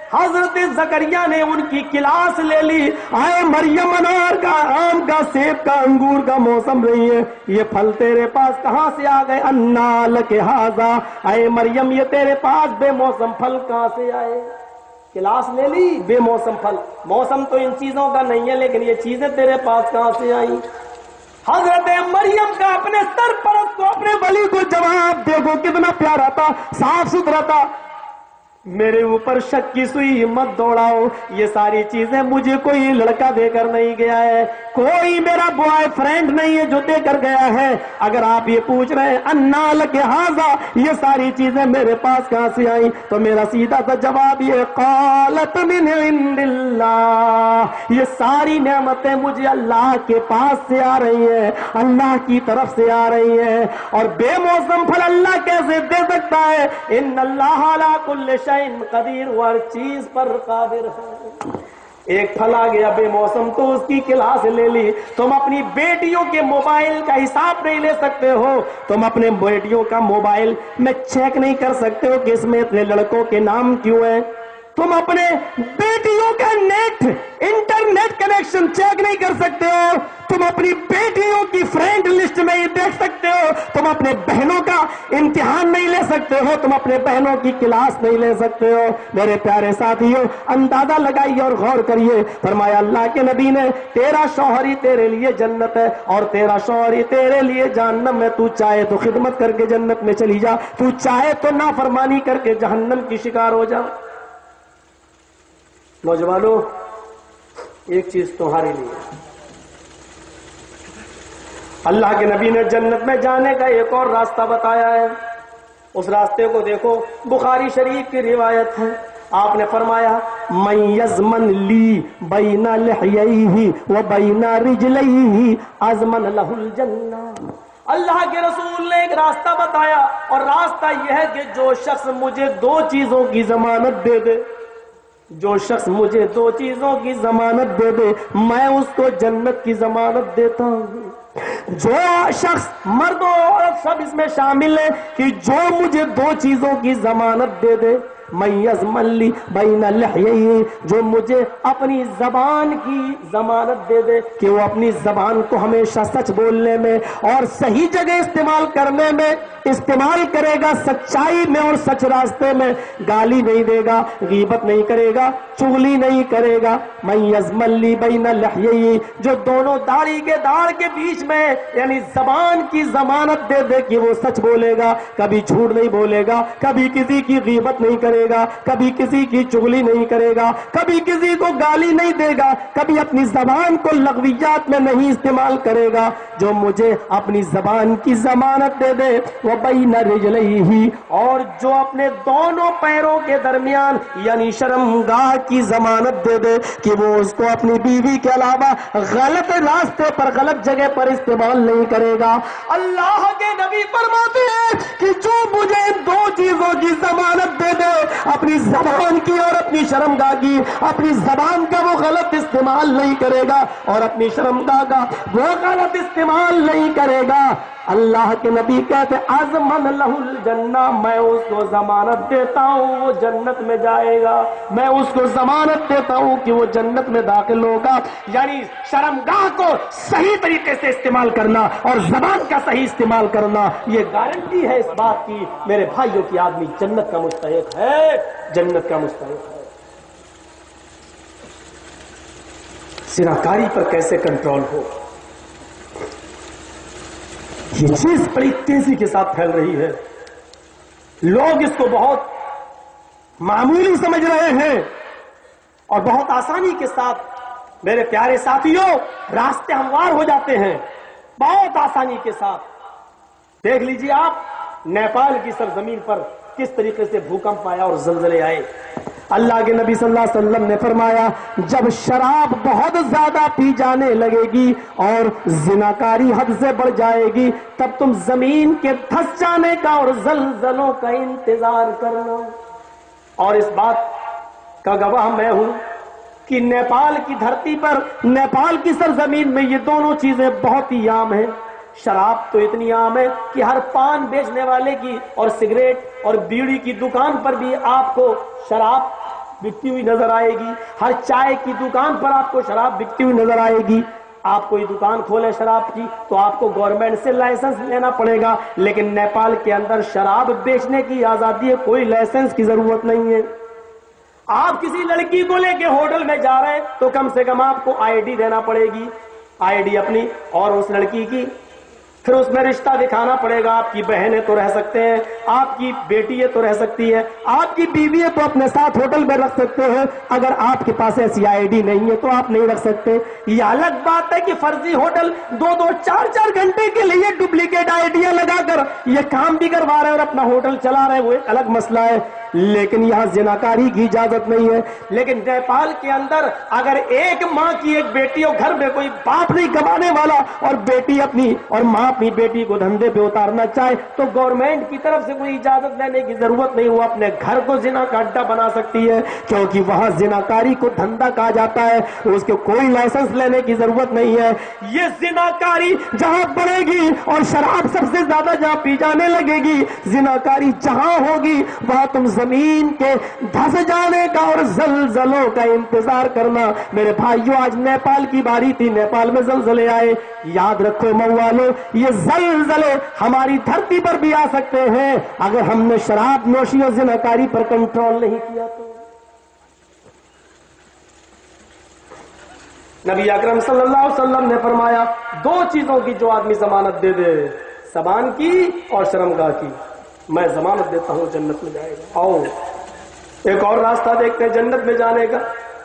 حضرت زکریا نے ان کی کلاس لے لی. آئے مریم، انار کا، آم کا، سیب کا، انگور کا موسم رہی ہے، یہ پھل تیرے پاس کہاں سے آ گئے؟ انا لک ھذا، آئے مریم یہ تیرے پاس بے موسم پھل کہاں سے آئے؟ کلاس لے لی، بے موسم پھل. موسم تو ان چیزوں کا نہیں ہے، لیکن یہ چیزیں تیرے پاس کہاں سے آئیں؟ حضرت مریم کا اپنے سرپرست کو، اپنے ولی کو جواب دیکھو کتنا پیارا تھا، صاف ستھرا تھا. میرے اوپر شک کی سوئی مت دوڑاؤ، یہ ساری چیزیں مجھے کوئی لڑکا دے کر نہیں گیا ہے، کوئی میرا بوائے فرینڈ نہیں ہے جو دے کر گیا ہے. اگر آپ یہ پوچھ رہے ہیں انا لک ھذا، یہ ساری چیزیں میرے پاس کہاں سے آئیں، تو میرا سیدھا سا جواب یہ قالت من عند اللہ، یہ ساری نعمتیں مجھے اللہ کے پاس سے آ رہی ہیں، اللہ کی طرف سے آ رہی ہیں. اور بے موسم پھل اللہ کیسے دے سکتا ہے؟ ان اللہ علی کل شیء قدیر، وہ ہر چیز پر قادر ہے. ایک پھل آ گیا بے موسم تو اس کی کلاس لے لی. تم اپنی بیٹیوں کے موبائل کا حساب نہیں لے سکتے ہو، تم اپنے بیٹیوں کا موبائل میں چیک نہیں کر سکتے ہو کہ اس میں اتنے لڑکوں کے نام کیوں ہیں. تم اپنے بیٹیوں کا نیٹ انٹرنیٹ کنیکشن چیک نہیں کر سکتے ہو، تم اپنی بیٹیوں کی فرینڈ لسٹ میں یہ دیکھ سکتے ہو. تم اپنے بہنوں کا امتحان نہیں لے سکتے ہو، تم اپنے بہنوں کی کلاس نہیں لے سکتے ہو. میرے پیارے ساتھیوں، اندازہ لگائیے اور غور کریے. فرمایا اللہ کے نبی نے تیرا شوہر ہی تیرے لیے جنت ہے اور تیرا شوہر ہی تیرے لیے جہنم ہے. تو چاہے تو خدمت کر کے جنت میں چلی جا، تو چاہے تو نافرمانی کر کے جہنم کی شکار ہو جا. نوجوانوں، ایک چیز تمہارے لیے، اللہ کے نبی نے جنت میں جانے کا ایک اور راستہ بتایا ہے. اس راستے کو دیکھو، بخاری شریف کی روایت ہے. آپ نے فرمایا من یضمن لی بین لحییہ و بین رجلیہ اضمن لہ الجنہ. اللہ کے رسول نے ایک راستہ بتایا، اور راستہ یہ ہے کہ جو شخص مجھے دو چیزوں کی ضمانت دے دے، جو شخص مجھے دو چیزوں کی ضمانت دے دے، میں اس کو جنت کی ضمانت دیتا ہوں. جو شخص، مرد و عورت سب اس میں شامل ہے، کہ جو مجھے دو چیزوں کی ضمانت دے دے، من یضمن لی بین لحییہ، جو مجھے اپنی زبان کی ضمانت دے دے کہ وہ اپنی زبان کو ہمیشہ سچ بولنے میں اور صحیح جگہ استعمال کرنے میں استعمال کرے گا، سچائی میں اور سچ راستے میں، گالی نہیں دے گا، غیبت نہیں کرے گا، چغلی نہیں کرے گا. من یضمن لی بین لحییہ، جو دونوں داڑھی کے داڑھ کے بیچ میں یعنی زبان کی ضمانت دے دے کہ وہ سچ بولے گا، کبھی جھوٹ نہیں بولے گا، کبھی کسی کی غیبت نہیں کرے گا، کبھی کسی کی چغلی نہیں کرے گا، کبھی کسی کو گالی نہیں دے گا، کبھی اپنی زبان کو لغویات میں نہیں استعمال کرے گا. جو مجھے اپنی زبان کی ضمانت دے دے، وہ بین رجلیہ، اور جو اپنے دونوں پیروں کے درمیان یعنی شرمگاہ کی ضمانت دے دے کہ وہ اس کو اپنی بیوی کے علاوہ غلط راستے پر، غلط جگہ پر استعمال نہیں کرے گا. اللہ کے نبی فرماتے ہیں کہ جو مجھے دو چیزوں کی ضمانت دے دے، اپنی زبان کی اور اپنی شرمگاہ کی، اپنی زبان کا وہ غلط استعمال نہیں کرے گا اور اپنی شرمگاہ کا وہ غلط استعمال نہیں کرے گا، اللہ کے نبی کہتے اضمن لہ الجنہ، میں اس کو ضمانت دیتا ہوں وہ جنت میں جائے گا، میں اس کو ضمانت دیتا ہوں کہ وہ جنت میں داخل ہوگا. یعنی شرمگاہ کو صحیح طریقے سے استعمال کرنا اور زبان کا صحیح استعمال کرنا، یہ گارنٹی ہے اس بات کی میرے بھائیوں کی آدمی جنت کا مستحق ہے، جنت کا مستحق ہے. زناکاری پر کیسے کنٹرول ہو، یہ چیز بڑی تیزی کے ساتھ پھیل رہی ہے. لوگ اس کو بہت معمولی سمجھ رہے ہیں اور بہت آسانی کے ساتھ، میرے پیارے ساتھیوں، راستے ہموار ہو جاتے ہیں بہت آسانی کے ساتھ. دیکھ لیجیے آپ نیپال کی سرزمین پر کس طریقے سے بھوکمپ آیا اور زلزلے آئے. اللہ کے نبی صلی اللہ علیہ وسلم نے فرمایا جب شراب بہت زیادہ پی جانے لگے گی اور زناکاری حد سے بڑھ جائے گی، تب تم زمین کے دھس جانے کا اور زلزلوں کا انتظار کرنا. اور اس بات کا گواہ میں ہوں کہ نیپال کی دھرتی پر، نیپال کی سرزمین میں یہ دونوں چیزیں بہت ہی عام ہیں. شراب تو اتنی عام ہے کہ ہر پان بیچنے والے کی اور سگریٹ اور بیڑی کی دکان پر بھی آپ کو شراب بکتی ہوئی نظر آئے گی، ہر چائے کی دکان پر آپ کو شراب بکتی ہوئی نظر آئے گی۔ آپ کوئی دکان کھولے شراب کی تو آپ کو گورنمنٹ سے لائسنس لینا پڑے گا، لیکن نیپال کے اندر شراب بیچنے کی آزادی ہے، کوئی لائسنس کی ضرورت نہیں ہے۔ آپ کسی لڑکی کو لے کے ہوٹل میں جا رہے ہیں تو کم سے کم آپ کو آئی ڈی دینا پڑے گی، آئی ڈی اپنی اور اس لڑکی کی، پھر اس میں رشتہ دکھانا پڑے گا۔ آپ کی بہنیں تو رہ سکتے ہیں، آپ کی بیٹی ہے تو رہ سکتی ہے، آپ کی بیوی ہے تو اپنے ساتھ ہوٹل میں رکھ سکتے ہیں، اگر آپ کے پاس ایسی آئی ڈی نہیں ہے تو آپ نہیں رکھ سکتے۔ یہ الگ بات ہے کہ فرضی ہوٹل دو دو چار چار گھنٹے کے لیے ڈپلیکیٹ آئی ڈیاں لگا کر یہ کام بھی کروا رہے ہیں اور اپنا ہوٹل چلا رہے ہیں، وہ ایک الگ مسئلہ ہے، لیکن یہاں زناکاری کی اجازت نہیں ہے۔ لیکن نیپال کے اندر اگر ایک ماں کی ایک بیٹی ہو، گھر میں کوئی باپ نہیں کمانے والا اور بیٹی اپنی اور ماں اپنی بیٹی کو دھندے پہ اتارنا چاہے تو گورنمنٹ کی طرف سے کوئی اجازت لینے کی ضرورت نہیں، وہ اپنے گھر کو زنا کا اڈا بنا سکتی ہے، کیونکہ وہاں زناکاری کو دھندا کہا جاتا ہے، اس کے کوئی لائسنس لینے کی ضرورت نہیں ہے۔ یہ زناکاری جہاں بڑھے گی اور شراب سب سے زیادہ جہاں پی جانے لگے گی، زناکاری جہاں ہوگی وہاں تم زمین کے دھس جانے کا اور زلزلوں کا انتظار کرنا۔ میرے بھائیو، آج نیپال کی باری تھی، نیپال میں زلزلے آئے، یاد رکھو موالو، یہ زلزلے ہماری دھرتی پر بھی آ سکتے ہیں اگر ہم نے شراب نوشی اور زناکاری پر کنٹرول نہیں کیا تو۔ نبی اکرم صلی اللہ علیہ وسلم نے فرمایا دو چیزوں کی جو آدمی ضمانت دے دے، زبان کی اور شرمگاہ کی، میں ضمانت دیتا ہوں جنت میں جائے گا۔ آؤ ایک اور راستہ دیکھتے ہیں جنت میں جانے کا۔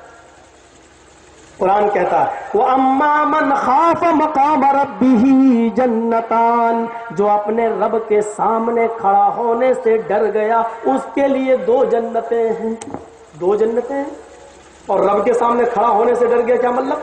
قرآن کہتا ہے وَأَمَّا مَنْ خَافَ مَقَامَ رَبِّهِ جَنَّتَانِ، جو اپنے رب کے سامنے کھڑا ہونے سے ڈر گیا اس کے لیے دو جنتیں ہیں، دو جنتیں ہیں۔ اور رب کے سامنے کھڑا ہونے سے ڈر گیا کیا مطلب؟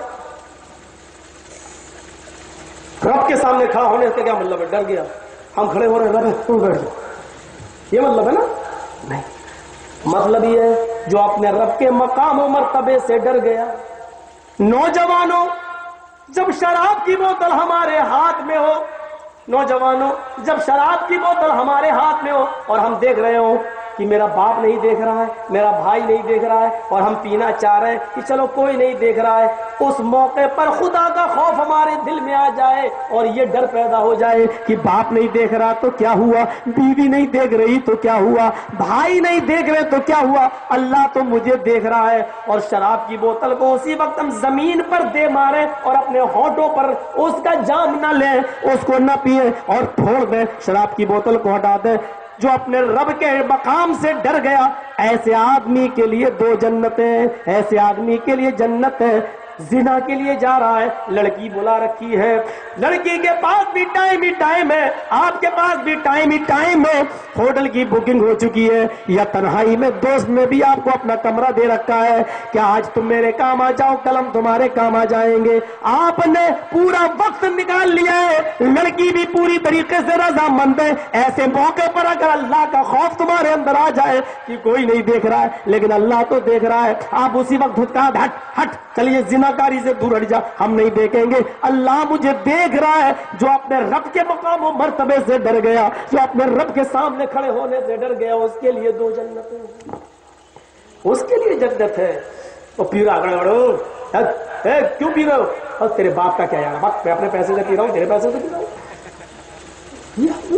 رب کے سامنے کھڑا ہونے سے کیا مطلب ہے؟ ڈر گیا، ہم کھڑے ہو رہے ہیں، رب تم بیٹھ جاؤ، یہ مطلب ہے نا؟ نہیں، مطلب یہ ہے جو اپنے رب کے مقام و مرتبے سے ڈر گیا۔ نوجوانوں، جب شراب کی بوتل ہمارے ہاتھ میں ہو، نوجوانوں جب شراب کی بوتل ہمارے ہاتھ میں ہو اور ہم دیکھ رہے ہوں کہ میرا باپ نہیں دیکھ رہا ہے، میرا بھائی نہیں دیکھ رہا ہے اور ہم پینا چاہ رہے ہیں کہ چلو کوئی نہیں دیکھ رہا ہے، اس موقع پر خدا کا خوف ہمارے دل میں آ جائے اور یہ ڈر پیدا ہو جائے کہ باپ نہیں دیکھ رہا تو کیا ہوا، بیوی نہیں دیکھ رہی تو کیا ہوا، بھائی نہیں دیکھ رہے تو کیا ہوا، اللہ تو مجھے دیکھ رہا ہے، اور شراب کی بوتل کو اسی وقت ہم زمین پر دے ماریں اور اپنے ہونٹوں پر اس کا جام نہ لیں، اس کو نہ پیئیں اور پھوڑ دیں، شراب کی بوتل کو ہٹا دیں۔ جو اپنے رب کے مقام سے ڈر گیا، ایسے آدمی کے لیے دو جنتیں، ایسے آدمی کے لیے جنت ہے۔ زنا کے لیے جا رہا ہے، لڑکی بلا رکھی ہے، لڑکی کے پاس بھی ٹائم ہی ٹائم ہے، آپ کے پاس بھی ٹائم ہی ٹائم ہے، ہوٹل کی بکنگ ہو چکی ہے، یا تنہائی میں دوست نے بھی آپ کو اپنا کمرہ دے رکھا ہے کہ آج تم میرے کام آ جاؤ، کل ہم تمہارے کام آ جائیں گے، آپ نے پورا وقت نکال لیا ہے، لڑکی بھی پوری طریقے سے رضامند ہے۔ ایسے موقع پر اگر اللہ کا خوف تمہارے اندر آ جائے کہ کوئی نہیں دیکھ رہا ہے لیکن اللہ تو دیکھ رہا ہے، آپ اسی وقت دھتکا ہٹ ہٹ چلیے زنا کاری سے دور ہٹ جا، ہم نہیں دیکھیں گے، اللہ مجھے دیکھ رہا ہے۔ جو اپنے رب کے مقام و مرتبے سے ڈر گیا، جو اپنے رب کے سامنے کھڑے ہونے سے ڈر گیا، اس کے لیے دو جنتیں ہیں، اس کے لیے جنت ہے۔ تو پی رہا اے کیوں پی رہے ہو؟ اور تیرے باپ کا کیا یار، باپ میں اپنے پیسے سے پی رہا ہوں، تیرے پیسے سے پی رہا ہوں۔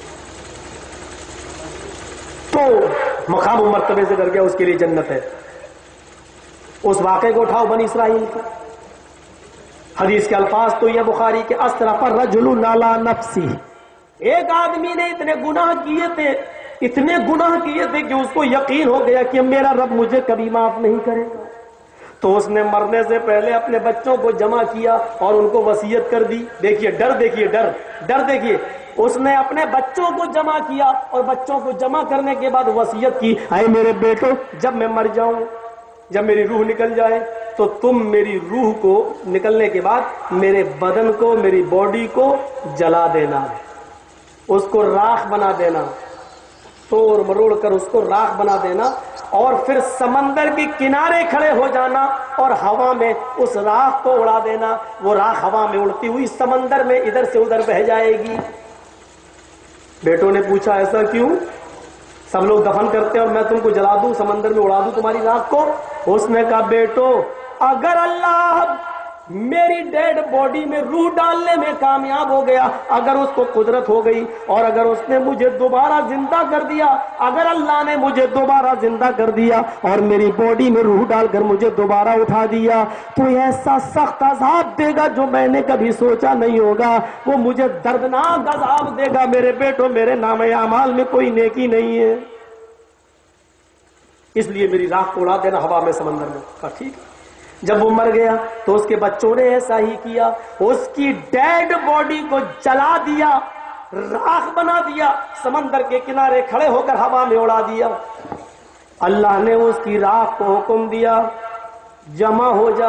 تو مقام و مرتبے سے ڈر گیا، اس کے لیے جنت ہے۔ اس واقعے کو اٹھاؤ بنی اسرائیل کا، حدیث کے الفاظ تو یہ بخاری کے اسرف الرجل علی نفسی، ایک آدمی نے اتنے گناہ کیے تھے، اتنے گناہ کیے تھے کہ اس کو یقین ہو گیا کہ میرا رب مجھے کبھی معاف نہیں کرے گا، تو اس نے مرنے سے پہلے اپنے بچوں کو جمع کیا اور ان کو وصیت کر دی۔ دیکھیے ڈر، دیکھیے ڈر ڈر دیکھیے، اس نے اپنے بچوں کو جمع کیا اور بچوں کو جمع کرنے کے بعد وصیت کی، اے میرے بیٹو، جب میں مر جاؤں، جب میری روح نکل جائے تو تم میری روح کو نکلنے کے بعد میرے بدن کو، میری باڈی کو جلا دینا، اس کو راکھ بنا دینا، توڑ مروڑ کر اس کو راکھ بنا دینا، اور پھر سمندر کے کنارے کھڑے ہو جانا اور ہوا میں اس راکھ کو اڑا دینا، وہ راکھ ہوا میں اڑتی ہوئی سمندر میں ادھر سے ادھر بہ جائے گی۔ بیٹوں نے پوچھا ایسا کیوں؟ سب لوگ دفن کرتے ہیں اور میں تم کو جلا دوں، سمندر میں اڑا دوں تمہاری راکھ کو؟ اس نے کہا بیٹو اگر اللہ میری ڈیڈ باڈی میں روح ڈالنے میں کامیاب ہو گیا، اگر اس کو قدرت ہو گئی اور اگر اس نے مجھے دوبارہ زندہ کر دیا، اگر اللہ نے مجھے دوبارہ زندہ کر دیا اور میری باڈی میں روح ڈال کر مجھے دوبارہ اٹھا دیا تو ایسا سخت عذاب دے گا جو میں نے کبھی سوچا نہیں ہوگا، وہ مجھے دردناک عذاب دے گا۔ میرے بیٹو میرے نام اعمال میں کوئی نیکی نہیں ہے، اس لیے میری راکھ کو اڑا دینا ہوا میں سمندر میں۔ کہا ٹھیک ہے۔ جب وہ مر گیا تو اس کے بچوں نے ایسا ہی کیا، اس کی ڈیڈ باڈی کو جلا دیا، راکھ بنا دیا، سمندر کے کنارے کھڑے ہو کر ہوا میں اڑا دیا۔ اللہ نے اس کی راکھ کو حکم دیا جمع ہو جا،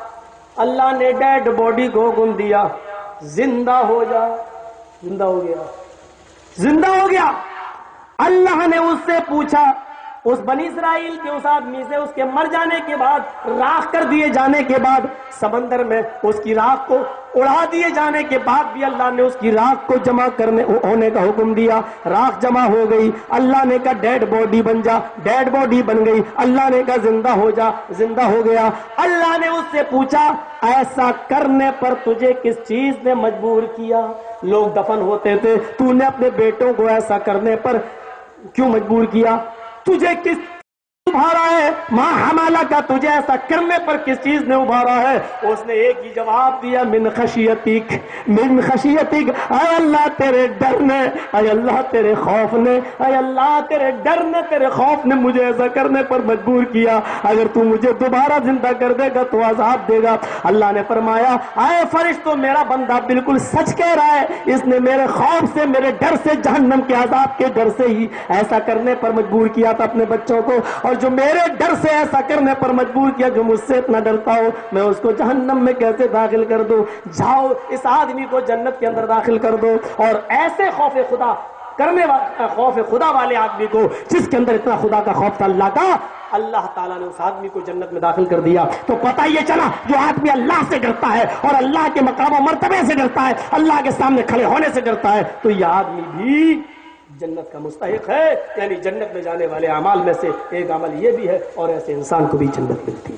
اللہ نے ڈیڈ باڈی کو حکم دیا زندہ ہو جا، زندہ ہو گیا، زندہ ہو گیا۔ اللہ نے اس سے پوچھا، اس بنی اسرائیل کے اس آدمی سے، اس کے مر جانے کے بعد، راکھ کر دیے جانے کے بعد، سمندر میں اس کی راکھ کو اڑا دیے جانے کے بعد بھی اللہ نے اس کی راکھ کو جمع کرنے ہونے کا حکم دیا۔ راکھ جمع ہو گئی، اللہ نے کہا ڈیڈ باڈی بن جا، ڈیڈ باڈی بن گئی، اللہ نے کہا زندہ ہو جا، زندہ ہو گیا۔ اللہ نے اس سے پوچھا ایسا کرنے پر تجھے کس چیز نے مجبور کیا؟ لوگ دفن ہوتے تھے، تو نے اپنے بیٹوں کو ایسا کرنے پر کیوں مجبور کیا؟ تجھے کس ابھارا ہے؟ ماں حمالہ کا تجھے ایسا کرنے پر کس چیز نے ابھارا ہے؟ اس نے ایک ہی جواب دیا، من خشیتک، من خشیتک، اے اللہ تیرے ڈر نے، اے اللہ تیرے خوف نے، اے اللہ تیرے ڈر نے، تیرے خوف نے مجھے ایسا کرنے پر مجبور کیا، اگر تو مجھے دوبارہ زندہ کر دے گا تو عذاب دے گا۔ اللہ نے فرمایا اے فرشتوں میرا بندہ بالکل سچ کہہ رہا ہے، اس نے میرے خوف سے، میرے ڈر سے، جہنم کے عذاب کے ڈر سے ہی ایسا کرنے پر مجبور کیا تھا اپنے بچوں کو، اور جو میرے ڈر سے ایسا کرنے پر مجبور کیا، جو مجھ سے اتنا ڈرتا ہو، میں اس کو جہنم میں کیسے داخل کر دوں؟ جاؤ اس آدمی کو جنت کے اندر داخل کر دو۔ اور ایسے خوف خدا کرنے والے، خوف خدا والے آدمی کو جس کے اندر اتنا خدا کا خوف تھا اللہ کا، اللہ تعالیٰ نے اس آدمی کو جنت میں داخل کر دیا۔ تو پتہ یہ چلا جو آدمی اللہ سے ڈرتا ہے اور اللہ کے مقام و مرتبے سے ڈرتا ہے، اللہ کے سامنے کھڑے ہونے سے ڈرتا ہے، تو یہ آدمی بھی جنت کا مستحق ہے۔ یعنی جنت میں جانے والے اعمال میں سے ایک عمل یہ بھی ہے، اور ایسے انسان کو بھی جنت ملتی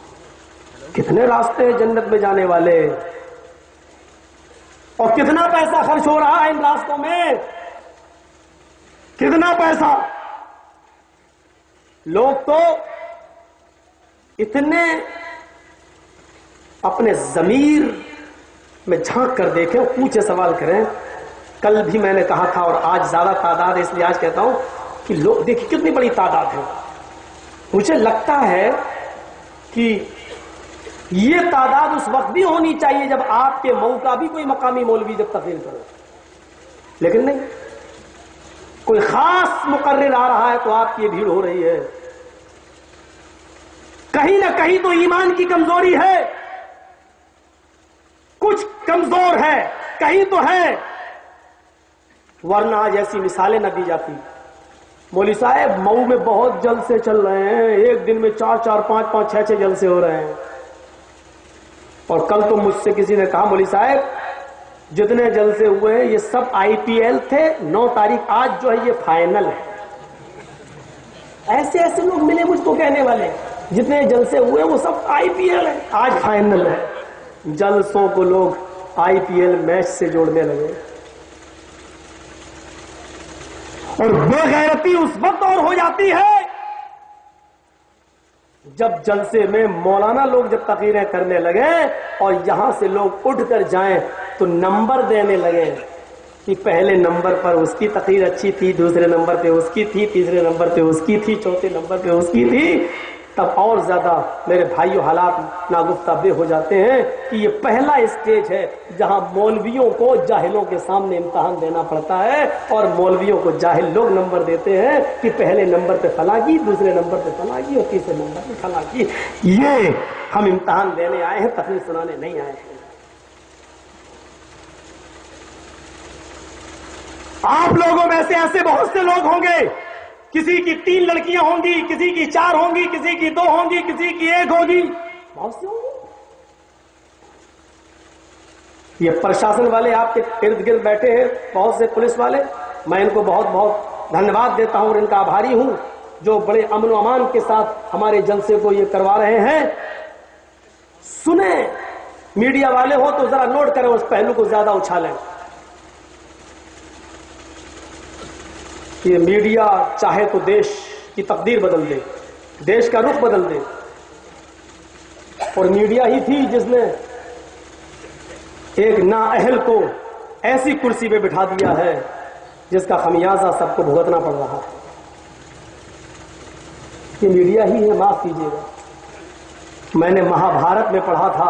ہے۔ کتنے راستے ہیں جنت میں جانے والے، اور کتنا پیسہ خرچ ہو رہا ہے ان راستوں میں، کتنا پیسہ۔ لوگ تو اتنے اپنے ضمیر میں جھانک کر دیکھیں، پوچھے سوال کریں۔ کل بھی میں نے کہا تھا اور آج زیادہ تعداد ہے اس لیے آج کہتا ہوں کہ لوگ دیکھیں کتنی بڑی تعداد ہے۔ مجھے لگتا ہے کہ یہ تعداد اس وقت بھی ہونی چاہیے جب آپ کے مئو کا بھی کوئی مقامی مولوی جب تقریر کرے، لیکن نہیں، کوئی خاص مقرر آ رہا ہے تو آپ کی یہ بھیڑ ہو رہی ہے۔ کہیں نہ کہیں تو ایمان کی کمزوری ہے، کچھ کمزور ہے، کہیں تو ہے، ورنہ آج ایسی مثالیں نہ دی جاتی۔ مولوی صاحب مئو میں بہت جلسے چل رہے ہیں، ایک دن میں چار چار پانچ پانچ چھ چھ جلسے ہو رہے ہیں، اور کل تو مجھ سے کسی نے کہا مولوی صاحب جتنے جلسے ہوئے ہیں یہ سب آئی پی ایل تھے، نو تاریخ آج جو ہے یہ فائنل ہے۔ ایسے ایسے لوگ ملے مجھ کو کہنے والے، جتنے جلسے ہوئے وہ سب آئی پی ایل ہے، آج فائنل ہے۔ جلسوں کو لوگ آئی پی ایل میچ سے جوڑنے لگے، اور بے غیرتی اس وقت اور ہو جاتی ہے جب جلسے میں مولانا لوگ جب تقریریں کرنے لگے اور یہاں سے لوگ اٹھ کر جائیں تو نمبر دینے لگے کہ پہلے نمبر پر اس کی تقریر اچھی تھی، دوسرے نمبر پہ اس کی تھی، تیسرے نمبر پہ اس کی تھی، چوتھے نمبر پہ اس کی تھی، تب اور زیادہ میرے بھائیوں حالات ناگفتہ بے ہو جاتے ہیں کہ یہ پہلا اسٹیج ہے جہاں مولویوں کو جاہلوں کے سامنے امتحان دینا پڑتا ہے، اور مولویوں کو جاہل لوگ نمبر دیتے ہیں کہ پہلے نمبر پہ فلاں کی، دوسرے نمبر پہ فلاں کی، اور تیسرے نمبر پہ فلاں کی۔ یہ ہم امتحان دینے آئے ہیں، تقریر سنانے نہیں آئے ہیں۔ آپ لوگوں میں سے ایسے بہت سے لوگ ہوں گے، کسی کی تین لڑکیاں ہوں گی، کسی کی چار ہوں گی، کسی کی دو ہوں گی، کسی کی ایک ہوگی، بہت سے ہوں گے۔ یہ پرشاسن والے آپ کے ارد گرد بیٹھے ہیں، بہت سے پولیس والے، میں ان کو بہت بہت دھنیواد دیتا ہوں اور ان کا آبھاری ہوں جو بڑے امن و امان کے ساتھ ہمارے جلسے کو یہ کروا رہے ہیں. سنیں، میڈیا والے ہو تو ذرا نوٹ کریں، اس پہلو کو زیادہ اچھالیں. یہ میڈیا چاہے تو دیش کی تقدیر بدل دے، دیش کا رخ بدل دے، اور میڈیا ہی تھی جس نے ایک نااہل کو ایسی کرسی پہ بٹھا دیا ہے جس کا خمیازہ سب کو بھگتنا پڑ رہا ہے. یہ میڈیا ہی ہے، معاف کیجیے گا. میں نے مہا بھارت میں پڑھا تھا.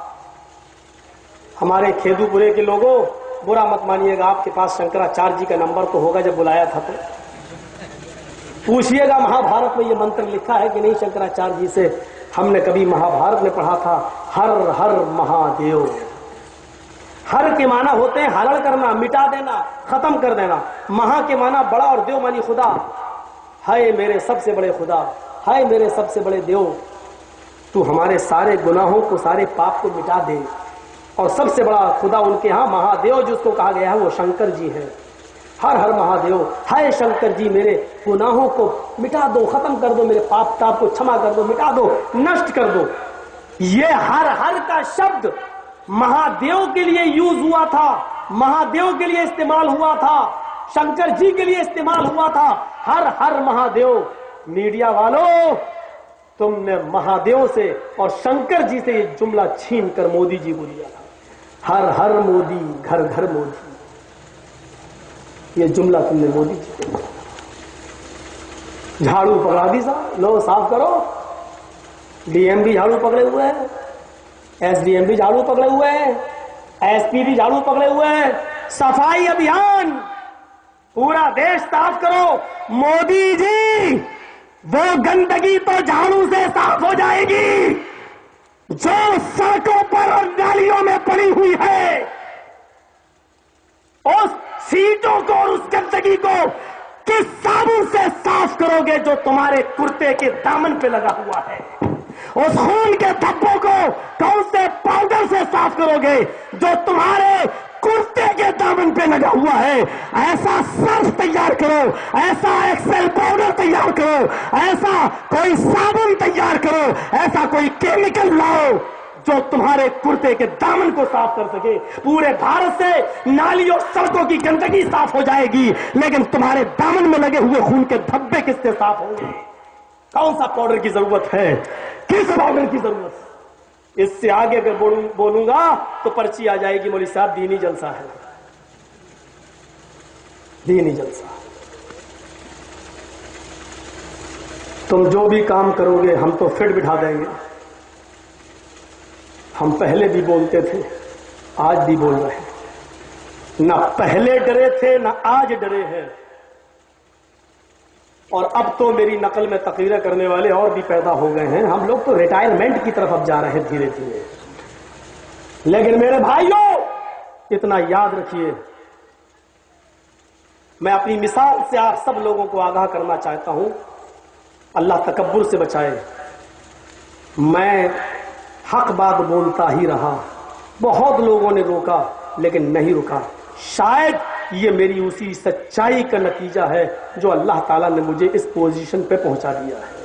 ہمارے کھیدو پورے کے لوگوں، برا مت مانیے گا، آپ کے پاس شنکراچاریہ جی کا نمبر تو ہوگا جب بلایا تھا تو پوچھئے گا مہا بھارت میں یہ منتر لکھا ہے کہ نہیں شنکراچاریہ جی سے. ہم نے کبھی مہا بھارت میں پڑھا تھا ہر ہر مہادیو. ہر کے معنی ہوتے ہیں ہرڑ کرنا، مٹا دینا، ختم کر دینا. مہا کے معنی بڑا اور دیو مانی خدا. ہائے میرے سب سے بڑے خدا، ہائے میرے سب سے بڑے دیو، تو ہمارے سارے گناہوں کو، سارے پاپ کو مٹا دے. اور سب سے بڑا خدا ان کے ہاں مہادیو جس کو کہا گیا ہے وہ شنکر جی ہے. ہر ہر مہادیو، ہائے شنکر جی میرے گناہوں کو مٹا دو، ختم کر دو، میرے پاپ تاپ کو چھما کر دو، مٹا دو، نشٹ کر دو. یہ ہر ہر کا شبد مہادیو کے لیے یوز ہوا تھا، مہادیو کے لیے استعمال ہوا تھا، شنکر جی کے لیے استعمال ہوا تھا. ہر ہر مہادیو. میڈیا والوں، تم نے مہادیو سے اور شنکر جی سے یہ جملہ چھین کر مودی جی کو دیا تھا. ہر ہر مودی، گھر گھر مودی. یہ جملہ تم نے مودی جی کو دیا. جھاڑو پکڑا دی صاحب، لو صاف کرو. ڈی ایم بھی جھاڑو پکڑے ہوئے ہیں، ایس ڈی ایم بھی جھاڑو پکڑے ہوئے ہیں، ایس پی بھی جھاڑو پکڑے ہوئے ہیں. صفائی ابھیان، پورا دیش صاف کرو. مودی جی، وہ گندگی تو جھاڑو سے صاف ہو جائے گی جو سڑکوں پر اور نالیوں میں پڑی ہوئی ہے. اس سیٹوں کو اور اس گندگی کو کس صابن سے صاف کرو گے جو تمہارے کرتے کے دامن پہ لگا ہوا ہے؟ اس خون کے دھبوں کو کون سے پاؤڈر سے صاف کرو گے جو تمہارے کرتے کے دامن پہ لگا ہوا ہے؟ ایسا صرف تیار کرو، ایسا ایکسل پاؤڈر تیار کرو، ایسا کوئی صابن تیار کرو، ایسا کوئی کیمیکل لاؤ جو تمہارے کرتے کے دامن کو صاف کر سکے. پورے بھارت سے نالی اور سڑکوں کی گندگی صاف ہو جائے گی، لیکن تمہارے دامن میں لگے ہوئے خون کے دھبے کس سے صاف ہوں گے؟ کون سا پاؤڈر کی ضرورت ہے؟ کس پاؤڈر کی ضرورت ہے؟ اس سے آگے اگر بولوں گا تو پرچی آ جائے گی، مولوی صاحب دینی جلسہ ہے، دینی جلسہ. تم جو بھی کام کرو گے ہم تو فٹ بٹھا دیں گے. ہم پہلے بھی بولتے تھے، آج بھی بول رہے ہیں. نہ پہلے ڈرے تھے نہ آج ڈرے ہیں. اور اب تو میری نقل میں تقریریں کرنے والے اور بھی پیدا ہو گئے ہیں. ہم لوگ تو ریٹائرمنٹ کی طرف اب جا رہے ہیں دھیرے دھیرے. لیکن میرے بھائیوں، اتنا یاد رکھیے، میں اپنی مثال سے آپ سب لوگوں کو آگاہ کرنا چاہتا ہوں. اللہ تکبر سے بچائے. میں حق بات بولتا ہی رہا، بہت لوگوں نے روکا لیکن نہیں رکا. شاید یہ میری اسی سچائی کا نتیجہ ہے جو اللہ تعالیٰ نے مجھے اس پوزیشن پہ پہنچا دیا ہے.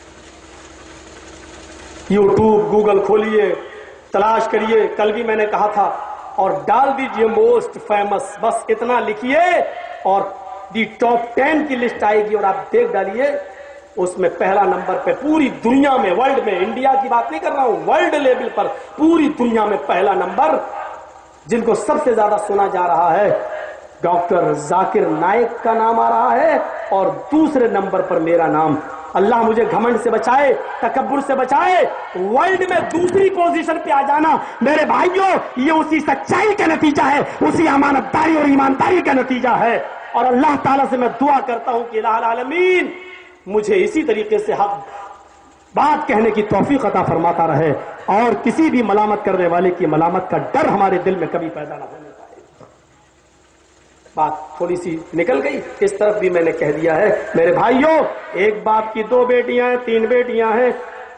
یوٹیوب گوگل کھولیے، تلاش کریے. کل بھی میں نے کہا تھا، اور ڈال دیجئے موسٹ فیمس، بس اتنا لکھیے اور دی ٹاپ ٹین کی لسٹ آئے گی اور آپ دیکھ ڈالیے. اس میں پہلا نمبر پہ پوری دنیا میں، ورلڈ میں، انڈیا کی بات نہیں کر رہا ہوں، ورلڈ لیول پر پوری دنیا میں پہلا نمبر جن کو سب سے زیادہ سنا جا رہا ہے، ڈاکٹر ذاکر نائک کا نام آ رہا ہے، اور دوسرے نمبر پر میرا نام. اللہ مجھے گھمنڈ سے بچائے، تکبر سے بچائے. ورلڈ میں دوسری پوزیشن پہ آ جانا میرے بھائیوں، یہ اسی سچائی کا نتیجہ ہے، اسی امانت داری اور ایمانداری کا نتیجہ ہے. اور اللہ تعالیٰ سے میں دعا کرتا ہوں کہ الہ العالمین مجھے اسی طریقے سے حق بات کہنے کی توفیق عطا فرماتا رہے، اور کسی بھی ملامت کرنے والے کی ملامت کا ڈر ہمارے دل میں کبھی پیدا نہ ہونے پائے. بات تھوڑی سی نکل گئی، اس طرف بھی میں نے کہہ دیا ہے. میرے بھائیوں، ایک باپ کی دو بیٹیاں ہیں، تین بیٹیاں ہیں،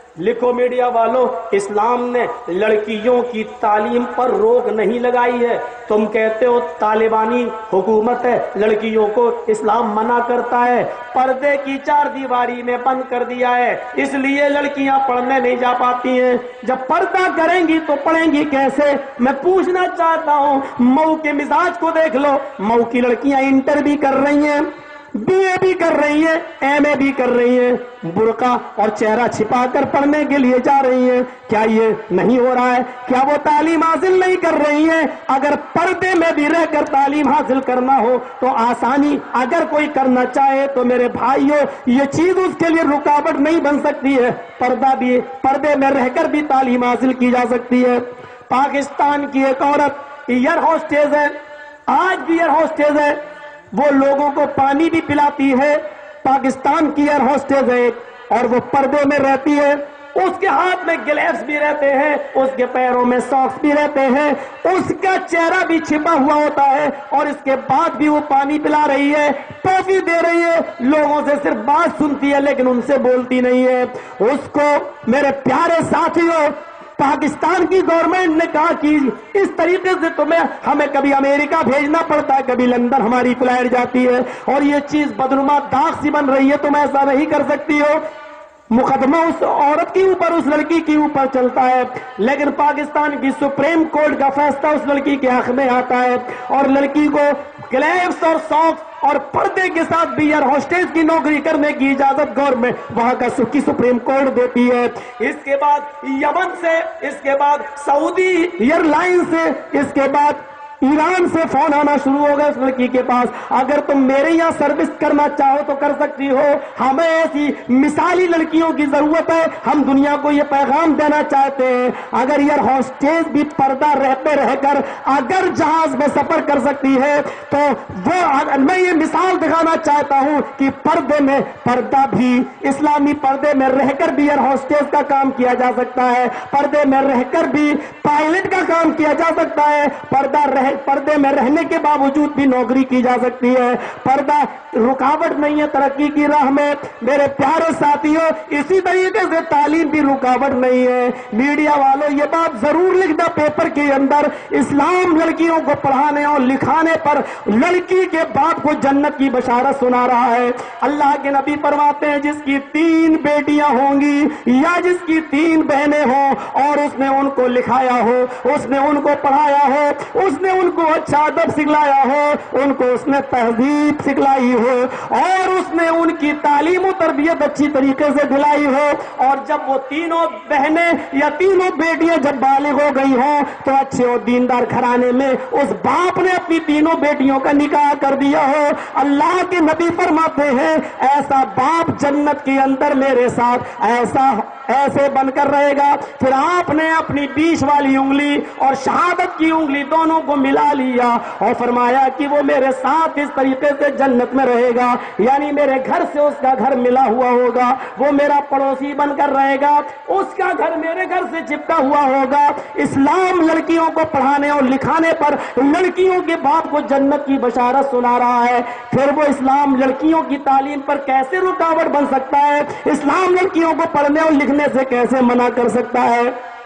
لکھو میڈیا والوں، اسلام نے لڑکیوں کی تعلیم پر روک نہیں لگائی ہے. تم کہتے ہو طالبانی حکومت ہے، لڑکیوں کو اسلام منع کرتا ہے، پردے کی چار دیواری میں بند کر دیا ہے، اس لیے لڑکیاں پڑھنے نہیں جا پاتی ہیں. جب پردہ کریں گی تو پڑھیں گی کیسے؟ میں پوچھنا چاہتا ہوں، مئو کے مزاج کو دیکھ لو. مئو کی لڑکیاں انٹر بھی کر رہی ہیں، بی اے بھی کر رہی ہیں، ایم اے بھی کر رہی ہیں، برقع اور چہرہ چھپا کر پڑھنے کے لیے جا رہی ہیں. کیا یہ نہیں ہو رہا ہے؟ کیا وہ تعلیم حاصل نہیں کر رہی ہیں؟ اگر پردے میں بھی رہ کر تعلیم حاصل کرنا ہو تو آسانی، اگر کوئی کرنا چاہے تو میرے بھائیوں یہ چیز اس کے لیے رکاوٹ نہیں بن سکتی ہے. پردہ بھی، پردے میں رہ کر بھی تعلیم حاصل کی جا سکتی ہے. پاکستان کی ایک عورت ایئر ہوسٹیز ہے، آج بھی ایئر ہوسٹیز ہے، وہ لوگوں کو پانی بھی پلاتی ہے. پاکستان کی ایئر ہوسٹیز ہے اور وہ پردے میں رہتی ہے. اس کے ہاتھ میں گلیوز بھی رہتے ہیں، اس کے پیروں میں ساکس بھی رہتے ہیں، اس کا چہرہ بھی چھپا ہوا ہوتا ہے، اور اس کے بعد بھی وہ پانی پلا رہی ہے، ٹافی دے رہی ہے. لوگوں سے صرف بات سنتی ہے لیکن ان سے بولتی نہیں ہے. اس کو میرے پیارے ساتھیوں، پاکستان کی گورنمنٹ نے کہا کہ اس طریقے سے تمہیں ہمیں کبھی امریکہ بھیجنا پڑتا ہے، کبھی لندن ہماری فلائٹ جاتی ہے، اور یہ چیز بدنما داغ سی بن رہی ہے، تم ایسا نہیں کر سکتی ہو. مقدمہ اس عورت کے اوپر، اس لڑکی کے اوپر چلتا ہے، لیکن پاکستان کی سپریم کورٹ کا فیصلہ اس لڑکی کے حق میں آتا ہے، اور لڑکی کو گلیوز اور ساکس اور پردے کے ساتھ بھی ایئر ہوسٹیج کی نوکری کرنے کی اجازت گورنمنٹ وہاں کا کی سپریم کورٹ دیتی ہے. اس کے بعد یمن سے، اس کے بعد سعودی ایئر لائن سے، اس کے بعد ایران سے فون آنا شروع ہو گیا اس لڑکی کے پاس. اگر تم میرے یہاں سروس کرنا چاہو تو کر سکتی ہو، ہمیں ایسی مثالی لڑکیوں کی ضرورت ہے. ہم دنیا کو یہ پیغام دینا چاہتے ہیں، اگر ایئر ہوسٹیج بھی پردہ رہتے رہ کر اگر جہاز میں سفر کر سکتی ہے تو وہ، میں یہ مثال دکھانا چاہتا ہوں کہ پردے میں، پردہ بھی اسلامی پردے میں رہ کر بھی ایئر ہوسٹیج کا کام کیا جا سکتا ہے، پردے میں رہ کر بھی پائلٹ کا کام کیا جا سکتا ہے، پردہ رہ پردے میں رہنے کے باوجود بھی نوکری کی جا سکتی ہے. پردہ رکاوٹ نہیں ہے ترقی کی راہ میں. میرے پیارے ساتھیوں، اسی طریقے سے تعلیم بھی رکاوٹ نہیں ہے. میڈیا والوں یہ بات ضرور لکھنا پیپر کے اندر، اسلام لڑکیوں کو پڑھانے اور لکھانے پر لڑکی کے باپ کو جنت کی بشارت سنا رہا ہے. اللہ کے نبی فرماتے ہیں جس کی تین بیٹیاں ہوں گی یا جس کی تین بہنیں ہوں اور اس نے ان کو لکھایا ہو، اس نے ان کو پڑھایا ہو، اس نے ان کو اچھا ادب سکھلایا ہو، ان کو اس نے تہذیب سکھلائی ہو، اور اس نے ان کی تعلیم و تربیت اچھی طریقے سے دلائی ہو، اور جب وہ تینوں بہنیں یا تینوں بیٹیاں جب بالغ ہو گئی ہوں تو اچھے اور دیندار گھرانے میں اس باپ نے اپنی تینوں بیٹیوں کا نکاح کر دیا ہو. اللہ کے نبی فرماتے ہیں ایسا باپ جنت کے اندر میرے ساتھ ایسا ایسے بن کر رہے گا. پھر آپ نے اپنی بیچ والی انگلی اور شہادت کی انگلی دونوں کو ملا لیا اور فرمایا کہ وہ میرے ساتھ اس طریقے سے جنت میں رہے گا، یعنی میرے گھر سے اس کا گھر ملا ہوا ہوگا، وہ میرا پڑوسی بن کر رہے گا، اس کا گھر میرے گھر سے چپکا ہوا ہوگا. اسلام لڑکیوں کو پڑھانے اور لکھانے پر لڑکیوں کے باپ کو جنت کی بشارت سنا رہا ہے. پھر وہ اسلام لڑکیوں کی تعلیم پر کیسے رکاوٹ بن سکتا ہے؟ اسلام لڑکیوں کو پڑھنے اور لکھنے سے کیسے منع کر سکتا ہے؟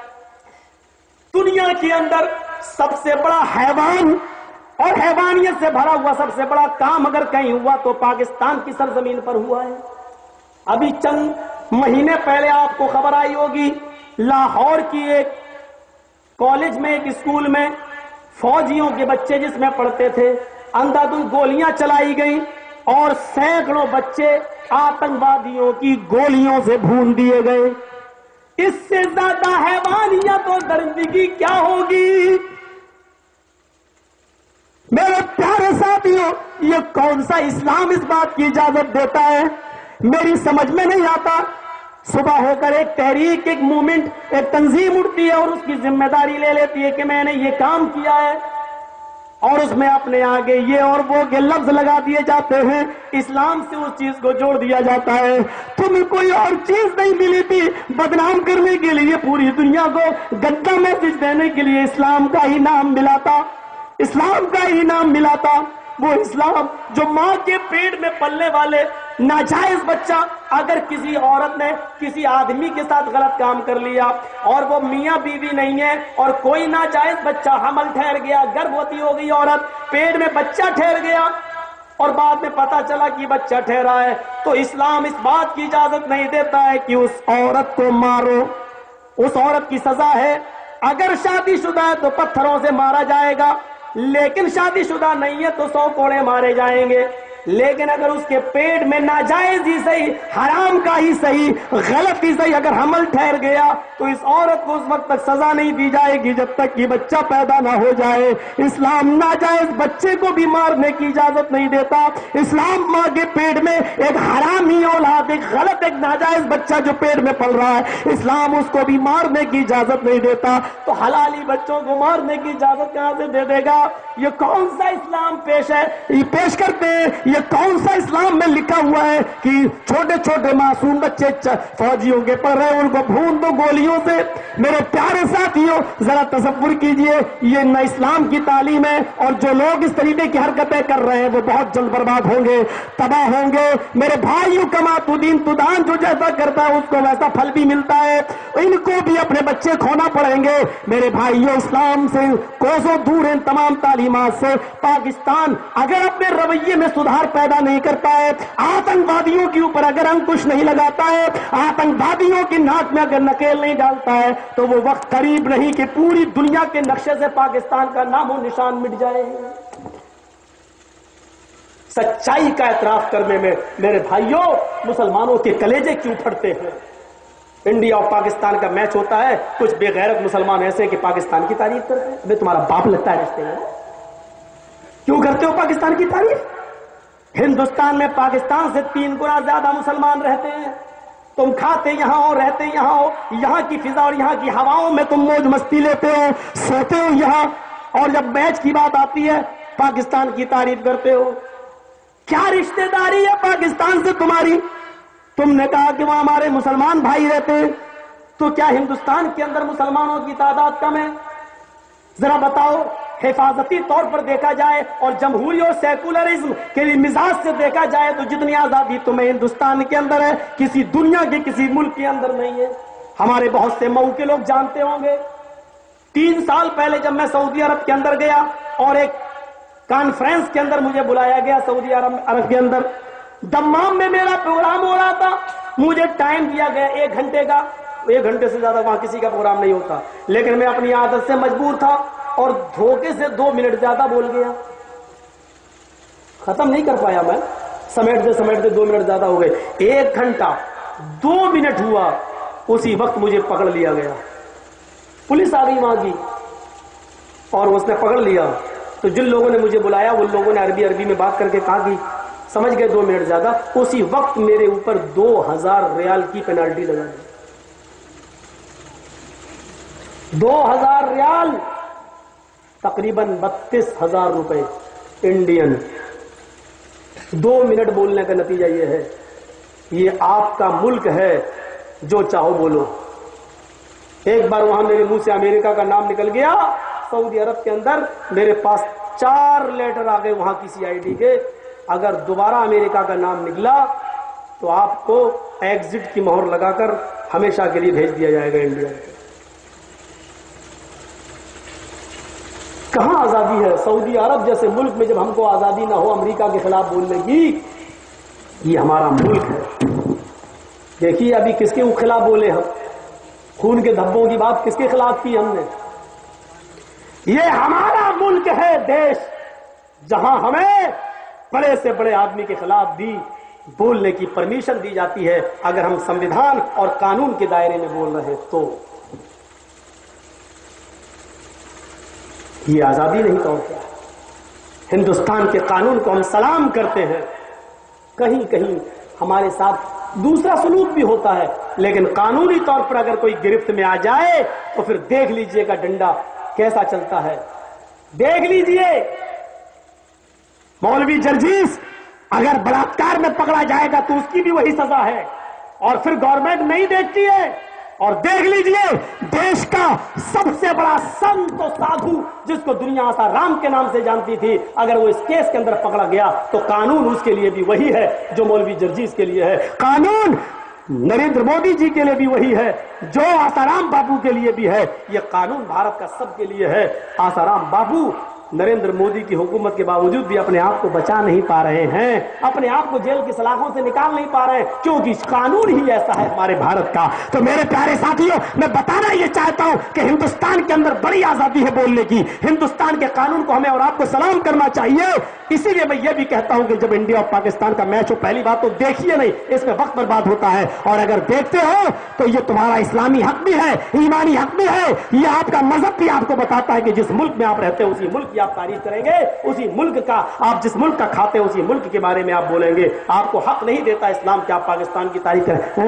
دنیا کے اندر سب سے بڑا حیوان اور حیوانیت سے بھرا ہوا سب سے بڑا کام اگر کہیں ہوا تو پاکستان کی سرزمین پر ہوا ہے. ابھی چند مہینے پہلے آپ کو خبر آئی ہوگی، لاہور کی ایک کالج میں، ایک اسکول میں فوجیوں کے بچے جس میں پڑھتے تھے، اندھا دھند گولیاں چلائی گئیں اور سینکڑوں بچے آتنکوادیوں کی گولیوں سے بھون دیے گئے. اس سے زیادہ حیوانیت اور درندگی کیا ہوگی؟ میرے پیارے ساتھیوں، یہ کون سا اسلام اس بات کی اجازت دیتا ہے؟ میری سمجھ میں نہیں آتا. صبح ہو کر ایک تحریک، ایک موومنٹ، ایک تنظیم اٹھتی ہے اور اس کی ذمہ داری لے لیتی ہے کہ میں نے یہ کام کیا ہے، اور اس میں اپنے آگے یہ اور وہ کے لفظ لگا دیے جاتے ہیں، اسلام سے اس چیز کو جوڑ دیا جاتا ہے. تمہیں کوئی اور چیز نہیں ملی تھی بدنام کرنے کے لیے، پوری دنیا کو گندا میسج دینے کے لیے اسلام کا ہی نام ملا تھا، اسلام کا ہی نام ملا تھا. وہ اسلام جو ماں کے پیٹ میں پلنے والے ناجائز بچہ اگر کسی عورت نے کسی آدمی کے ساتھ غلط کام کر لیا اور وہ میاں بیوی نہیں ہے اور کوئی ناجائز بچہ حمل ٹھہر گیا، گربوتی ہو گئی عورت، پیٹ میں بچہ ٹھہر گیا اور بعد میں پتا چلا کہ بچہ ٹھہرا ہے، تو اسلام اس بات کی اجازت نہیں دیتا ہے کہ اس عورت کو مارو. اس عورت کی سزا ہے، اگر شادی شدہ ہے تو پتھروں سے مارا جائے گا، لیکن شادی شدہ نہیں ہے تو سو کوڑے مارے جائیں گے. لیکن اگر اس کے پیٹ میں ناجائز ہی صحیح، حرام کا ہی صحیح، غلط ہی صحیح اگر حمل ٹھہر گیا تو اس عورت کو اس وقت تک سزا نہیں دی جائے گی جب تک کہ بچہ پیدا نہ ہو جائے. اسلام ناجائز بچے کو بھی مارنے کی اجازت نہیں دیتا. اسلام ماں کے پیٹ میں ایک حرامی اولاد، ایک غلط، ایک ناجائز بچہ جو پیٹ میں پل رہا ہے، اسلام اس کو بھی مارنے کی اجازت نہیں دیتا. تو حلالی بچوں کو مارنے کی اجازت کہاں سے دے دے گا؟ یہ کون سا اسلام پیش ہے، یہ پیش کرتے ہیں؟ یہ کون سا اسلام میں لکھا ہوا ہے کہ چھوٹے چھوٹے معصوم بچے فوجیوں کے پڑھ رہے ہیں، ان کو بھون دو گولیوں سے؟ میرے پیارے ساتھیوں، ذرا تصور کیجئے، یہ نہ اسلام کی تعلیم ہے، اور جو لوگ اس طریقے کی حرکتیں کر رہے ہیں وہ بہت جلد برباد ہوں گے، تباہ ہوں گے. میرے بھائیوں، کما تو دین تو دان، جو جیسا کرتا ہے اس کو ویسا پھل بھی ملتا ہے. ان کو بھی اپنے بچے کھونا پڑیں گے. میرے بھائیوں، اسلام سے کوسوں دور ہیں تمام تعلیمات سے. پاکستان اگر اپنے رویے میں سدھار پیدا نہیں کرتا ہے، آتنکوادیوں کے اوپر اگر انکش نہیں لگاتا ہے، آتنکوادیوں کی ناک میں اگر نکیل نہیں ڈالتا ہے، تو وہ وقت قریب نہیں کہ پوری دنیا کے نقشے سے پاکستان کا نام و نشان مٹ جائے. سچائی کا اعتراف کرنے میں میرے بھائیوں مسلمانوں کے کلیجے کیوں پھٹتے ہیں؟ انڈیا اور پاکستان کا میچ ہوتا ہے، کچھ بے غیرت مسلمان ایسے کہ پاکستان کی تعریف کرتے ہیں. میں تمہارا باپ لگتا ہے رشتے میں، کیوں کرتے ہو پاکستان کی تعریف؟ ہندوستان میں پاکستان سے تین گنا زیادہ مسلمان رہتے ہیں. تم کھاتے یہاں ہو، رہتے یہاں ہو، یہاں کی فضا اور یہاں کی ہواؤں میں تم موج مستی لیتے ہو، سوتے ہو یہاں، اور جب میچ کی بات آتی ہے پاکستان کی تعریف کرتے ہو. کیا رشتہ داری ہے پاکستان سے تمہاری؟ تم نے کہا کہ وہاں ہمارے مسلمان بھائی رہتے ہیں، تو کیا ہندوستان کے اندر مسلمانوں کی تعداد کم ہے؟ ذرا بتاؤ. حفاظتی طور پر دیکھا جائے اور جمہوری اور سیکولرزم کے مزاج سے دیکھا جائے تو جتنی آزادی تمہیں ہندوستان کے اندر ہے کسی دنیا کے کسی ملک کے اندر نہیں ہے. ہمارے بہت سے مئو کے لوگ جانتے ہوں گے، تین سال پہلے جب میں سعودی عرب کے اندر گیا اور ایک کانفرنس کے اندر مجھے بلایا گیا سعودی عرب عرب کے اندر، دمام میں میرا پروگرام ہو رہا تھا. مجھے ٹائم دیا گیا ایک گھنٹے کا، ایک گھنٹے سے زیادہ وہاں کسی کا پروگرام نہیں ہوتا، لیکن میں اپنی عادت سے مجبور تھا اور دھوکے سے دو منٹ زیادہ بول گیا. ختم نہیں کر پایا میں، سمیٹتے سمیٹتے دو منٹ زیادہ ہو گئے. ایک گھنٹہ دو منٹ ہوا، اسی وقت مجھے پکڑ لیا گیا. پولیس آ گئی وہاں کی اور اس نے پکڑ لیا. تو جن لوگوں نے مجھے بلایا ان لوگوں نے عربی عربی میں بات کر کے کہا کہ سمجھ گئے دو منٹ زیادہ. اسی وقت میرے اوپر دو ہزار ریال کی پینالٹی لگا دی. دو ہزار ریال، تقریباً بتیس ہزار روپے انڈین. دو منٹ بولنے کا نتیجہ یہ ہے، یہ آپ کا ملک ہے، جو چاہو بولو. ایک بار وہاں میرے منہ سے امریکہ کا نام نکل گیا سعودی عرب کے اندر، میرے پاس چار لیٹر آ گئے وہاں کی سی آئی ڈی کے. اگر دوبارہ امریکہ کا نام نکلا تو آپ کو ایگزٹ کی مہر لگا کر ہمیشہ کے لیے بھیج دیا جائے گا انڈیا. کہاں آزادی ہے؟ سعودی عرب جیسے ملک میں جب ہم کو آزادی نہ ہو امریکہ کے خلاف بولنے کی. یہ ہمارا ملک ہے. دیکھیے ابھی کس کے خلاف بولے ہم؟ خون کے دھبوں کی بات کس کے خلاف کی ہم نے؟ یہ ہمارا ملک ہے، دیش، جہاں ہمیں بڑے سے بڑے آدمی کے خلاف بھی بولنے کی پرمیشن دی جاتی ہے اگر ہم سمویدھان اور قانون کے دائرے میں بول رہے تو. یہ آزادی نہیں تو کیا؟ ہندوستان کے قانون کو ہم سلام کرتے ہیں. کہیں کہیں ہمارے ساتھ دوسرا سلوک بھی ہوتا ہے، لیکن قانونی طور پر اگر کوئی گرفت میں آ جائے تو پھر دیکھ لیجئے گا ڈنڈا کیسا چلتا ہے. دیکھ لیجئے مولوی جرجیس اگر بلاತ್ಕಾರ میں پکڑا جائے گا تو اس کی بھی وہی سزا ہے. اور پھر گورنمنٹ نہیں دیکھتی ہے اور دیکھ لیجئے دیش کا سب سے بڑا سنت و سادھو جس کو دنیا آسارام کے نام سے جانتی تھی، اگر وہ اس کیس کے اندر پکڑا گیا تو قانون اس کے لیے بھی وہی ہے جو مولوی جرجیز کے لیے ہے، قانون نریندر مودی جی کے لیے بھی وہی ہے جو آسارام بابو کے لیے بھی ہے، یہ قانون بھارت کا سب کے لیے ہے۔ آسارام بابو نریندر مودی کی حکومت کے باوجود بھی اپنے آپ کو بچا نہیں پا رہے ہیں، اپنے آپ کو جیل کی سلاخوں سے نکال نہیں پا رہے ہیں، کیونکہ قانون ہی ایسا ہے ہمارے بھارت کا۔ تو میرے پیارے ساتھیوں، میں بتانا یہ چاہتا ہوں کہ ہندوستان کے اندر بڑی آزادی ہے بولنے کی، ہندوستان کے قانون کو ہمیں اور آپ کو سلام کرنا چاہیے۔ اسی لیے میں یہ بھی کہتا ہوں کہ جب انڈیا اور پاکستان کا میچ ہو، پہلی بات تو دیکھیے نہیں، اس میں وقت برباد ہوتا ہے، اور اگر دیکھتے ہو تو یہ تمہارا اسلامی حق بھی ہے، ایمانی حق بھی ہے، یہ آپ کا مذہب بھی آپ کو بتاتا ہے کہ جس ملک میں آپ رہتے ہیں اسی ملک کی آپ تعریف کریں گے، اسی ملک کا آپ جس ملک کا کھاتے ہیں اسی ملک کے بارے میں آپ بولیں گے۔ آپ کو حق نہیں دیتا اسلام کہ آپ پاکستان کی تعریف کریں۔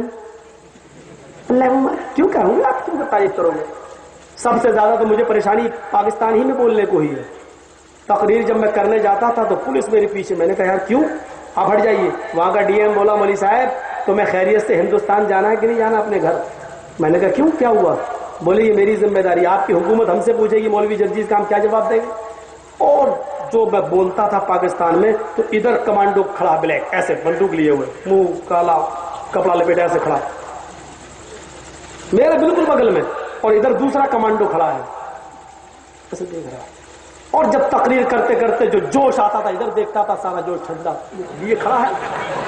کیوں کروں گے آپ، کیوں تعریف کرو گے؟ سب سے زیادہ تو مجھے پریشانی پاکستان ہی میں بولنے کو ہی ہے۔ تقریر جب میں کرنے جاتا تھا تو پولیس میرے پیچھے، میں نے کہا یار کیوں، آپ ہٹ جائیے۔ وہاں کا ڈی ایم بولا مولوی صاحب تمہیں خیریت سے ہندوستان جانا ہے کہ نہیں جانا اپنے گھر؟ میں نے کہا کیوں، کیا ہوا؟ بولے یہ میری ذمہ داری، آپ کی حکومت ہم سے پوچھے گی مولوی جرجیز کا ہم کیا جواب دیں گے؟ اور جو میں بولتا تھا پاکستان میں تو ادھر کمانڈو کھڑا بلیک ایسے بندوق لیے ہوئے، منہ کالا کپڑا لپیٹا ایسے کھڑا میرے بالکل بغل میں، اور ادھر دوسرا کمانڈو کھڑا ہے ایسے دیکھ رہا ہے۔ اور جب تقریر کرتے کرتے جو جوش آتا تھا ادھر دیکھتا تھا سارا جوش ٹھنڈا، یہ کھڑا ہے۔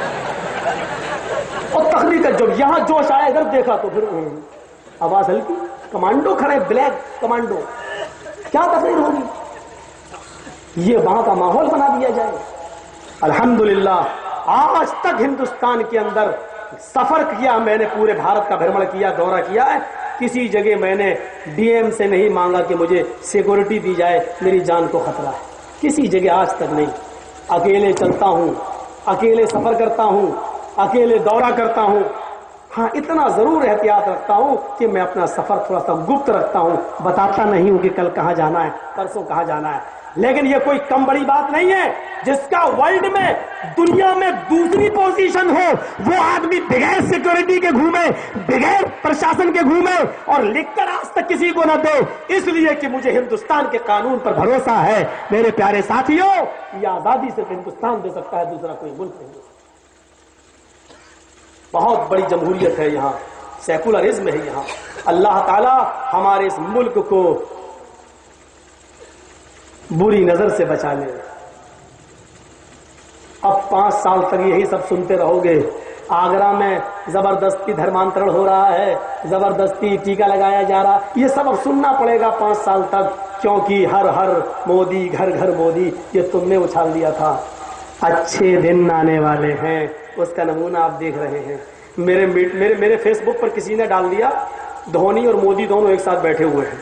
اور تقریر کا جب یہاں جوش آیا ادھر دیکھا تو پھر آواز ہلکی، کمانڈو کھڑے بلیک کمانڈو، کیا تقریر ہوگی؟ یہ وہاں کا ماحول بنا دیا جائے۔ الحمدللہ آج تک ہندوستان کے اندر سفر کیا میں نے، پورے بھارت کا بھرمڑ کیا، دورہ کیا ہے، کسی جگہ میں نے ڈی ایم سے نہیں مانگا کہ مجھے سیکورٹی دی جائے، میری جان کو خطرہ ہے، کسی جگہ آج تک نہیں۔ اکیلے چلتا ہوں، اکیلے سفر کرتا ہوں، اکیلے دورہ کرتا ہوں، ہاں اتنا ضرور احتیاط رکھتا ہوں کہ میں اپنا سفر تھوڑا سا گپت رکھتا ہوں، بتاتا نہیں ہوں کہ کل کہاں جانا ہے، پرسوں کہاں جانا ہے۔ لیکن یہ کوئی کم بڑی بات نہیں ہے، جس کا ورلڈ میں دنیا میں دوسری پوزیشن ہو وہ آدمی بغیر سیکورٹی کے گھومے، بغیر پرشاسن کے گھومے اور لکھ کر آج تک کسی کو نہ دے، اس لیے کہ مجھے ہندوستان کے قانون پر بھروسہ ہے۔ میرے پیارے ساتھیوں، یہ آزادی صرف ہندوستان دے سکتا ہے، دوسرا کوئی ملک نہیں دے سکتا۔ بہت بڑی جمہوریت ہے یہاں، سیکولرزم ہے یہاں۔ اللہ تعالی ہمارے اس ملک کو بری نظر سے بچا لے۔ اب پانچ سال تک یہی سب سنتے رہو گے، آگرہ میں زبردستی دھرمانترن ہو رہا ہے، زبردستی ٹیکا لگایا جا رہا، یہ سب اب سننا پڑے گا پانچ سال تک، کیونکہ ہر ہر مودی گھر گھر مودی، یہ تم نے اچھال دیا تھا۔ اچھے دن آنے والے ہیں، اس کا نمونہ آپ دیکھ رہے ہیں۔ میرے میرے میرے فیس بک پر کسی نے ڈال دیا دھونی اور مودی دونوں ایک ساتھ بیٹھے ہوئے ہیں،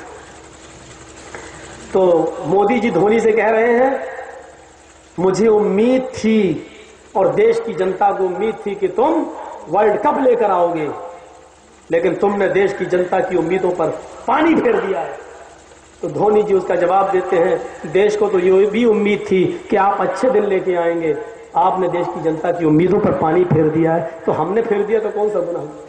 تو مودی جی دھونی سے کہہ رہے ہیں مجھے امید تھی اور دیش کی جنتا کو امید تھی کہ تم ورلڈ کپ لے کر آؤ گے، لیکن تم نے دیش کی جنتا کی امیدوں پر پانی پھیر دیا ہے۔ تو دھونی جی اس کا جواب دیتے ہیں دیش کو تو یہ بھی امید تھی کہ آپ اچھے دن لے کے آئیں گے، آپ نے دیش کی جنتا کی امیدوں پر پانی پھیر دیا ہے، تو ہم نے پھیر دیا تو کون سا گناہ ہے؟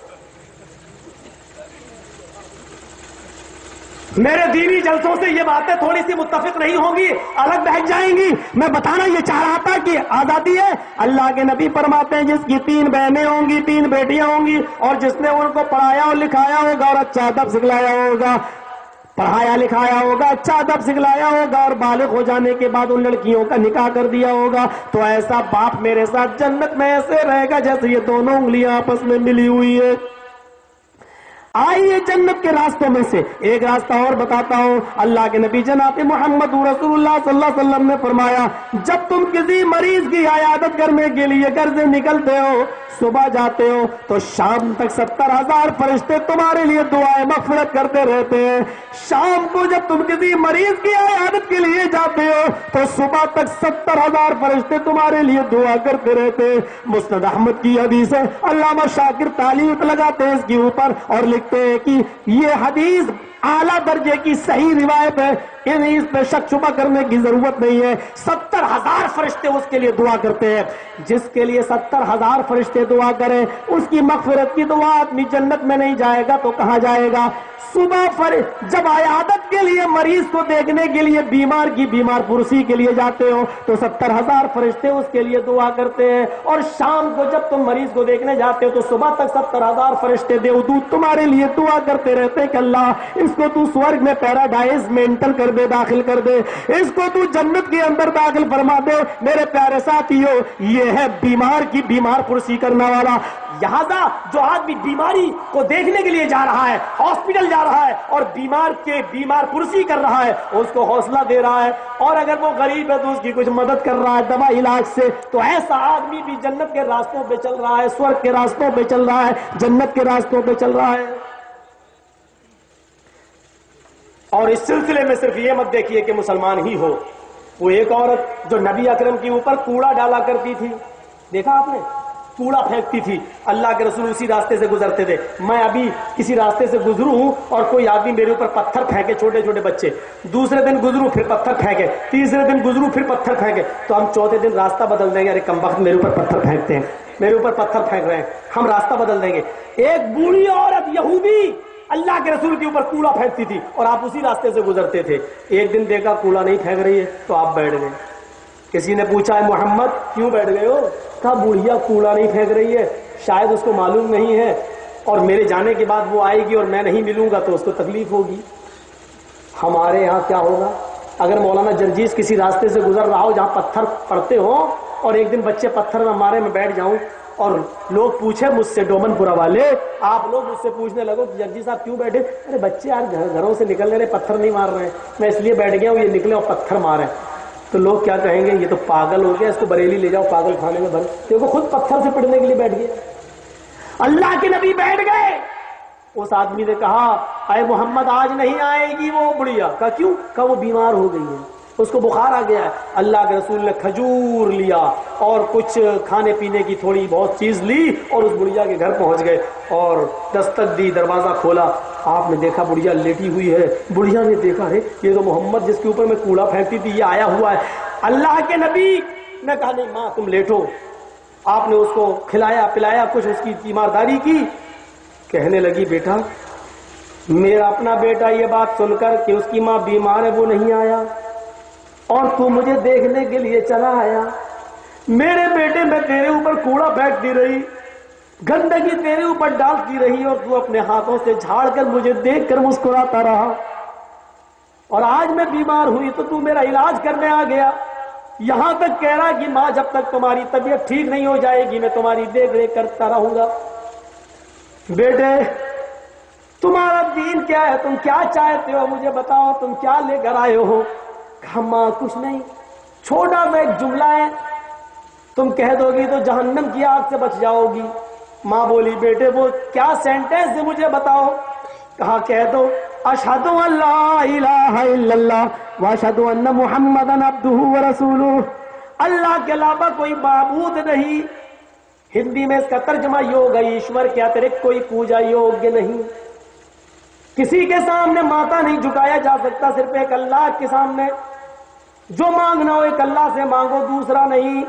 میرے دینی جلسوں سے یہ باتیں تھوڑی سی متفق نہیں ہوں گی، الگ بہک جائیں گی۔ میں بتانا یہ چاہ رہا تھا کہ آزادی ہے، اللہ کے نبی فرماتے ہیں جس کی تین بہنیں ہوں گی، تین بیٹیاں ہوں گی، اور جس نے ان کو پڑھایا اور لکھایا ہوگا اور اچھا ادب سکھلایا ہوگا، پڑھایا لکھایا ہوگا، اچھا ادب سکھلایا ہوگا، اور بالغ ہو جانے کے بعد ان لڑکیوں کا نکاح کر دیا ہوگا، تو ایسا باپ میرے ساتھ جنت میں ایسے رہے گا جیسے یہ دونوں انگلیاں آپس میں ملی ہوئی ہے۔ آئیے جنت کے راستوں میں سے ایک راستہ اور بتاتا ہوں۔ اللہ کے نبی جناب محمد رسول اللہ صلی اللہ علیہ وسلم نے فرمایا جب تم کسی مریض کی عیادت کرنے کے لیے گھر سے نکلتے ہو، صبح جاتے ہو تو شام تک ستر ہزار فرشتے تمہارے لیے دعائیں مغفرت کرتے رہتے ہیں۔ شام کو جب تم کسی مریض کی عیادت کے لیے جاتے ہو تو صبح تک ستر ہزار فرشتے تمہارے لیے دعا کرتے رہتے ہیں۔ مسند احمد کی حدیث ہے، علامہ شاکر تعلیق لگاتے ہیں اس کے اوپر اور لکھتے ہیں کہ یہ حدیث اعلیٰ درجے کی صحیح روایت ہے، یعنی اس پہ شک شبہ کرنے کی ضرورت نہیں ہے۔ ستر ہزار فرشتے اس کے لیے دعا کرتے ہیں۔ جس کے لیے ستر ہزار فرشتے دعا کریں اس کی مغفرت کی دعا، آدمی جنت میں نہیں جائے گا تو کہاں جائے گا؟ صبح فر جب عیادت کے لیے مریض کو دیکھنے کے لیے بیمار کی بیمار پرسی کے لیے جاتے ہو تو ستر ہزار فرشتے اس کے لیے دعا کرتے ہیں، اور شام کو جب تم مریض کو دیکھنے جاتے ہو تو صبح تک ستر ہزار فرشتے دیودوت تمہارے لیے دعا کرتے رہتے کہ اللہ اس کو تو سورگ میں پیراڈائز میں انٹر کر دے، داخل کر دے، اس کو تو جنت کے اندر داخل فرما دے۔ میرے پیارے ساتھیو، یہ ہے بیمار کی بیمار پرسی کرنے والا۔ لہذا جو آدمی بیماری کو دیکھنے کے لیے جا رہا ہے، ہاسپٹل جا رہا ہے اور بیمار کے بیمار پرسی کر رہا ہے، اس کو حوصلہ دے رہا ہے، اور اگر وہ غریب ہے تو اس کی کچھ مدد کر رہا ہے دوا علاج سے، تو ایسا آدمی بھی جنت کے راستوں پہ چل رہا ہے، سورگ کے راستوں پہ چل رہا ہے، جنت کے راستوں پہ چل رہا ہے۔ اور اس سلسلے میں صرف یہ مت دیکھیے کہ مسلمان ہی ہو، وہ ایک عورت جو نبی اکرم کے اوپر کوڑا ڈالا کرتی تھی، دیکھا آپ نے؟ کوڑا پھینکتی تھی، اللہ کے رسول اسی راستے سے گزرتے تھے۔ میں ابھی کسی راستے سے گزروں ہوں اور کوئی آدمی میرے اوپر پتھر پھینکے، چھوٹے چھوٹے بچے، دوسرے دن گزروں پھر پتھر پھینکے، تیسرے دن گزروں پھر پتھر پھینکے، تو ہم چوتھے دن راستہ بدل دیں گے، ارے کم وقت میرے اوپر پتھر پھینکتے ہیں، میرے اوپر پتھر پھینک رہے ہیں، ہم راستہ بدل دیں گے۔ ایک بوڑھی عورت یہودی اللہ کے رسول کے اوپر کوڑا پھینکتی تھی اور آپ اسی راستے سے گزرتے تھے، ایک دن دیکھا کوڑا نہیں پھینک رہی ہے تو آپ بیٹھ گئے۔ کسی نے پوچھا ہے محمد کیوں بیٹھ گئے ہو؟ کہا بوڑھیا کوڑا نہیں پھینک رہی ہے، شاید اس کو معلوم نہیں ہے، اور میرے جانے کے بعد وہ آئے گی اور میں نہیں ملوں گا تو اس کو تکلیف ہوگی۔ ہمارے یہاں کیا ہوگا اگر مولانا جرجیس کسی راستے سے گزر رہا ہو جہاں پتھر پڑتے ہو اور ایک دن بچے پتھر نہ مارے، میں بیٹھ جاؤں اور لوگ پوچھے مجھ سے، ڈومن پورا والے آپ لوگ مجھ سے پوچھنے لگو کہ جرجی صاحب کیوں بیٹھے؟ ارے بچے یار گھروں سے نکلنے رہے، پتھر نہیں مار رہے ہیں، میں اس لیے بیٹھ گیا ہوں یہ نکلے اور پتھر مارے، تو لوگ کیا کہیں گے؟ یہ تو پاگل ہو گیا، اس کو بریلی لے جاؤ پاگل خانے میں بھر، دیکھو خود پتھر سے پڑنے کے لیے بیٹھ گئے۔ اللہ کے نبی بیٹھ گئے۔ اس آدمی نے کہا اے محمد آج نہیں آئے گی وہ بڑھیا۔ کہا کیوں؟ کہا وہ بیمار ہو گئی ہے، اس کو بخار آ گیا ہے۔ اللہ کے رسول نے کھجور لیا اور کچھ کھانے پینے کی تھوڑی بہت چیز لی اور اس بڑھیا کے گھر پہنچ گئے اور دستک دی، دروازہ کھولا، آپ نے دیکھا بڑھیا لیٹی ہوئی ہے۔ بڑھیا نے دیکھا ہے یہ تو محمد جس کے اوپر میں کوڑا پھینکتی تھی یہ آیا ہوا ہے۔ اللہ کے نبی نے کہا نہیں ماں تم لیٹو۔ آپ نے اس کو کھلایا پلایا، کچھ اس کی تیمارداری کی۔ کہنے لگی بیٹا میرا اپنا بیٹا یہ بات سن کر کہ اس کی ماں بیمار ہے وہ نہیں آیا اور تو مجھے دیکھنے کے لیے چلا آیا، میرے بیٹے میں تیرے اوپر کوڑا پھینکتی رہی، گندگی تیرے اوپر ڈالتی رہی اور تو اپنے ہاتھوں سے جھاڑ کر مجھے دیکھ کر مسکراتا رہا، اور آج میں بیمار ہوئی تو تو میرا علاج کرنے آ گیا، یہاں تک کہہ رہا کہ ماں جب تک تمہاری طبیعت ٹھیک نہیں ہو جائے گی میں تمہاری دیکھ ریکھ کرتا رہوں گا۔ بیٹے تمہارا دین کیا ہے؟ تم کیا چاہتے ہو مجھے بتاؤ، تم کیا لے کر آئے ہو؟ کہا ماں کچھ نہیں، چھوٹا سا ایک جملہ ہے، تم کہہ دو گی تو جہنم کی آگ سے بچ جاؤ گی۔ ماں بولی بیٹے وہ کیا سینٹینس ہے مجھے بتاؤ؟ کہا کہہ دو اشہد ان لا الہ الا اللہ واشہد ان محمدن عبدہ ورسولہ، اللہ کے علاوہ کوئی معبود نہیں۔ ہندی میں اس کا ترجمہ یہ ہوگا ایشور کے اترکت کوئی پوجا یوگیہ نہیں، کسی کے سامنے ماتھا نہیں جھکایا جا سکتا، صرف ایک اللہ کے سامنے جو مانگنا ہو ایک اللہ سے مانگو، دوسرا نہیں۔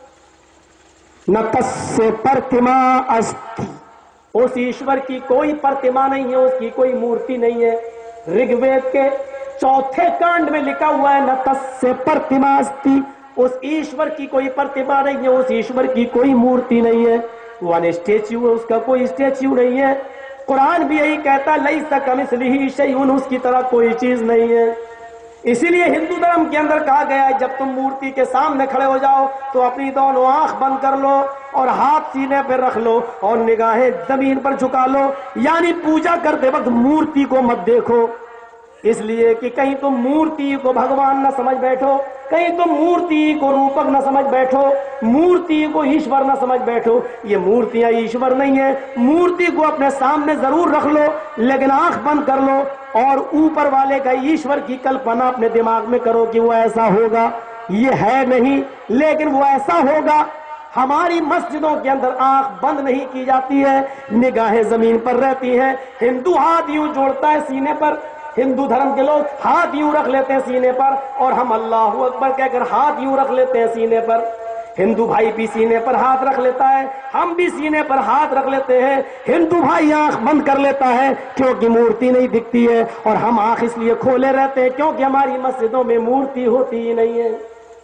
نہ تسّ پرتما استی، اس ایشور کی کوئی پرتما نہیں ہے، اس کی کوئی مورتی نہیں ہے۔ رگ وید کے چوتھے کانڈ میں لکھا ہوا ہے نہ تسّ پرتما استی، اس ایشور کی کوئی پرتما نہیں ہے، اس ایشور کی کوئی مورتی نہیں ہے، وہ ان اسٹیچو ہے، اس کا کوئی اسٹیچو نہیں ہے۔ قرآن بھی یہی کہتا لیس کمثلہ شیء، اس کی طرح کوئی چیز نہیں ہے۔ اسی لیے ہندو دھرم کے اندر کہا گیا ہے جب تم مورتی کے سامنے کھڑے ہو جاؤ تو اپنی دونوں آنکھ بند کر لو اور ہاتھ سینے پہ رکھ لو اور نگاہیں زمین پر جھکا لو، یعنی پوجا کرتے وقت مورتی کو مت دیکھو، اس لیے کہ کہیں تم مورتی کو بھگوان نہ سمجھ بیٹھو، کہیں تم مورتی کو روپک نہ سمجھ بیٹھو، مورتی کو ایشور نہ سمجھ بیٹھو۔ یہ مورتیاں ایشور نہیں ہیں، مورتی کو اپنے سامنے ضرور رکھ لو لیکن آنکھ بند کر لو اور اوپر والے کا ایشور کی کلپنا اپنے دماغ میں کرو کہ وہ ایسا ہوگا، یہ ہے نہیں لیکن وہ ایسا ہوگا۔ ہماری مسجدوں کے اندر آنکھ بند نہیں کی جاتی ہے، نگاہیں زمین پر رہتی ہیں، ہندو ہاتھ یوں جوڑتا ہے سینے پر ہندو دھرم کے لوگ ہاتھ یوں رکھ لیتے ہیں سینے پر اور ہم اللہ اکبر کہہ کر ہاتھ یوں رکھ لیتے ہیں سینے پر. ہندو بھائی بھی سینے پر ہاتھ رکھ لیتا ہے, ہم بھی سینے پر ہاتھ رکھ لیتے ہیں. ہندو بھائی آنکھ بند کر لیتا ہے کیونکہ مورتی نہیں دکھتی ہے, اور ہم آنکھ اس لیے کھولے رہتے ہیں کیونکہ ہماری مسجدوں میں مورتی ہوتی ہی نہیں ہے.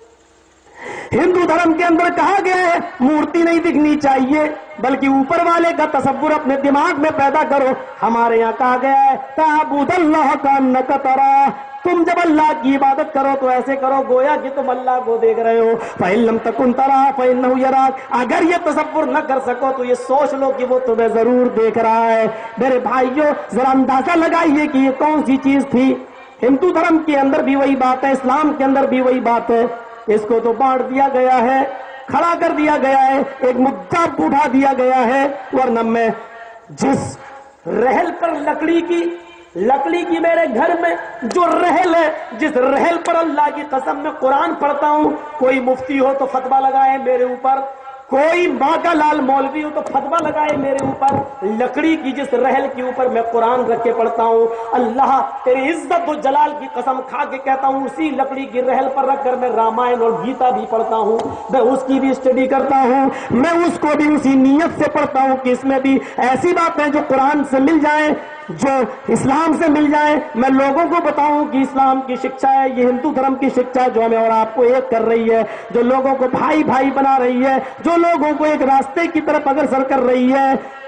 ہندو دھرم کے اندر کہا گیا ہے مورتی نہیں دکھنی چاہیے بلکہ اوپر والے کا تصور اپنے دماغ میں پیدا کرو. ہمارے یہاں کہا گیا ہے تعبد اللہ کانک تراہ, تم جب اللہ کی عبادت کرو تو ایسے کرو گویا کہ تم اللہ کو دیکھ رہے ہو. فَإِن لَمْ تَكُنْ تَرَاهُ فَإِنَّهُ يَرَاكَ, اگر یہ تصور نہ کر سکو تو یہ سوچ لو کہ وہ تمہیں ضرور دیکھ رہا ہے. میرے بھائیوں ذرا اندازہ لگائیے کہ یہ کون سی چیز تھی. ہندو دھرم کے اندر بھی وہی بات ہے, اسلام کے اندر بھی وہی بات ہے. اس کو تو بانٹ دیا گیا ہے, کھڑا کر دیا گیا ہے, ایک مدعا اٹھا دیا گیا ہے. ورنہ میں جس رحل پر لکڑی کی لکڑی کی میرے گھر میں جو رحل ہے, جس رحل پر اللہ کی قسم میں قرآن پڑھتا ہوں, کوئی مفتی ہو تو فتویٰ لگائے میرے اوپر, کوئی ماں کا لال مولوی ہو تو فتویٰ لگائے میرے اوپر. لکڑی کی جس رحل کے اوپر میں قرآن رکھ کے پڑھتا ہوں, اللہ تیری عزت و جلال کی قسم کھا کے کہتا ہوں اسی لکڑی کی رحل پر رکھ کر میں رامائن اور گیتا بھی پڑھتا ہوں, میں اس کی بھی اسٹڈی کرتا ہوں, میں اس کو بھی اسی نیت سے پڑھتا ہوں کہ اس میں بھی ایسی باتیں جو قرآن سے مل جائیں, جو اسلام سے مل جائیں. میں لوگوں کو بتاؤں کہ اسلام کی شکشا ہے, یہ ہندو دھرم کی شکشا ہے جو ہمیں اور آپ کو ایک کر رہی ہے, جو لوگوں کو بھائی بھائی بنا رہی ہے, جو لوگوں کو ایک راستے کی طرف اگرسر کر رہی ہے.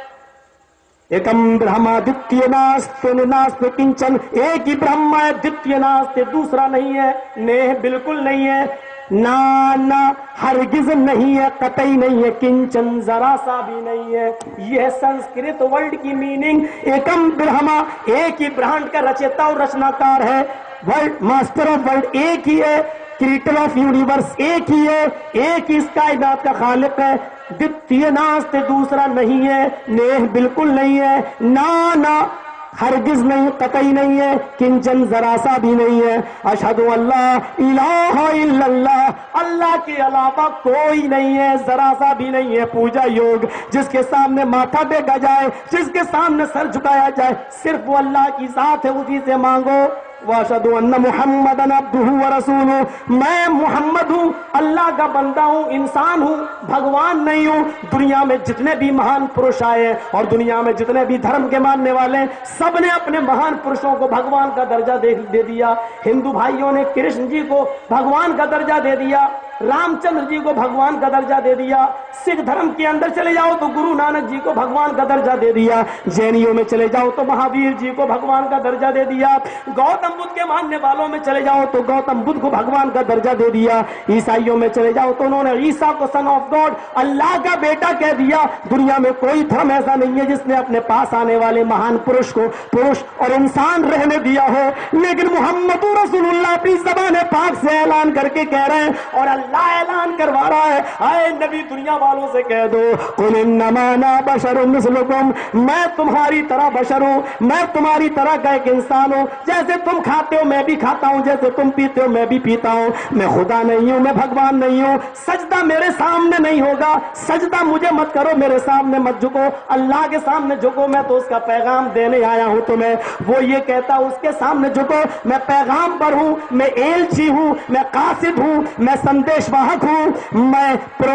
ایکم برہما دتیہ ناستہ ناستہ کنچن, ایک ہی برہما ہے, دتیہ ناستہ دوسرا نہیں ہے, نیہ بالکل نہیں ہے, نا نا ہرگز نہیں ہے, قطعی نہیں ہے, کنچن ذرا سا بھی نہیں ہے. یہ ہے سنسکرت ورڈ کی میننگ. ایکم برہما, ایک ہی برہنڈ کا رچیتا اور رچناکار ہے, ورلڈ ماسٹر آف ورلڈ ایک ہی ہے, کریٹر آف یونیورس ایک ہی ہے, ایک ہی اس کائنات کا خالق ہے. دتیہ ناستہ دوسرا نہیں ہے, نیہ بالکل نہیں ہے, نا نا ہرگز نہیں, قطعی نہیں ہے, کنچن ذرا سا بھی نہیں ہے. اشہد اللہ الہ الا اللہ, اللہ کے علاوہ کوئی نہیں ہے, ذرا سا بھی نہیں ہے پوجا یوگ جس کے سامنے ماتھا ٹیکا جائے, جس کے سامنے سر جھکایا جائے, صرف وہ اللہ کی ذات ہے, اسی سے مانگو. واشہد ان محمد عبدہ ورسولہ, میں محمد ہوں, اللہ کا بندہ ہوں, انسان ہوں, بھگوان نہیں ہوں. دنیا میں جتنے بھی مہان پروش آئے اور دنیا میں جتنے بھی دھرم کے ماننے والے, سب نے اپنے مہان پروشوں کو بھگوان کا درجہ دے دیا. ہندو بھائیوں نے کرشن جی کو بھگوان کا درجہ دے دیا, رام چندر جی کو بھگوان کا درجہ دے دیا. سکھ دھرم کے اندر چلے جاؤ تو گرو نانک جی کو بھگوان کا درجہ دے دیا. جینیوں میں چلے جاؤ تو مہاویر جی کو بھگوان کا درجہ دے دیا. گوتم بدھ کے ماننے والوں میں چلے جاؤ تو گوتم بدھ کو بھگوان کا درجہ دے دیا. عیسائیوں میں چلے جاؤ تو انہوں نے عیسیٰ کو سن آف گاڈ, اللہ کا بیٹا کہہ دیا. دنیا میں کوئی دھرم ایسا نہیں ہے جس نے اپنے پاس آنے والے مہان پروش کو پروش اور انسان رہنے دیا ہو. لیکن محمد رسول اللہ اپنی زبان پاک سے اعلان کر کے کہہ رہے ہیں, اور اللہ اعلان کروا رہا ہے, اے نبی دنیا والوں سے کہہ دو قل انما انا بشر مثلکم, میں تمہاری طرح بشر ہوں, میں تمہاری طرح کا ایک انسان ہوں. جیسے تم کھاتے ہو میں بھی کھاتا ہوں, جیسے تم پیتے ہو میں بھی پیتا ہوں. میں خدا نہیں ہوں, میں بھگوان نہیں ہوں. سجدہ میرے سامنے نہیں ہوگا, سجدہ مجھے مت کرو, میرے سامنے مت جھکو, اللہ کے سامنے جھکو, میں تو اس کا پیغام دینے آیا ہوں تمہیں. وہ یہ کہتا اس کے سامنے جھکو, میں پیغام پر ہوں, میں ایلچی ہوں, میں قاصد ہوں, میں سندیش واہک ہوں, میں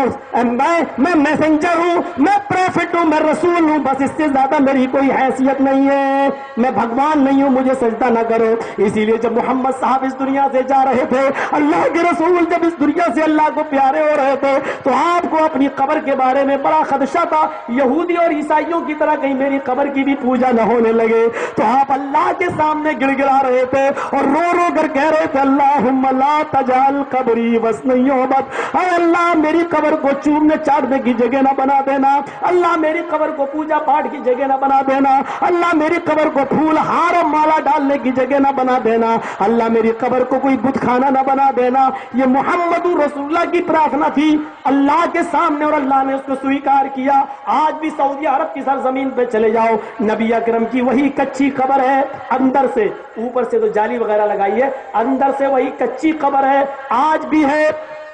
میں میں میسنجر ہوں, میں پروفٹ ہوں, میں رسول ہوں. بس اس سے زیادہ میری کوئی حیثیت نہیں ہے, میں بھگوان نہیں ہوں, مجھے سجدہ نہ کرو. اسی لیے جب محمد صاحب اس دنیا سے جا رہے تھے, اللہ کے رسول جب اس دنیا سے اللہ کو پیارے ہو رہے تھے, تو آپ کو اپنی قبر کے بارے میں بڑا خدشہ تھا. یہودی اور عیسائیوں کی طرح کہیں میری قبر کی بھی پوجا نہ ہونے لگے. تو آپ اللہ کے سامنے گڑ گڑا رہے تھے اور رو رو کر کہہ رہے تھے, اللہم لا تجعل قبری وثنا یعبد, اے اللہ میری قبر کو چومنے چاٹنے کی جگہ نہ بنا دینا, اللہ میری قبر کو پوجا پاٹ کی جگہ نہ بنا دینا, اللہ میری قبر کو پھول ہار اور مالا ڈالنے کی جگہ نہ بنا دینا, اللہ میری قبر کو کوئی بت خانہ نہ بنا دینا. یہ محمد رسول اللہ کی پرارتھنا تھی اللہ کے سامنے, اور اللہ نے اس کو سویکار کیا. آج بھی سعودی عرب کی سرزمین پہ چلے جاؤ, نبی اکرم کی وہی کچی قبر ہے, اندر سے, اوپر سے تو جالی وغیرہ لگائی ہے, اندر سے وہی کچی قبر ہے, آج بھی ہے.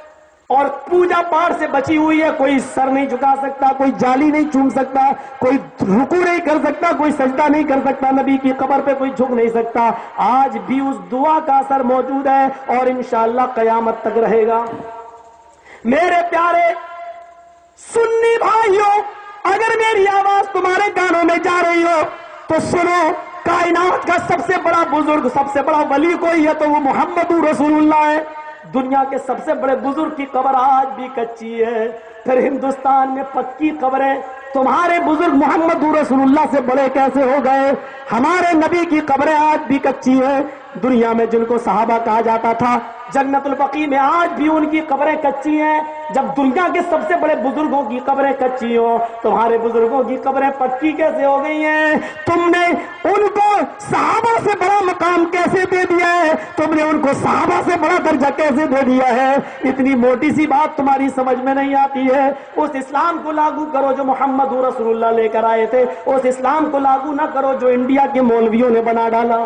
اور پوجا پاٹ سے بچی ہوئی ہے. کوئی سر نہیں جھکا سکتا, کوئی جالی نہیں چوم سکتا, کوئی رکوع نہیں کر سکتا, کوئی سجدہ نہیں کر سکتا, نبی کی قبر پہ کوئی جھک نہیں سکتا. آج بھی اس دعا کا اثر موجود ہے اور انشاءاللہ قیامت تک رہے گا. میرے پیارے سنی بھائیوں, اگر میری آواز تمہارے کانوں میں جا رہی ہو تو سنو, کائنات کا سب سے بڑا بزرگ, سب سے بڑا ولی کوئی ہے تو وہ محمد رسول اللہ ہے. دنیا کے سب سے بڑے بزرگ کی قبر آج بھی کچی ہے, پھر ہندوستان میں پکی قبریں. تمہارے بزرگ محمد رسول اللہ سے بڑے کیسے ہو گئے؟ ہمارے نبی کی قبریں آج بھی کچی ہیں. دنیا میں جن کو صحابہ کہا جاتا تھا, جنت البقیع میں آج بھی ان کی قبریں کچی ہیں. جب دنیا کے سب سے بڑے بزرگوں کی قبریں کچی ہوں, تمہارے بزرگوں کی قبریں پکی کیسے ہو گئی ہیں؟ تم نے ان کو صحابہ سے بڑا مقام کیسے دے دیا ہے؟ تم نے ان کو صحابہ سے بڑا درجہ کیسے دے دیا ہے؟ اتنی موٹی سی بات تمہاری سمجھ میں نہیں آتی ہے. اس اسلام کو لاگو کرو جو محمد رسول اللہ لے کر آئے تھے, اس اسلام کو لاگو نہ کرو جو انڈیا کے مولویوں نے بنا ڈالا.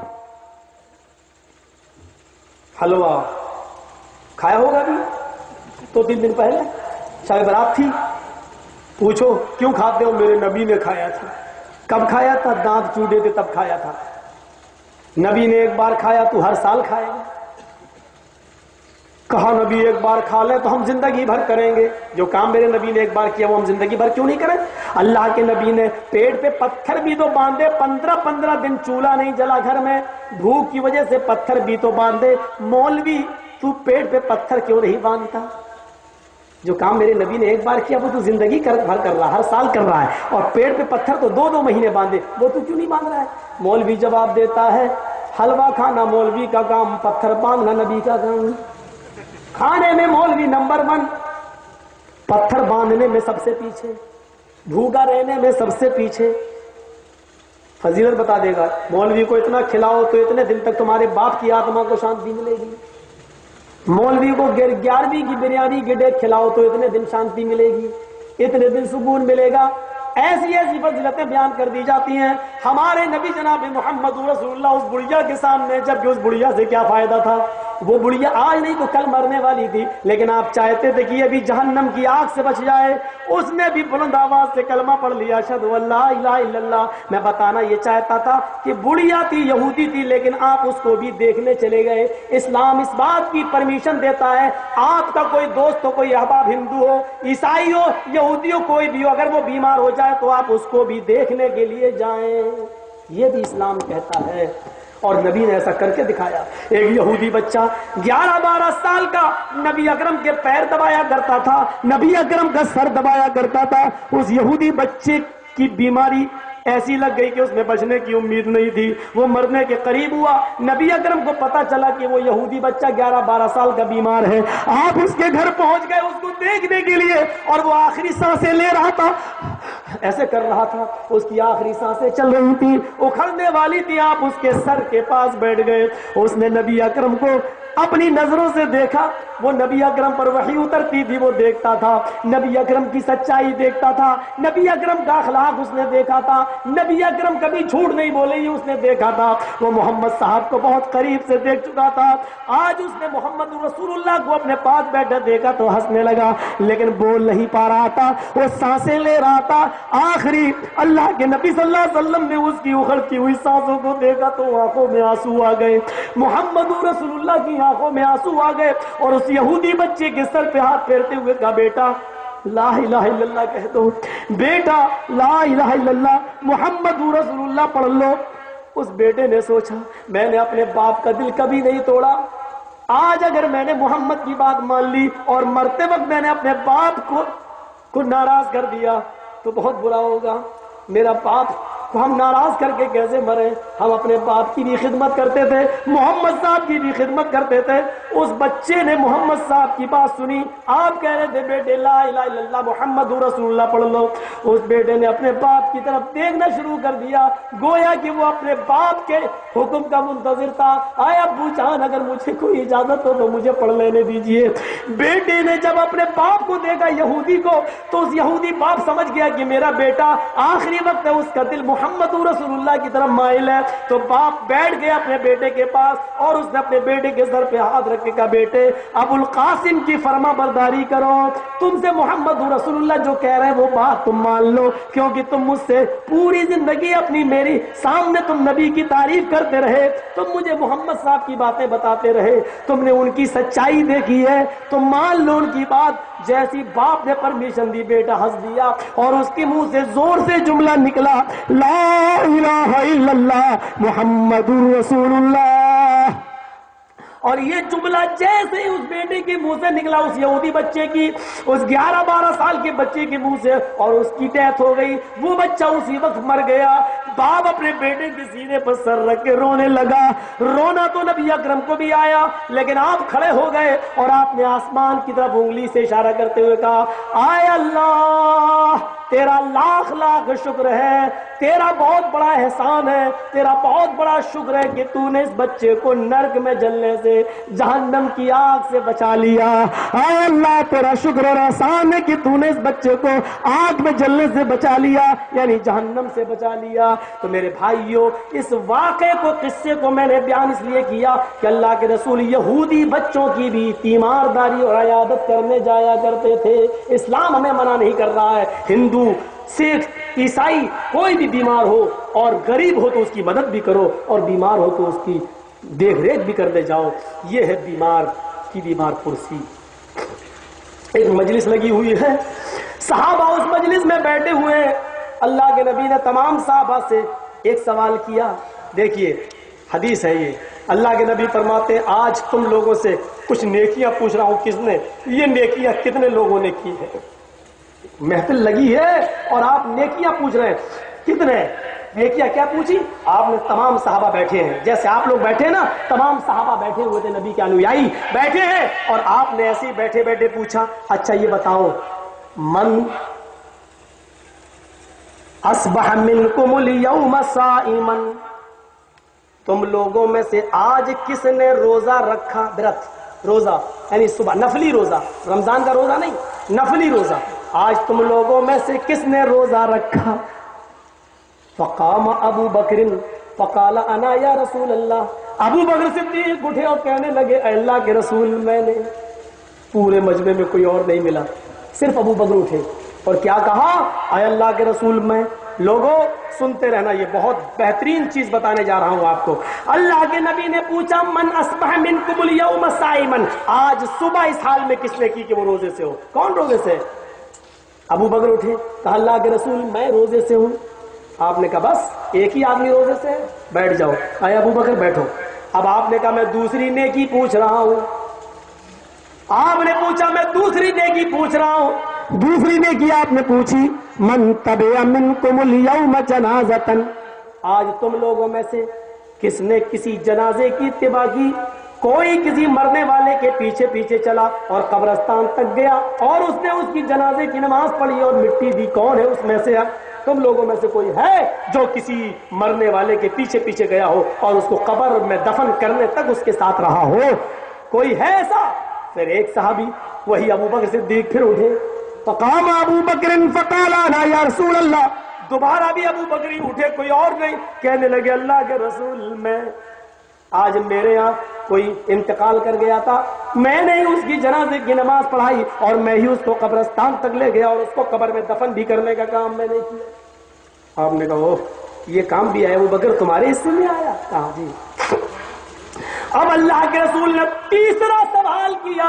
حلوہ کھایا ہوگا بھی تو تین دن پہلے شاید رات تھی, پوچھو کیوں کھاتے ہو؟ میرے نبی نے کھایا تھا. کب کھایا تھا؟ دانت چوڑے تھے تب کھایا تھا. نبی نے ایک بار کھایا تو ہر سال کھائے گا. کہا نبی ایک بار کھا لے تو ہم زندگی بھر کریں گے. جو کام میرے نبی نے ایک بار کیا وہ ہم زندگی بھر کیوں نہیں کریں؟ اللہ کے نبی نے پیٹ پہ پتھر بھی تو باندھے, پندرہ پندرہ دن چولہا نہیں جلا گھر میں, بھوک کی وجہ سے پتھر بھی تو باندھے. مولوی تو پیٹ پہ پتھر کیوں نہیں باندھتا؟ جو کام میرے نبی نے ایک بار کیا وہ تو زندگی بھر کر رہا, ہر سال کر رہا ہے. اور پیٹ پہ پتھر تو دو دو مہینے باندھے, وہ تو کیوں نہیں باندھ رہا ہے؟ مولوی جواب دیتا ہے, حلوہ کھانا مولوی کا کام, پتھر باندھنا نبی کا کام. کھانے میں مولوی نمبر ون, پتھر باندھنے میں سب سے پیچھے, بھوکا رہنے میں سب سے پیچھے. فضیلت بتا دے گا, مولوی کو اتنا کھلاؤ تو اتنے دن تک تمہارے باپ کی آتما کو شانتی ملے گی. مولوی کو گیارہویں کی بریانی کی ڈیک کھلاؤ تو اتنے دن شانتی ملے گی, اتنے دن سکون ملے گا. ایسی ایسی فضیلتیں بیان کر دی جاتی ہیں. ہمارے نبی جناب محمد رسول اللہ اس بڑھیا کے سامنے, جبکہ اس بڑھیا سے کیا فائدہ تھا؟ وہ بڑھیا آج نہیں تو کل مرنے والی تھی, لیکن آپ چاہتے تھے کہ یہ بھی جہنم کی آگ سے بچ جائے. اس نے بھی بلند آواز سے کلمہ پڑھ لیا, اشہد ان لا الہ الا اللہ. میں بتانا یہ چاہتا تھا کہ بڑھیا تھی, یہودی تھی, لیکن آپ اس کو بھی دیکھنے چلے گئے. اسلام اس بات کی پرمیشن دیتا ہے, آپ کا کوئی دوست ہو, کوئی احباب ہندو ہو, عیسائی ہو, یہودی ہو, کوئی بھی ہو, اگر وہ بیمار ہو جائے تو آپ اس کو بھی دیکھنے کے لیے جائیں. یہ بھی اسلام کہتا ہے, اور نبی نے ایسا کر کے دکھایا. ایک یہودی بچہ گیارہ بارہ سال کا نبی اکرم کے پیر دبایا کرتا تھا, نبی اکرم کا سر دبایا کرتا تھا. اس یہودی بچے کی بیماری ایسی لگ گئی کہ اس میں بچنے کی امید نہیں تھی, وہ مرنے کے قریب ہوا. نبی اکرم کو پتا چلا کہ وہ یہودی بچہ گیارہ بارہ سال کا بیمار ہے. آپ اس کے گھر پہنچ گئے اس کو دیکھنے کے لیے, اور وہ آخری سانسیں لے رہا تھا, ایسے کر رہا تھا, اس کی آخری سانسیں چل رہی تھی, اکھڑنے والی تھی. آپ اس کے سر کے پاس بیٹھ گئے. اس نے نبی اکرم کو اپنی نظروں سے دیکھا. وہ نبی اکرم پر وحی اترتی تھی, وہ دیکھتا تھا. نبی اکرم کی سچائی دیکھتا تھا, نبی اکرم کا اخلاق اس نے دیکھا تھا, نبی اکرم کبھی جھوٹ نہیں بولے یہ اس نے دیکھا تھا. وہ محمد صاحب کو بہت قریب سے دیکھ چکا تھا. آج اس نے محمد رسول اللہ کو اپنے پاس بیٹھے دیکھا تو ہنسنے لگا, لیکن بول نہیں پا رہا تھا, وہ سانسیں لے رہا تھا. آخری اللہ کے نبی صلی اللہ علیہ وسلم نے اس کی اکھڑتی ہوئی سانسوں کو دیکھا تو آنکھوں میں آنسو آ گئے. محمد رسول اللہ کی آنکھوں میں آنسو آ گئے, اور اس یہودی بچے کے سر پہ ہاتھ پھیرتے ہوئے کہا, بیٹا لا الہ الا اللہ کہہ دو, بیٹا لا الہ الا اللہ محمد رسول اللہ پڑھ لو. اس بیٹے نے سوچا, میں نے اپنے باپ کا دل کبھی نہیں توڑا, آج اگر میں نے محمد کی بات مان لی اور مرتے وقت میں نے اپنے باپ کو کو ناراض کر دیا تو بہت برا ہوگا. میرا باپ کو ہم ناراض کر کے کیسے مرے؟ ہم اپنے باپ کی بھی خدمت کرتے تھے, محمد صاحب کی بھی خدمت کرتے تھے. اس بچے نے محمد صاحب کی بات سنی, آپ کہہ رہے تھے بیٹے لا الہ الا اللہ محمد رسول اللہ پڑھ لو. اس بیٹے نے اپنے باپ کی طرف دیکھنا شروع کر دیا, گویا کہ وہ اپنے باپ کے حکم کا منتظر تھا. آئے ابو جان اگر مجھے کوئی اجازت ہو تو مجھے پڑھ لینے دیجئے. بیٹے نے جب اپنے باپ کو دیکھا یہودی کو, تو اس یہودی باپ سمجھ گیا کہ میرا بیٹا آخری وقت ہے, اس کا دل محمد محمد رسول اللہ کی طرف مائل ہے۔ تو باپ بیٹھ گیا اپنے بیٹے کے پاس اور اس نے اپنے بیٹے کے سر پہ ہاتھ رکھ کے کہا بیٹے ابو القاسم کی فرما برداری کرو، تم سے محمد رسول اللہ جو کہہ رہے ہیں وہ بات تم مان لو، کیونکہ تم مجھ سے پوری زندگی اپنی میری سامنے تم نبی کی تعریف کرتے رہے، تم مجھے محمد صاحب کی باتیں بتاتے رہے، تم نے ان کی سچائی دیکھی ہے، تم مان لو ان کی بات۔ جیسی باپ نے پرمیشن دی بیٹا ہنس دیا اور اس کے منہ سے زور سے جملہ نکلا، لا الہ الا اللہ محمد رسول اللہ۔ اور یہ جملہ جیسے ہی اس بیٹے کے منہ سے نکلا، اس یہودی بچے کی، اس گیارہ بارہ سال کے بچے کے منہ سے، اور اس کی ڈیتھ ہو گئی، وہ بچہ اسی وقت مر گیا۔ باپ اپنے بیٹے کے سینے پر سر رکھ کے رونے لگا۔ رونا تو نبی اکرم کو بھی آیا، لیکن آپ کھڑے ہو گئے اور آپ نے آسمان کی طرف انگلی سے اشارہ کرتے ہوئے کہا، آئے اللہ تیرا لاکھ لاکھ شکر ہے، تیرا بہت بڑا احسان ہے، تیرا بہت بڑا شکر ہے کہ تو نے اس بچے کو نرک میں جلنے سے، جہنم کی آگ سے بچا لیا۔ اے اللہ تیرا شکر اور احسان ہے کہ تو نے اس بچے کو آگ میں جلنے سے بچا لیا، یعنی جہنم سے بچا لیا۔ تو میرے بھائیوں، اس واقعے کو، قصے کو میں نے بیان اس لیے کیا کہ اللہ کے رسول یہودی بچوں کی بھی تیمارداری اور عیادت کرنے جایا کرتے تھے۔ اسلام ہمیں منع نہیں کر رہا ہے، ہندو، سکھ، عیسائی، کوئی بھی بیمار ہو اور غریب ہو تو اس کی مدد بھی کرو، اور بیمار ہو تو اس کی دیکھ ریکھ بھی کرنے جاؤ۔ یہ ہے بیمار کی بیمار پرسی۔ ایک مجلس لگی ہوئی ہے، صحابہ اس مجلس میں بیٹھے ہوئے ہیں۔ اللہ کے نبی نے تمام صحابہ سے ایک سوال کیا، دیکھیے حدیث ہے یہ، اللہ کے نبی فرماتے آج تم لوگوں سے کچھ نیکیاں پوچھ رہا ہوں، کس نے یہ نیکیاں کتنے لوگوں نے کی ہے؟ محفل لگی ہے اور آپ نیکیاں پوچھ رہے ہیں، کتنے نیکیاں کیا پوچھی؟ آپ نے تمام صحابہ بیٹھے ہیں، جیسے آپ لوگ بیٹھے نا، تمام صحابہ بیٹھے ہوئے تھے، نبی کے انویائی بیٹھے ہیں، اور آپ نے ایسے ہی بیٹھے بیٹھے پوچھا، اچھا یہ بتاؤ، من اصبح منکم الیوم صائما، تم لوگوں میں سے آج کس نے روزہ رکھا؟ برت، روزہ یعنی صبح نفلی روزہ، رمضان کا روزہ نہیں، نفلی روزہ۔ آج تم لوگوں میں سے کس نے روزہ رکھا؟ فقام ابو بکر فقال انا یا رسول اللہ، ابو بکر صدیق اٹھے اور کہنے لگے اے اللہ کے رسول میں نے۔ پورے مجمع میں کوئی اور نہیں ملا، صرف ابو بکر اٹھے اور کیا کہا؟ اے اللہ کے رسول میں۔ لوگوں سنتے رہنا، یہ بہت بہترین چیز بتانے جا رہا ہوں آپ کو۔ اللہ کے نبی نے پوچھا من اصبح منکم الیوم صائما، آج صبح اس حال میں کس نے کی کہ وہ روزے سے ہو؟ کون روزے سے؟ ابو بکر اٹھے، کہا اللہ کے رسول میں روزے سے ہوں۔ آپ نے کہا بس ایک ہی آدمی روزے سے ہے، بیٹھ جاؤ۔ اے ابو بکر بیٹھو۔ اب آپ نے کہا میں دوسری نیکی پوچھ رہا ہوں۔ آپ نے پوچھا میں دوسری نیکی پوچھ رہا ہوں۔ دوسری نیکی آپ نے پوچھی، من تبع منکم الیوم جنازۃ، آج تم لوگوں میں سے کس نے کسی جنازے کی اتباع کی؟ کوئی کسی مرنے والے کے پیچھے پیچھے چلا اور قبرستان تک گیا اور اس نے اس کی جنازے کی نماز پڑھی اور مٹی دی، کون ہے اس میں سے؟ تم لوگوں میں سے کوئی ہے جو کسی مرنے والے کے پیچھے پیچھے گیا ہو اور اس کو قبر میں دفن کرنے تک اس کے ساتھ رہا ہو؟ کوئی ہے ایسا؟ پھر ایک صحابی وہی ابو بکر صدیق پھر اٹھے، فقام ابو بکر فقال انا یا رسول اللہ، دوبارہ بھی ابو بکری اٹھے، کوئی اور نہیں، کہنے لگے اللہ کے رسول میں، آج میرے یہاں کوئی انتقال کر گیا تھا، میں نے ہی اس کی جنازے کی نماز پڑھائی اور میں ہی اس کو قبرستان تک لے گیا اور اس کو قبر میں دفن بھی کرنے کا کام میں نے کیا۔ آپ نے کہا یہ کام بھی ہے ابو بکر تمہارے حصے میں آیا؟ کہا جی۔ اب اللہ کے رسول نے تیسرا سوال کیا،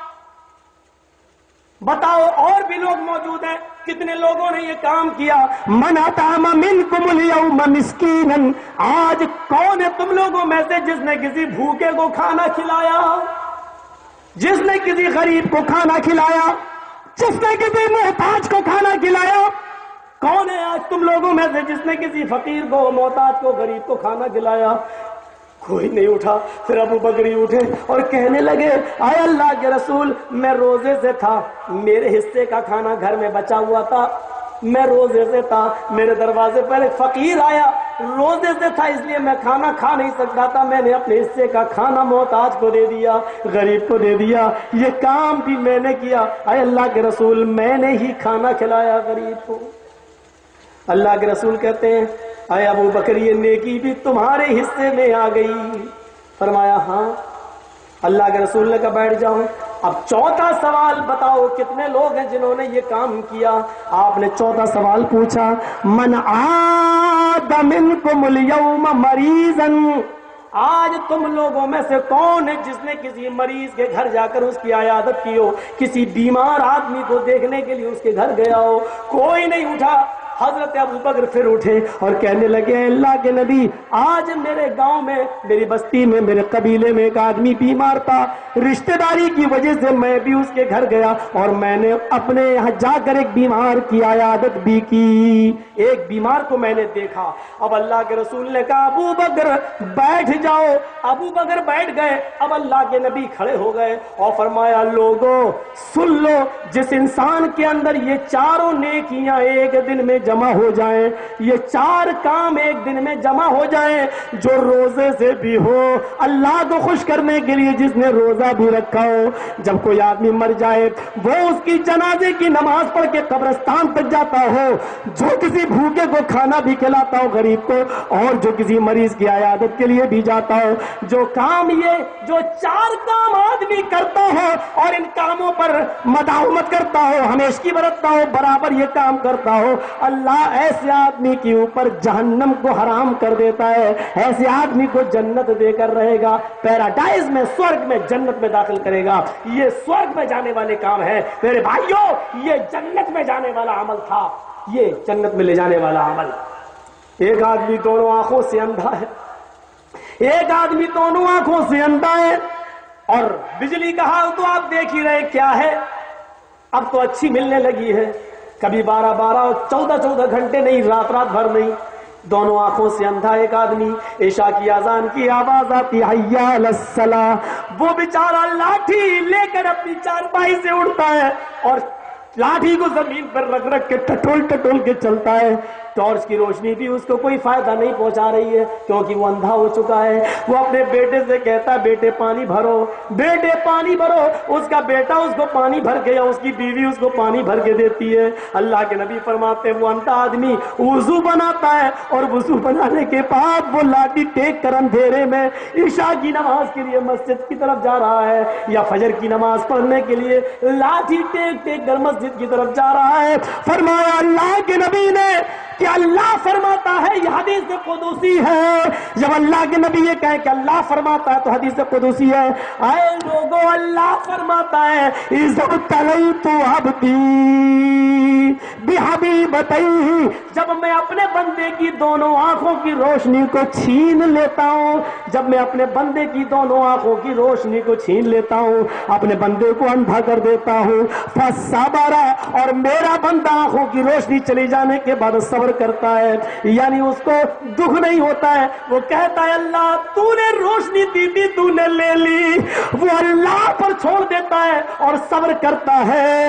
بتاؤ اور بھی لوگ موجود ہیں، کتنے لوگوں نے یہ کام کیا؟ من اطعم منکم الیوم مسکینا، آج کون ہے تم لوگوں میں سے جس نے کسی بھوکے کو کھانا کھلایا، جس نے کسی غریب کو کھانا کھلایا، جس نے کسی محتاج کو کھانا کھلایا؟ کون ہے آج تم لوگوں میں سے جس نے کسی فقیر کو، محتاج کو، غریب کو کھانا کھلایا؟ کوئی نہیں اٹھا۔ پھر ابو بکری اٹھے اور کہنے لگے اے اللہ کے رسول میں روزے سے تھا، میرے حصے کا کھانا گھر میں بچا ہوا تھا، میں روزے سے تھا، میرے دروازے پر ایک فقیر آیا، روزے سے تھا اس لیے میں کھانا کھا نہیں سکتا تھا، میں نے اپنے حصے کا کھانا محتاج کو دے دیا، غریب کو دے دیا، یہ کام بھی میں نے کیا۔ اے اللہ کے رسول میں نے ہی کھانا کھلایا غریب کو۔ اللہ کے رسول کہتے ہیں اے ابو بکر یہ نیکی بھی تمہارے حصے میں آ گئی؟ فرمایا ہاں۔ اللہ کے رسول نے کہا بیٹھ جاؤ، اب چوتھا سوال بتاؤ کتنے لوگ ہیں جنہوں نے یہ کام کیا؟ آپ نے چوتھا سوال پوچھا، من عاد منکم الیوم مریضا، آج تم لوگوں میں سے کون ہے جس نے کسی مریض کے گھر جا کر اس کی عیادت کی ہو، کسی بیمار آدمی کو دیکھنے کے لیے اس کے گھر گیا ہو؟ کوئی نہیں اٹھا۔ حضرت ابو بکر پھر اٹھے اور کہنے لگے اللہ کے نبی، آج میرے گاؤں میں، میری بستی میں، میرے قبیلے میں ایک آدمی بیمار تھا، رشتہ داری کی وجہ سے میں بھی اس کے گھر گیا اور میں نے اپنے یہاں جا کر ایک بیمار کی عیادت بھی کی، ایک بیمار کو میں نے دیکھا۔ اب اللہ کے رسول نے کہا ابو بکر بیٹھ جاؤ۔ ابو بکر بیٹھ گئے۔ اب اللہ کے نبی کھڑے ہو گئے اور فرمایا لوگوں سن لو، جس انسان کے اندر یہ چاروں نیکیاں ایک دن میں جمع ہو جائیں، یہ چار کام ایک دن میں جمع ہو جائیں، جو روزے سے بھی ہو، اللہ کو خوش کرنے کے لیے جس نے روزہ بھی رکھا ہو، جب کوئی آدمی مر جائے وہ اس کی جنازے کی نماز پڑھ کے قبرستان تک جاتا ہو، جو کسی بھوکے کو کھانا بھی کھلاتا ہو غریب کو، اور جو کسی مریض کی عیادت کے لیے بھی جاتا ہو، جو کام یہ جو چار کام آدمی کرتا ہو اور ان کاموں پر مداومت کرتا ہو، ہمیشگی برتتا ہو، برابر یہ کام کرتا ہو، اللہ ایسے آدمی کے اوپر جہنم کو حرام کر دیتا ہے، ایسے آدمی کو جنت دے کر رہے گا، پیراڈائز میں، سورگ میں، جنت میں داخل کرے گا۔ یہ سورگ میں جانے والے کام ہے میرے بھائیوں، یہ جنت میں جانے والا عمل تھا، یہ جنت میں لے جانے والا عمل۔ ایک آدمی دونوں آنکھوں سے اندھا ہے، ایک آدمی دونوں آنکھوں سے اندھا ہے، اور بجلی کا حال تو آپ دیکھ ہی رہے کیا ہے، اب تو اچھی ملنے لگی ہے، کبھی بارہ بارہ اور چودہ چودہ گھنٹے نہیں، رات رات بھر نہیں، دونوں آنکھوں سے اندھا ایک آدمی، عشاء کی اذان کی آواز آتی حی علی الصلاۃ، وہ بیچارہ لاٹھی لے کر اپنی چارپائی سے اڑتا ہے اور لاٹھی کو زمین پر رکھ رکھ کے ٹٹول ٹٹول کے چلتا ہے، ٹارچ کی روشنی بھی اس کو کوئی فائدہ نہیں پہنچا رہی ہے کیونکہ وہ اندھا ہو چکا ہے۔ وہ اپنے بیٹے سے کہتا ہے بیٹے پانی بھرو، بیٹے پانی بھرو، اس کا بیٹا اس کو پانی بھر کے یا اس کی بیوی اس کو پانی بھر کے دیتی ہے۔ اللہ کے نبی فرماتے ہیں وہ اندھا آدمی وضو بناتا ہے اور وضو بنانے کے بعد وہ لاٹھی ٹیک کر اندھیرے میں عشاء کی نماز کے لیے مسجد کی طرف جا رہا ہے یا فجر کی نماز پڑھنے کے لیے لاٹھی ٹیک ٹیک کر مسجد کی طرف جا رہا ہے۔ فرمایا اللہ کے نبی نے کہ اللہ فرماتا ہے، یہ حدیث قدسی ہے، جب اللہ کے نبی یہ کہے کہ اللہ فرماتا ہے تو حدیث قدسی ہے، اے لوگوں اللہ فرماتا ہے اذا ابتلیت عبدی بحبیبتیہ، جب میں اپنے بندے کی دونوں آنکھوں کی روشنی کو چھین لیتا ہوں، جب میں اپنے بندے کی دونوں آنکھوں کی روشنی کو چھین لیتا ہوں، اپنے بندے کو اندھا کر دیتا ہوں، فصبر، اور میرا بندہ آنکھوں کی روشنی چلی جانے کے بعد صبر کرتا ہے، یعنی اس کو دکھ نہیں ہوتا ہے، وہ کہتا ہے اللہ تو نے روشنی دی تھی تو نے لے لی، وہ اللہ پر چھوڑ دیتا ہے اور صبر کرتا ہے،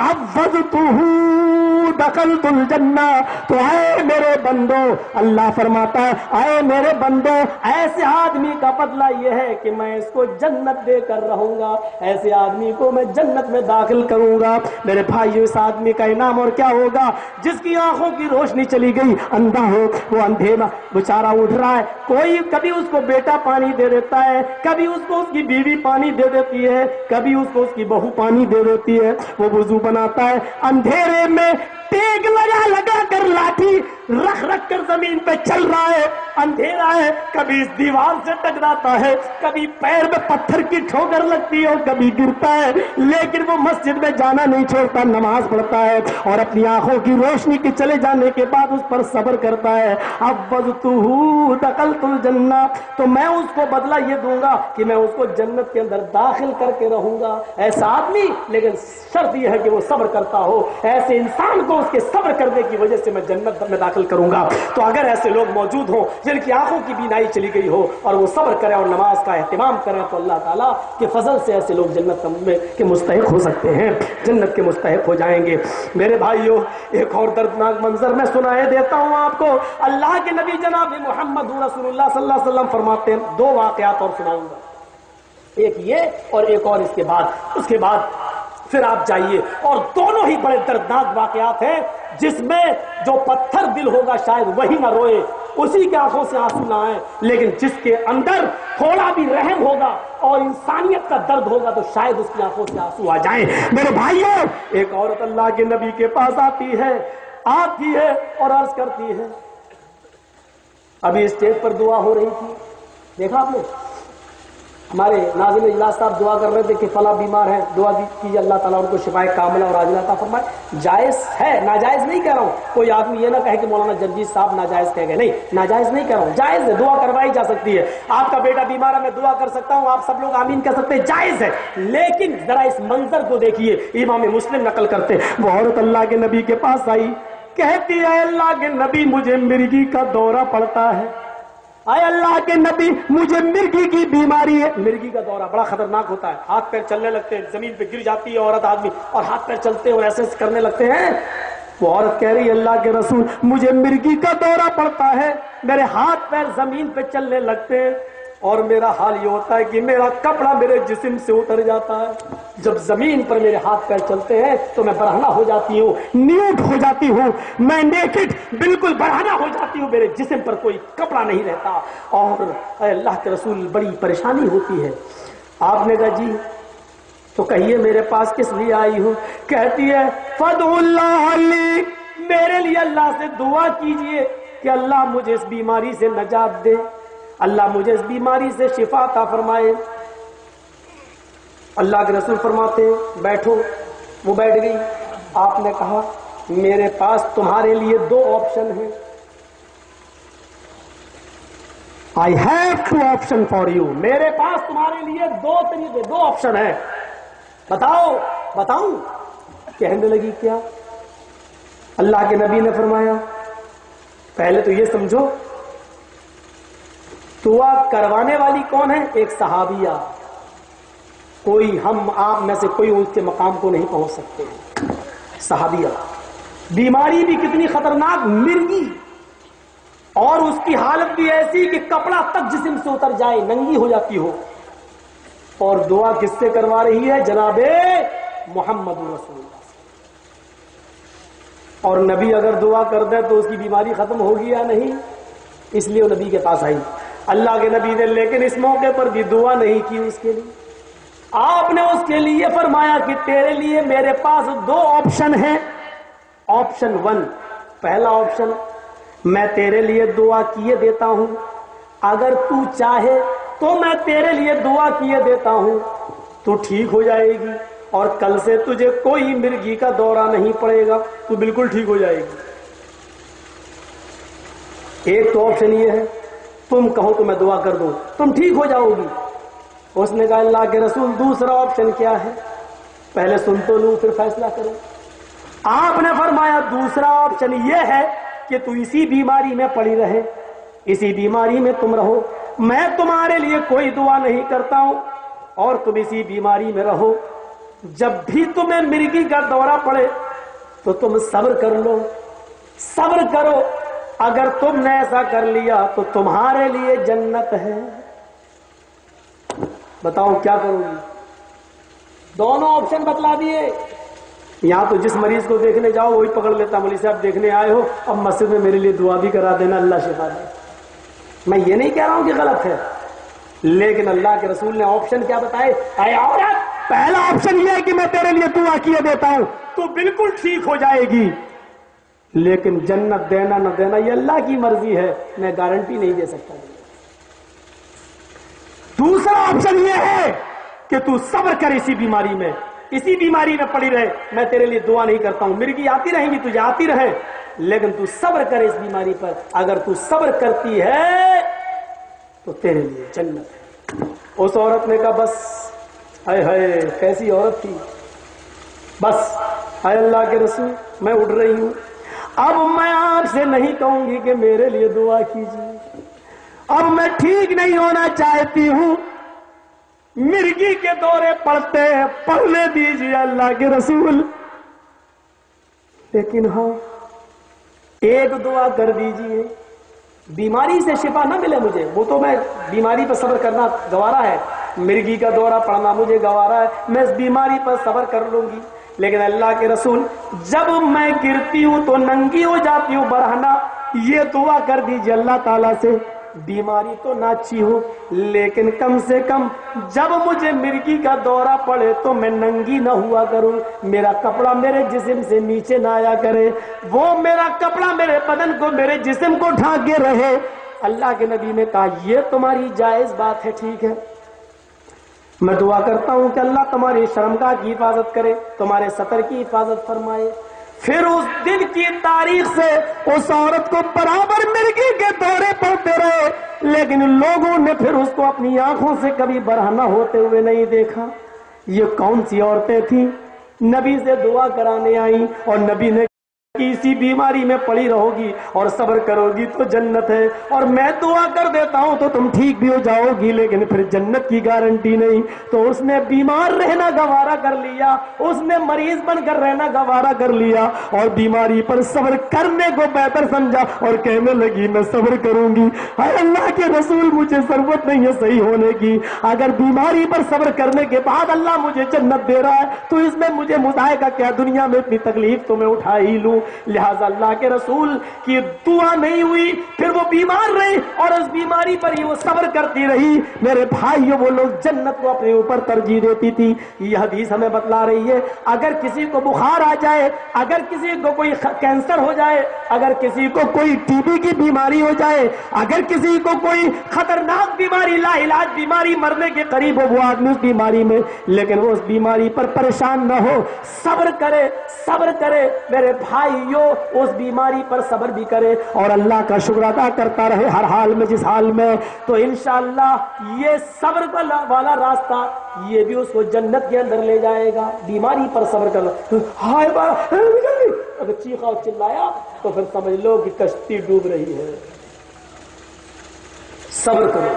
فعوضتہ دخلت الجنہ، تو اے میرے بندو، اللہ فرماتا ہے اے میرے بندو، ایسے آدمی کا بدلہ یہ ہے کہ میں اس کو جنت دے کر رہوں گا، ایسے آدمی کو میں جنت میں داخل کروں گا۔ میرے بھائیو اس آدمی کا انعام اور کیا ہوگا جس کی آنکھوں کی روشنی چلی گئی، اندھا ہو، وہ اندھیرا بیچارہ اٹھ رہا ہے، کوئی کبھی اس کو بیٹا پانی دے دیتا ہے، کبھی اس کو اس کی بیوی پانی دے دیتی ہے، کبھی اس کو اس کی بہو پانی دے دیتی ہے، وہ وضو بناتا ہے، اندھیرے میں ٹیک لگا لگا کر لاٹھی رکھ رکھ کر زمین پہ چل رہا ہے، اندھیرا ہے، کبھی اس دیوار سے ٹکراتا ہے، کبھی پیر میں پتھر کی ٹھوکر لگتی ہے اور کبھی گرتا ہے، لیکن وہ مسجد میں جانا نہیں چھوڑتا، نماز پڑھتا ہے اور اپنی آنکھوں کی روشنی کے چلے جانے کے بعد اس پر صبر کرتا ہے۔ عوضتہ دخلت الجنہ، تو میں اس کو بدلہ یہ دوں گا کہ میں اس کو جنت کے اندر داخل کر کے رہوں گا، ایسا آدمی، لیکن شرط یہ ہے کہ وہ صبر کرتا ہو، ایسے انسان کو اس کے صبر کرنے کی وجہ سے میں جنت میں داخل کروں گا۔ تو اگر ایسے لوگ موجود ہوں جن کی آنکھوں کی بینائی چلی گئی ہو اور وہ صبر کریں اور نماز کا اہتمام کریں تو اللہ تعالیٰ کے فضل سے ایسے لوگ جنت کے مستحق ہو سکتے ہیں، جنت کے مستحق ہو جائیں گے۔ میرے بھائیوں ایک اور دردناک منظر میں سنائے دیتا ہوں آپ کو، اللہ کے نبی جناب محمد رسول اللہ صلی اللہ علیہ وسلم فرماتے ہیں، دو واقعات اور سناؤں گا، ایک یہ اور ایک اور اس کے بعد اس کے بعد پھر آپ جائیے، اور دونوں ہی بڑے دردناک واقعات ہیں جس میں جو پتھر دل ہوگا شاید وہی نہ روئے۔ اسی کے آنکھوں سے آنسو نہ آئے، لیکن جس کے اندر تھوڑا بھی رحم ہوگا اور انسانیت کا درد ہوگا تو شاید اس کی آنکھوں سے آنسو آ جائیں۔ میرے بھائیوں، ایک عورت اللہ کے نبی کے پاس آتی ہے آتی ہے اور عرض کرتی ہے، ابھی اسٹیج پر دعا ہو رہی تھی، دیکھا آپ نے ہمارے ناظم اجلاس صاحب دعا کر رہے تھے کہ فلاں بیمار ہے، دعا کیجیے اللہ تعالیٰ ان کو شفائے کاملہ اور عاجلہ عطا فرمائے۔ جائز ہے، ناجائز نہیں کہہ رہا ہوں، کوئی آدمی یہ نہ کہے کہ مولانا جرجیت صاحب ناجائز کہہ گئے، نہیں، ناجائز نہیں کہہ رہا ہوں، جائز ہے، دعا کروائی جا سکتی ہے۔ آپ کا بیٹا بیمار ہے، میں دعا کر سکتا ہوں، آپ سب لوگ آمین کہہ سکتے ہیں، جائز ہے۔ لیکن ذرا اس منظر کو دیکھیے، امام مسلم نقل کرتے، وہ عورت اللہ کے نبی کے پاس آئی، کہتی ہے اللہ کے نبی مجھے مرگی کا دورہ پڑتا ہے، اے اللہ کے نبی مجھے مرگی کی بیماری ہے۔ مرگی کا دورہ بڑا خطرناک ہوتا ہے، ہاتھ پیر چلنے لگتے ہیں، زمین پہ گر جاتی ہے عورت آدمی اور ہاتھ پیر چلتے ہیں اور ایسے کرنے لگتے ہیں۔ وہ عورت کہہ رہی ہے اللہ کے رسول مجھے مرگی کا دورہ پڑتا ہے، میرے ہاتھ پیر زمین پہ چلنے لگتے ہیں اور میرا حال یہ ہوتا ہے کہ میرا کپڑا میرے جسم سے اتر جاتا ہے، جب زمین پر میرے ہاتھ پیر چلتے ہیں تو میں برہنہ ہو جاتی ہوں، نیوٹ ہو جاتی ہوں، میں نیکڈ بالکل برہنہ ہو جاتی ہوں، میرے جسم پر کوئی کپڑا نہیں رہتا، اور اے اللہ کے رسول بڑی پریشانی ہوتی ہے۔ آپ نے کہا جی تو کہیے میرے پاس کس لیے آئی ہوں؟ کہتی ہے فدعو اللہ لی، میرے لیے اللہ سے دعا کیجئے کہ اللہ مجھے اس بیماری سے نجات دے، اللہ مجھے اس بیماری سے شفا عطا فرمائے۔ اللہ کے رسول فرماتے ہیں بیٹھو، وہ بیٹھ گئی۔ آپ نے کہا میرے پاس تمہارے لیے دو آپشن ہیں، I have two option for you، میرے پاس تمہارے لیے دو طریقے دو آپشن ہیں، بتاؤ بتاؤں؟ کہنے لگی کیا؟ اللہ کے نبی نے فرمایا پہلے تو یہ سمجھو دعا کروانے والی کون ہے؟ ایک صحابیہ، کوئی ہم آپ میں سے کوئی اس کے مقام کو نہیں پہنچ سکتے، صحابیہ، بیماری بھی کتنی خطرناک، مرگی، اور اس کی حالت بھی ایسی کہ کپڑا تک جسم سے اتر جائے، ننگی ہو جاتی ہو، اور دعا کس سے کروا رہی ہے؟ جناب محمد رسول اللہ۔ اور نبی اگر دعا کر دے تو اس کی بیماری ختم ہوگی یا نہیں؟ اس لیے وہ نبی کے پاس آئی اللہ کے نبی نے، لیکن اس موقع پر بھی دعا نہیں کی اس کے لیے۔ آپ نے اس کے لیے فرمایا کہ تیرے لیے میرے پاس دو آپشن ہیں، آپشن ون، پہلا آپشن میں تیرے لیے دعا کیے دیتا ہوں، اگر تو چاہے تو میں تیرے لیے دعا کیے دیتا ہوں، تو ٹھیک ہو جائے گی اور کل سے تجھے کوئی مرگی کا دورہ نہیں پڑے گا، تو بالکل ٹھیک ہو جائے گی۔ ایک تو آپشن یہ ہے تم کہو تو میں دعا کر دوں، تم ٹھیک ہو جاؤ گی۔ اس نے کہا اللہ کے رسول دوسرا آپشن کیا ہے؟ پہلے سن تو لوں پھر فیصلہ کروں۔ آپ نے فرمایا دوسرا آپشن یہ ہے کہ تو اسی بیماری میں پڑی رہے، اسی بیماری میں تم رہو، میں تمہارے لیے کوئی دعا نہیں کرتا ہوں اور تم اسی بیماری میں رہو، جب بھی تمہیں مرگی کا دورہ پڑے تو تم صبر کر لو، صبر کرو، اگر تم نے ایسا کر لیا تو تمہارے لیے جنت ہے۔ بتاؤ کیا کروں گی؟ دونوں آپشن بتلا دیے۔ یہاں تو جس مریض کو دیکھنے جاؤ وہی پکڑ لیتا، مولوی صاحب دیکھنے آئے ہو اب مسجد میں میرے لیے دعا بھی کرا دینا، اللہ شفا دے۔ میں یہ نہیں کہہ رہا ہوں کہ غلط ہے، لیکن اللہ کے رسول نے آپشن کیا بتائے؟ اے عورت، پہلا آپشن یہ ہے کہ میں تیرے لیے دعا کیے دیتا ہوں تو بالکل ٹھیک ہو جائے گی، لیکن جنت دینا نہ دینا یہ اللہ کی مرضی ہے، میں گارنٹی نہیں دے سکتا۔ دوسرا آپشن یہ ہے کہ تو صبر کر اسی بیماری میں، اسی بیماری میں پڑی رہے، میں تیرے لیے دعا نہیں کرتا ہوں، مرگی آتی رہیں گی تجھے آتی رہے، لیکن تو صبر کر اس بیماری پر، اگر تو صبر کرتی ہے تو تیرے لیے جنت ہے۔ اس عورت نے کہا بس، ہائے ہائے کیسی عورت تھی، بس اے اللہ کے رسول میں اٹھ رہی ہوں، اب میں آپ سے نہیں کہوں گی کہ میرے لیے دعا کیجیے، اب میں ٹھیک نہیں ہونا چاہتی ہوں، مرگی کے دورے پڑتے ہیں، پڑھنے دیجیے اللہ کے رسول، لیکن ہاں ایک دعا کر دیجیے، بیماری سے شفا نہ ملے مجھے، وہ تو میں بیماری پر صبر کرنا گوارا ہے، مرگی کا دورہ پڑنا مجھے گوارا ہے، میں اس بیماری پر صبر کر لوں گی، لیکن اللہ کے رسول جب میں گرتی ہوں تو ننگی ہو جاتی ہوں برہنہ، یہ دعا کر دیجئے اللہ تعالیٰ سے بیماری تو نہ اچھی ہو لیکن کم سے کم جب مجھے مرگی کا دورہ پڑے تو میں ننگی نہ ہوا کروں، میرا کپڑا میرے جسم سے نیچے نہ آیا کرے، وہ میرا کپڑا میرے بدن کو میرے جسم کو ڈھانکے رہے۔ اللہ کے نبی نے کہا یہ تمہاری جائز بات ہے، ٹھیک ہے، میں دعا کرتا ہوں کہ اللہ تمہاری شرمگاہ کی حفاظت کرے، تمہارے سطر کی حفاظت فرمائے۔ پھر اس دن کی تاریخ سے اس عورت کو برابر مرگی کے دورے پڑتے رہے، لیکن لوگوں نے پھر اس کو اپنی آنکھوں سے کبھی برہنہ ہوتے ہوئے نہیں دیکھا۔ یہ کون سی عورتیں تھیں؟ نبی سے دعا کرانے آئیں اور نبی نے اسی بیماری میں پڑی رہو گی اور صبر کرو گی تو جنت ہے، اور میں دعا کر دیتا ہوں تو تم ٹھیک بھی ہو جاؤ گی، لیکن پھر جنت کی گارنٹی نہیں۔ تو اس نے بیمار رہنا گوارا کر لیا، اس نے مریض بن کر رہنا گوارا کر لیا اور بیماری پر صبر کرنے کو بہتر سمجھا اور کہنے لگی میں صبر کروں گی۔ اے اللہ کے رسول مجھے ضرورت نہیں ہے صحیح ہونے کی، اگر بیماری پر صبر کرنے کے بعد اللہ مجھے جنت دے رہا ہے تو اس میں مجھے مزاح کا کیا، دنیا میں اتنی تکلیف تو میں اٹھا ہی لوں۔ لہذا اللہ کے رسول کی دعا نہیں ہوئی، پھر وہ بیمار رہی اور اس بیماری پر ہی وہ صبر کرتی رہی۔ میرے بھائیو، وہ لوگ جنت کو اپنے اوپر ترجیح دیتی تھی۔ یہ حدیث ہمیں بتلا رہی ہے اگر کسی کو بخار آ جائے، اگر کسی کو کوئی کینسر ہو جائے، اگر کسی کو کوئی ٹی بی کی بیماری ہو جائے، اگر کسی کو کوئی خطرناک بیماری، لا علاج بیماری، مرنے کے قریب ہو وہ آدمی اس بیماری میں، لیکن وہ اس بیماری پر پریشان نہ ہو، صبر کرے صبر کرے میرے بھائیو، اس بیماری پر صبر بھی کرے اور اللہ کا شکر ادا کرتا رہے ہر حال میں جس حال میں، تو انشاءاللہ یہ صبر والا راستہ یہ بھی اس کو جنت کے اندر لے جائے گا۔ بیماری پر صبر کرنا، ہائے با اگر چیخا اور چلایا تو پھر سمجھ لو کہ کشتی ڈوب رہی ہے۔ صبر کرو،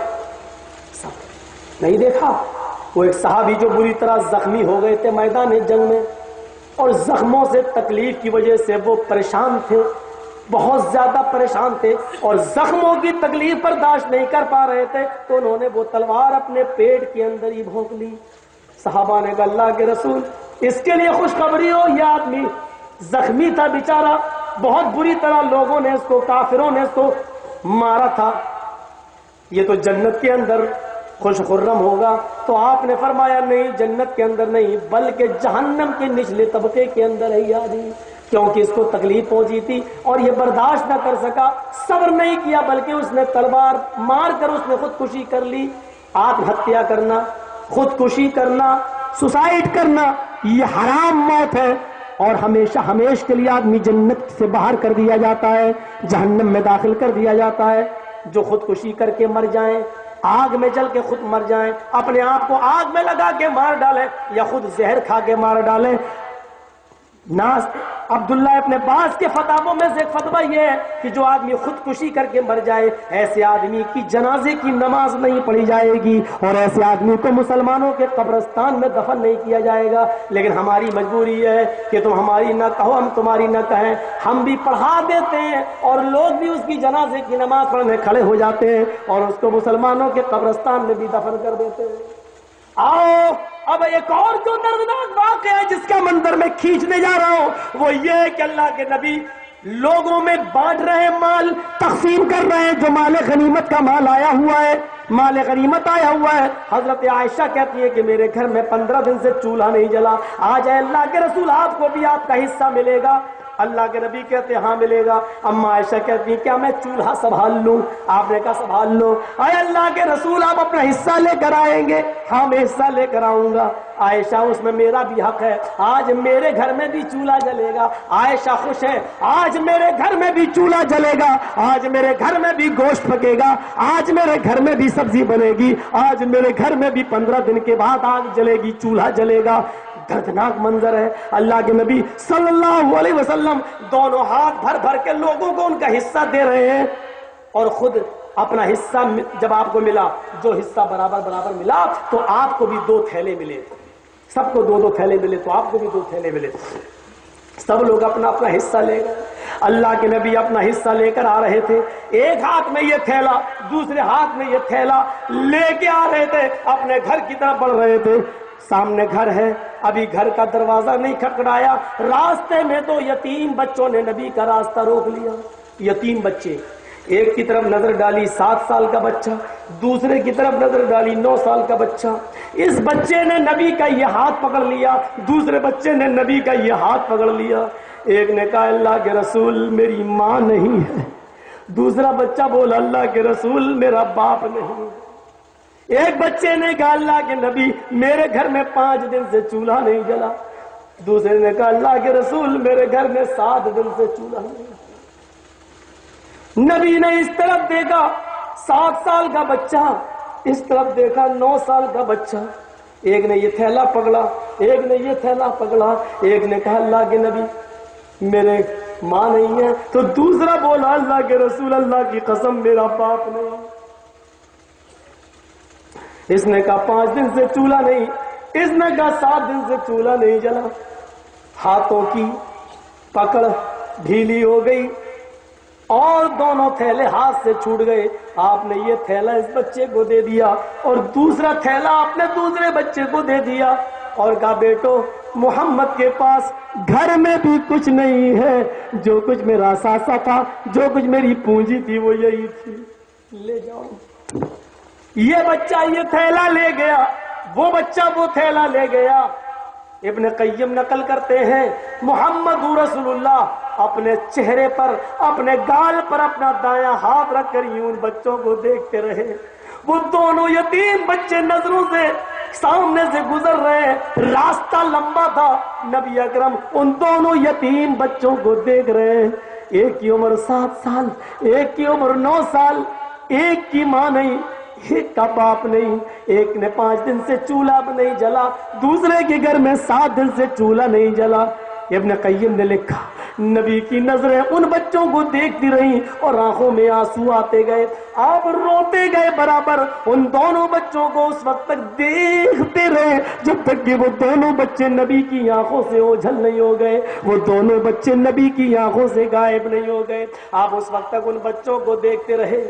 صبر نہیں دیکھا وہ ایک صحابی جو بری طرح زخمی ہو گئے تھے میدان جنگ میں، اور زخموں سے تکلیف کی وجہ سے وہ پریشان تھے، بہت زیادہ پریشان تھے اور زخموں کی تکلیف برداشت نہیں کر پا رہے تھے، تو انہوں نے وہ تلوار اپنے پیٹ کے اندر ہی بھونک لی۔ صحابہ نے کہا اللہ کے رسول اس کے لیے خوشخبری ہو، یہ آدمی زخمی تھا بیچارہ، بہت بری طرح لوگوں نے اس کو، کافروں نے اس کو مارا تھا، یہ تو جنت کے اندر خوش خرم ہوگا۔ تو آپ نے فرمایا نہیں، جنت کے اندر نہیں بلکہ جہنم کے نچلے طبقے کے اندر ہے یہ آدمی، کیونکہ اس کو تکلیف پہنچی تھی اور یہ برداشت نہ کر سکا، صبر نہیں کیا بلکہ اس نے تلوار مار کر اس نے خودکشی کر لی۔ آتم ہتیا کرنا، خودکشی کرنا، سوسائڈ کرنا یہ حرام موت ہے، اور ہمیشہ ہمیشہ کے لیے آدمی جنت سے باہر کر دیا جاتا ہے، جہنم میں داخل کر دیا جاتا ہے۔ جو خودکشی کر کے مر جائیں، آگ میں جل کے خود مر جائیں، اپنے آپ کو آگ میں لگا کے مار ڈالیں یا خود زہر کھا کے مار ڈالیں۔ ناز عبداللہ ابن عباس کے فتاووں میں سے ایک فتویٰ یہ ہے کہ جو آدمی خودکشی کر کے مر جائے ایسے آدمی کی جنازے کی نماز نہیں پڑھی جائے گی اور ایسے آدمی کو مسلمانوں کے قبرستان میں دفن نہیں کیا جائے گا۔ لیکن ہماری مجبوری یہ ہے کہ تم ہماری نہ کہو ہم تمہاری نہ کہیں، ہم بھی پڑھا دیتے ہیں اور لوگ بھی اس کی جنازے کی نماز پڑھنے کھڑے ہو جاتے ہیں اور اس کو مسلمانوں کے قبرستان میں بھی دفن کر دیتے ہیں۔ آؤ اب ایک اور جو دردناک واقعہ ہے جس کا منظر میں کھینچنے جا رہا ہوں وہ یہ ہے کہ اللہ کے نبی لوگوں میں بانٹ رہے ہیں، مال تقسیم کر رہے ہیں، جو مال غنیمت کا مال آیا ہوا ہے، مال غنیمت آیا ہوا ہے۔ حضرت عائشہ کہتی ہے کہ میرے گھر میں پندرہ دن سے چولہا نہیں جلا، آج اے اللہ کے رسول آپ کو بھی آپ کا حصہ ملے گا۔ اللہ کے نبی کہتے ہاں ملے گا۔ اما عائشہ کہتی کیا میں چولہا سنبھال لوں؟ آپ نے کہا سنبھال لو۔ اے اللہ کے رسول آپ اپنا حصہ لے کر آئیں گے؟ ہاں میں حصہ لے کر آؤں گا۔ عائشہ اس میں میرا بھی حق ہے، آج میرے گھر میں بھی چولہا جلے گا۔ عائشہ خوش ہے، آج میرے گھر میں بھی چولہا جلے گا، آج میرے گھر میں بھی گوشت پکے گا، آج میرے گھر میں بھی سبزی بنے گی، آج میرے گھر میں بھی پندرہ دن کے بعد آگ جلے گی، چولہا جلے گا۔ دردناک منظر ہے۔ اللہ کے نبی صلی اللہ علیہ وسلم دونوں ہاتھ بھر بھر کے لوگوں کو ان کا حصہ دے رہے ہیں اور خود اپنا حصہ جب آپ کو ملا، جو حصہ برابر برابر ملا تو آپ کو بھی دو تھیلے ملے، سب کو دو دو تھیلے ملے تو آپ کو بھی دو تھیلے ملے۔ سب لوگ اپنا اپنا حصہ لے گئے۔ اللہ کے نبی اپنا حصہ لے کر آ رہے تھے، ایک ہاتھ میں یہ تھیلا، دوسرے ہاتھ میں یہ تھیلا لے کے آ رہے تھے، اپنے گھر کی طرف بڑھ رہے تھے۔ سامنے گھر ہے، ابھی گھر کا دروازہ نہیں کھٹکھٹایا، راستے میں دو یتیم بچوں نے نبی کا راستہ روک لیا۔ یتیم بچے، ایک کی طرف نظر ڈالی سات سال کا بچہ، دوسرے کی طرف نظر ڈالی نو سال کا بچہ۔ اس بچے نے نبی کا یہ ہاتھ پکڑ لیا، دوسرے بچے نے نبی کا یہ ہاتھ پکڑ لیا۔ ایک نے کہا اللہ کے رسول میری ماں نہیں ہے، دوسرا بچہ بولا اللہ کے رسول میرا باپ نہیں ہے۔ ایک بچے نے کہا اللہ کے نبی میرے گھر میں پانچ دن سے چولہا نہیں جلا، دوسرے نے کہا اللہ کے رسول میرے گھر میں سات دن سے چولہا نہیں جلا۔ نبی نے اس طرف دیکھا سات سال کا بچہ، اس طرف دیکھا نو سال کا بچہ، ایک نے یہ تھیلا پکڑا، ایک نے یہ تھیلا پکڑا، ایک نے کہا اللہ کے نبی میرے ماں نہیں ہے، تو دوسرا بولا اللہ کے رسول اللہ کی قسم میرا باپ نہیں۔ اس نے کہا پانچ دن سے چولہا نہیں، اس نے کہا سات دن سے چولہا نہیں جلا۔ ہاتھوں کی پکڑ ڈھیلی ہو گئی اور دونوں تھیلے ہاتھ سے چھوٹ گئے۔ آپ نے یہ تھیلا اس بچے کو دے دیا اور دوسرا تھیلا آپ نے دوسرے بچے کو دے دیا اور کہا بیٹو محمد کے پاس گھر میں بھی کچھ نہیں ہے، جو کچھ میرا ساسا تھا، جو کچھ میری پونجی تھی وہ یہی تھی، لے جاؤ۔ یہ بچہ یہ تھیلا لے گیا، وہ بچہ وہ تھیلا لے گیا۔ ابن قیم نقل کرتے ہیں محمد رسول اللہ اپنے چہرے پر اپنے گال پر اپنا دایاں ہاتھ رکھ کر یوں بچوں کو دیکھتے رہے۔ وہ دونوں یتیم بچے نظروں سے سامنے سے گزر رہے، راستہ لمبا تھا، نبی اکرم ان دونوں یتیم بچوں کو دیکھ رہے ہیں۔ ایک کی عمر سات سال، ایک کی عمر نو سال، ایک کی ماں نہیں، ایک کا باپ نہیں، ایک نے پانچ دن سے چولہا نہیں جلا، دوسرے کے گھر میں سات دن سے چولہا نہیں جلا۔ ابن قیم نے لکھا نبی کی نظریں ان بچوں کو دیکھتی رہیں اور آنکھوں میں آنسو آتے گئے، آپ روتے گئے برابر، ان دونوں بچوں کو اس وقت تک دیکھتے رہے جب تک کہ وہ دونوں بچے نبی کی آنکھوں سے اوجھل نہیں ہو گئے، وہ دونوں بچے نبی کی آنکھوں سے غائب نہیں ہو گئے۔ آپ اس وقت تک ان بچوں کو دیکھتے رہے۔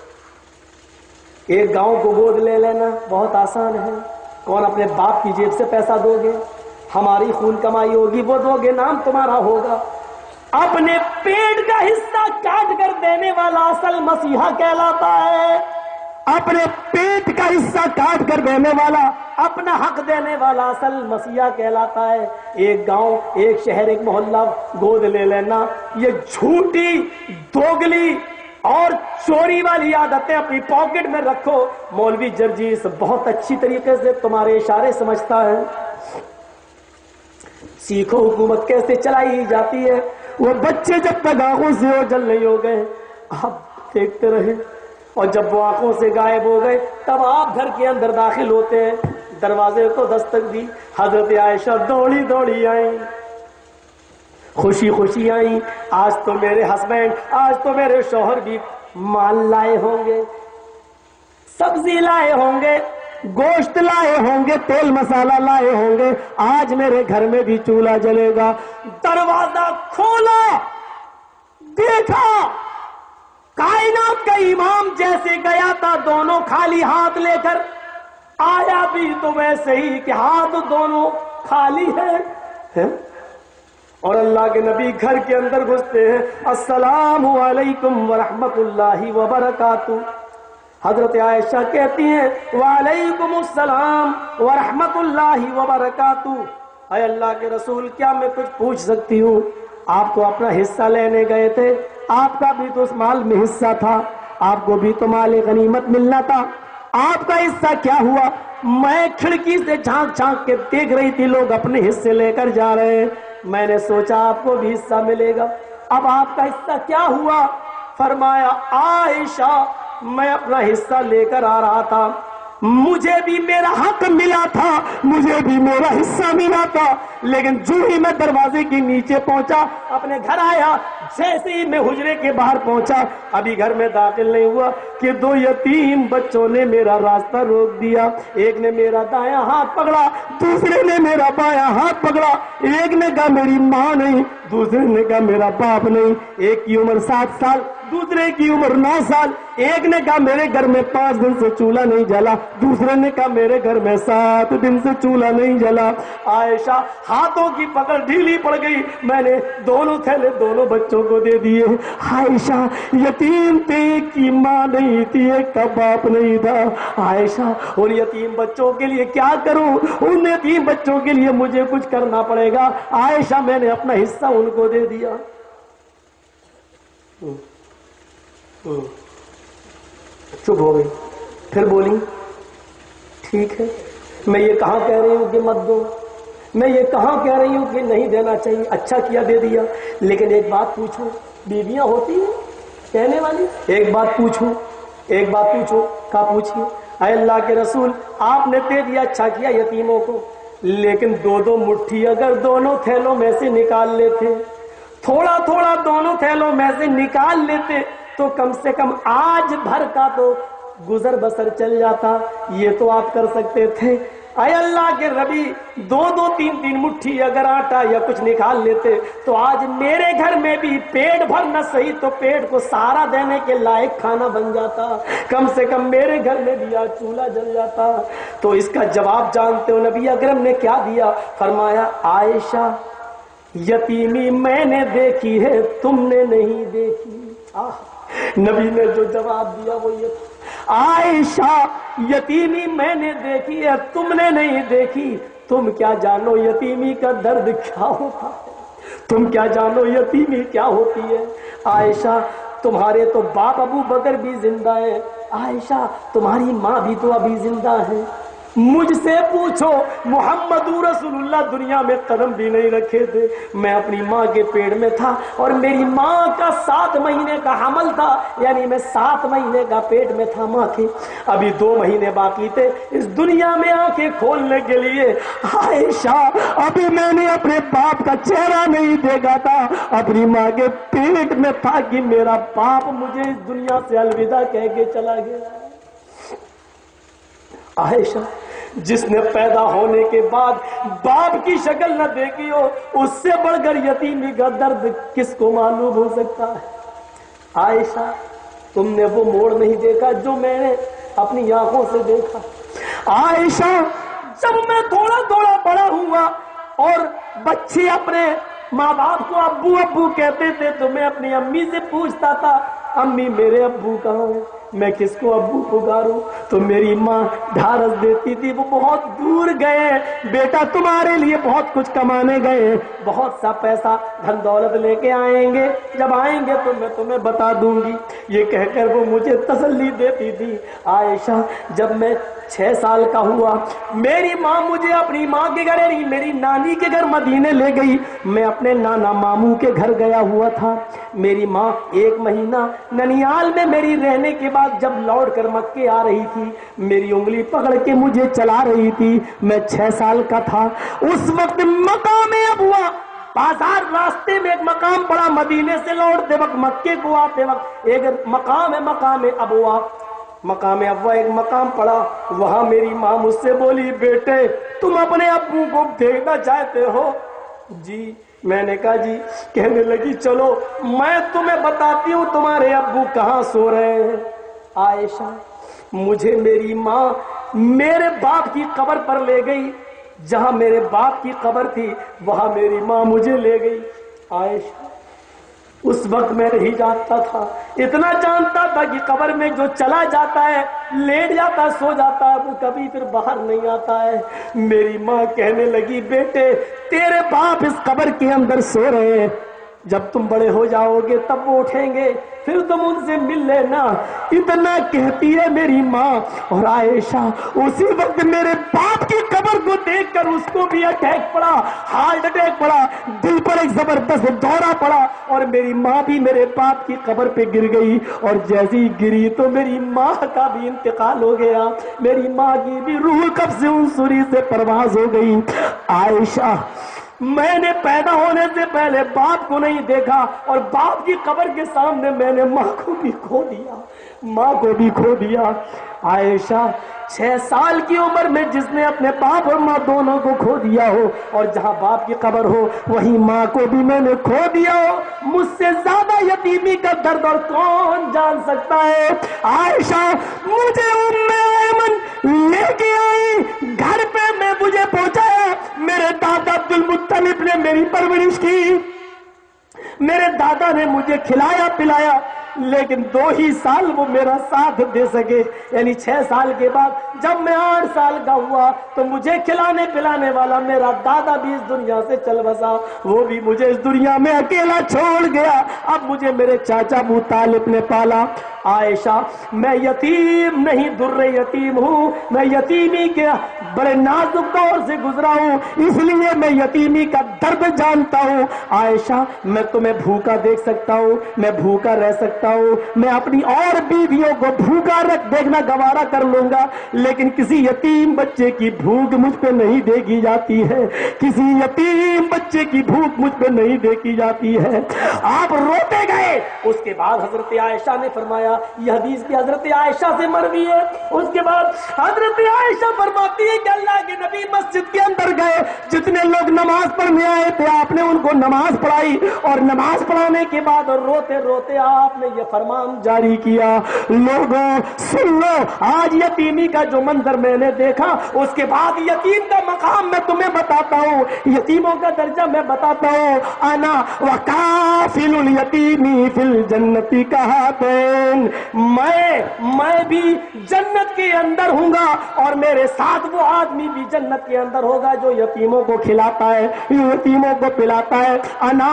ایک گاؤں کو گود لے لینا بہت آسان ہے، کون اپنے باپ کی جیب سے پیسہ دو گے؟ ہماری خون کمائی ہوگی وہ دو گے، نام تمہارا ہوگا۔ اپنے پیٹ کا حصہ کاٹ کر دینے والا اصل مسیحا کہلاتا ہے، اپنے پیٹ کا حصہ کاٹ کر دینے والا، اپنا حق دینے والا اصل مسیحا کہلاتا ہے۔ ایک گاؤں، ایک شہر، ایک محلہ گود لے لینا، یہ جھوٹی دوگلی اور چوری والی عادتیں اپنی پاکٹ میں رکھو۔ مولوی جرجیس بہت اچھی طریقے سے تمہارے اشارے سمجھتا ہے۔ سیکھو حکومت کیسے چلائی جاتی ہے۔ وہ بچے جب تک آنکھوں سے اوجھل نہیں ہو گئے آپ دیکھتے رہے، اور جب وہ آنکھوں سے غائب ہو گئے تب آپ گھر کے اندر داخل ہوتے ہیں۔ دروازے کو دستک دی، حضرت عائشہ دوڑی دوڑی آئیں، خوشی خوشی آئیں، آج تو میرے ہسبینڈ، آج تو میرے شوہر بھی مال لائے ہوں گے، سبزی لائے ہوں گے، گوشت لائے ہوں گے، تیل مسالہ لائے ہوں گے، آج میرے گھر میں بھی چولہا جلے گا۔ دروازہ کھولا، دیکھا کائنات کا امام جیسے گیا تھا دونوں خالی ہاتھ لے کر، آیا بھی تو ویسے ہی کہ ہاتھ دونوں خالی ہے۔ اور اللہ کے نبی گھر کے اندر گھستے ہیں، السلام علیکم ورحمت اللہ وبرکاتہ۔ حضرت عائشہ کہتی ہیں وعلیکم السلام ورحمت اللہ وبرکاتہ۔ اے اللہ کے رسول کیا میں کچھ پوچھ سکتی ہوں؟ آپ تو اپنا حصہ لینے گئے تھے، آپ کا بھی تو اس مال میں حصہ تھا، آپ کو بھی تو مال غنیمت ملنا تھا، آپ کا حصہ کیا ہوا؟ میں کھڑکی سے جھانک جھانک کے دیکھ رہی تھی لوگ اپنے حصے لے کر جا رہے ہیں، میں نے سوچا آپ کو بھی حصہ ملے گا، اب آپ کا حصہ کیا ہوا؟ فرمایا عائشہ میں اپنا حصہ لے کر آ رہا تھا، مجھے بھی میرا حق ملا تھا، مجھے بھی میرا حصہ ملا تھا، لیکن جو ہی میں دروازے کے نیچے پہنچا اپنے گھر آیا، جیسے ہی میں حجرے کے باہر پہنچا، ابھی گھر میں داخل نہیں ہوا کہ دو یتیم بچوں نے میرا راستہ روک دیا، ایک نے میرا دایاں ہاتھ پکڑا، دوسرے نے میرا بایاں ہاتھ پکڑا، ایک نے کہا میری ماں نہیں، دوسرے نے کہا میرا باپ نہیں، ایک کی عمر سات سال، دوسرے کی عمر نو سال. ایک نے کہا میرے گھر میں پانچ دن سے چولہا نہیں جلا, دوسرے نے کہا میرے گھر میں سات دن سے چولہا نہیں جلا. عائشہ ہاتھوں کی پکڑ ڈھیلی پڑ گئی, میں نے دونوں تھیلے دونوں بچوں کو دے دیے. عائشہ یتیم تھے, ایک کی ماں نہیں تھی, ایک کا باپ نہیں تھا. عائشہ اور یتیم بچوں کے لیے کیا کروں, ان یتیم بچوں کے لیے مجھے کچھ کرنا پڑے گا. عائشہ میں نے اپنا حصہ ان کو دے دیا. چپ ہو گئی, پھر بولی ٹھیک ہے, میں یہ کہاں کہہ رہی ہوں کہ مت دو, میں یہ کہاں کہہ رہی ہوں کہ نہیں دینا چاہیے, اچھا کیا دے دیا. لیکن ایک بات پوچھوں, بیویاں ہوتی ہیں کہنے والی, ایک بات پوچھوں ایک بات پوچھو کہا پوچھیے. اے اللہ کے رسول, آپ نے دے دیا, اچھا کیا یتیموں کو, لیکن دو دو مٹھی اگر دونوں تھیلوں میں سے نکال لیتے, تھوڑا تھوڑا دونوں تھیلوں میں سے نکال لیتے, تو کم سے کم آج بھر کا تو گزر بسر چل جاتا. یہ تو آپ کر سکتے تھے. اے اللہ کے ربی, دو دو تین تین مٹھی اگر آٹا یا کچھ نکال لیتے تو آج میرے گھر میں بھی پیٹ بھر نہ صحیح تو پیٹ کو سہارا دینے کے لائق کھانا بن جاتا, کم سے کم میرے گھر میں بھی آج چولہا جل جاتا. تو اس کا جواب جانتے ہو نبی اکرم نے کیا دیا؟ فرمایا عائشہ یتیمی میں نے دیکھی ہے, تم نے نہیں دیکھی. آہ, نبی نے جو جواب دیا وہ یہ تھا, عائشہ یتیمی میں نے دیکھی ہے, تم نے نہیں دیکھی. تم کیا جانو یتیمی کا درد کیا ہوتا ہے, تم کیا جانو یتیمی کیا ہوتی ہے. عائشہ تمہارے تو باپ ابو بکر بھی زندہ ہے, عائشہ تمہاری ماں بھی تو ابھی زندہ ہے. مجھ سے پوچھو, محمد رسول اللہ دنیا میں قدم بھی نہیں رکھے تھے. میں اپنی ماں کے پیٹ میں تھا اور میری ماں کا سات مہینے کا حمل تھا, یعنی میں سات مہینے کا پیٹ میں تھا ماں کے, ابھی دو مہینے باقی تھے اس دنیا میں آنکھیں کھولنے کے لیے. عائشہ ابھی میں نے اپنے باپ کا چہرہ نہیں دیکھا تھا, اپنی ماں کے پیٹ میں تھا کہ میرا باپ مجھے اس دنیا سے الوداع کہہ کے چلا گیا. عائشہ جس نے پیدا ہونے کے بعد باپ کی شکل نہ دیکھی ہو, اس سے بڑھ کر یتیمی کا درد کس کو معلوم ہو سکتا ہے. عائشہ تم نے وہ موڑ نہیں دیکھا جو میں نے اپنی آنکھوں سے دیکھا. عائشہ جب میں تھوڑا تھوڑا بڑا ہوا اور بچے اپنے ماں باپ کو ابو ابو کہتے تھے تو میں اپنی امی سے پوچھتا تھا, امی میرے ابو کہاں ہیں, میں کس کو ابو پکاروں؟ تو میری ماں ڈھارس دیتی تھی, وہ بہت دور گئے, بیٹا تمہارے لیے بہت کچھ کمانے گئے, بہت سا پیسہ دھن دولت لے کے آئیں گے, جب آئیں گے تو میں تمہیں بتا دوں گی. یہ کہہ کر وہ مجھے تسلی دیتی تھی. عائشہ جب میں چھ سال کا ہوا, میری ماں مجھے اپنی ماں کے گھر نہیں میری نانی کے گھر مدینے لے گئی. میں اپنے نانا ماموں کے گھر گیا ہوا تھا. میری ماں ایک مہینہ ننیال میں میری رہنے کے بعد جب لوٹ کر مکے آ رہی تھی, میری انگلی پکڑ کے مجھے چلا رہی تھی. میں چھ سال کا تھا. اس وقت مقام ابوا بازار راستے میں ایک مقام پڑا, مدینے سے لوٹتے وقت مکے کو آتے وقت ایک مقام ہے, مقام ابوا, مقام ابوا ایک مقام پڑا. وہاں میری ماں مجھ سے بولی, بیٹے تم اپنے ابو کو دیکھنا چاہتے ہو؟ جی. میں نے کہا جی. کہنے لگی چلو میں تمہیں بتاتی ہوں تمہارے ابو کہاں سو رہے ہیں. عائشہ مجھے میری ماں میرے باپ کی قبر پر لے گئی, جہاں میرے باپ کی قبر تھی وہاں میری ماں مجھے لے گئی. عائشہ اس وقت میں نہیں جانتا تھا, اتنا جانتا تھا کہ قبر میں جو چلا جاتا ہے, لیٹ جاتا, سو جاتا ہے, وہ کبھی پھر باہر نہیں آتا ہے. میری ماں کہنے لگی, بیٹے تیرے باپ اس قبر کے اندر سو رہے ہیں, جب تم بڑے ہو جاؤ گے تب وہ اٹھیں گے, پھر تم ان سے مل لینا. اتنا کہتی ہے میری ماں. اور عائشہ اسی وقت میرے باپ کی قبر کو دیکھ کر اس کو بھی اٹیک پڑا, ہارٹ اٹیک پڑا, دل پر ایک زبردست دورہ پڑا, اور میری ماں بھی میرے باپ کی قبر پہ گر گئی. اور جیسی گری تو میری ماں کا بھی انتقال ہو گیا, میری ماں کی بھی روح قبض انصری سے پرواز ہو گئی. عائشہ میں نے پیدا ہونے سے پہلے باپ کو نہیں دیکھا اور باپ کی قبر کے سامنے میں نے ماں کو بھی کھو دیا ماں کو بھی کھو دیا عائشہ چھ سال کی عمر میں جس نے اپنے باپ اور ماں دونوں کو کھو دیا ہو اور جہاں باپ کی قبر ہو وہیں ماں کو بھی میں نے کھو دیا ہو، مجھ سے زیادہ یتیمی کا درد اور کون جان سکتا ہے؟ عائشہ مجھے ام ایمن لے کے آئی گھر پہ، میں مجھے پہنچایا، میرے دادا عبد المطلب نے میری پرورش کی، میرے دادا نے مجھے کھلایا پلایا، لیکن دو ہی سال وہ میرا ساتھ دے سکے، یعنی چھ سال کے بعد جب میں آٹھ سال کا ہوا تو مجھے کھلانے پلانے والا میرا دادا بھی اس دنیا سے چل بسا، وہ بھی مجھے اس دنیا میں اکیلا چھوڑ گیا، اب مجھے میرے چاچا ابو طالب نے پالا۔ عائشہ میں یتیم نہیں، در یتیم ہوں، میں یتیمی کے بڑے نازک دور سے گزرا ہوں، اس لیے میں یتیمی کا درد جانتا ہوں۔ عائشہ میں تمہیں بھوکا دیکھ سکتا ہوں، میں بھوکا رہ سکتا ہوں، میں اپنی اور بیویوں کو بھوکا رکھ دیکھنا گوارا کر لوں گا، لیکن کسی یتیم بچے کی بھوک مجھ پہ نہیں دیکھی جاتی ہے، کسی یتیم بچے کی بھوک مجھ پہ نہیں دیکھی جاتی ہے۔ آپ روتے گئے۔ اس کے بعد حضرت عائشہ نے فرمایا، یہ حدیث بھی حضرت عائشہ سے مروی ہے، اس کے بعد حضرت عائشہ فرماتی ہے کہ اللہ کے نبی مسجد کے اندر گئے، جتنے لوگ نماز پڑھنے آئے تھے آپ نے ان کو نماز پڑھائی، اور نماز پڑھانے کے بعد اور روتے روتے آپ نے یہ فرمان جاری کیا، لوگوں سن لو، آج یتیمی کا جو منظر میں نے دیکھا، اس کے بعد یتیم کا مقام میں تمہیں بتاتا ہوں، یتیموں کا درجہ میں بتاتا ہوں، انا وکافل الیتیمی فی الجنت کہاتین، میں میں بھی جنت کے اندر ہوں گا اور میرے ساتھ وہ آدمی بھی جنت کے اندر ہوگا جو یتیموں کو کھلاتا ہے، یتیموں کو پلاتا ہے۔ انا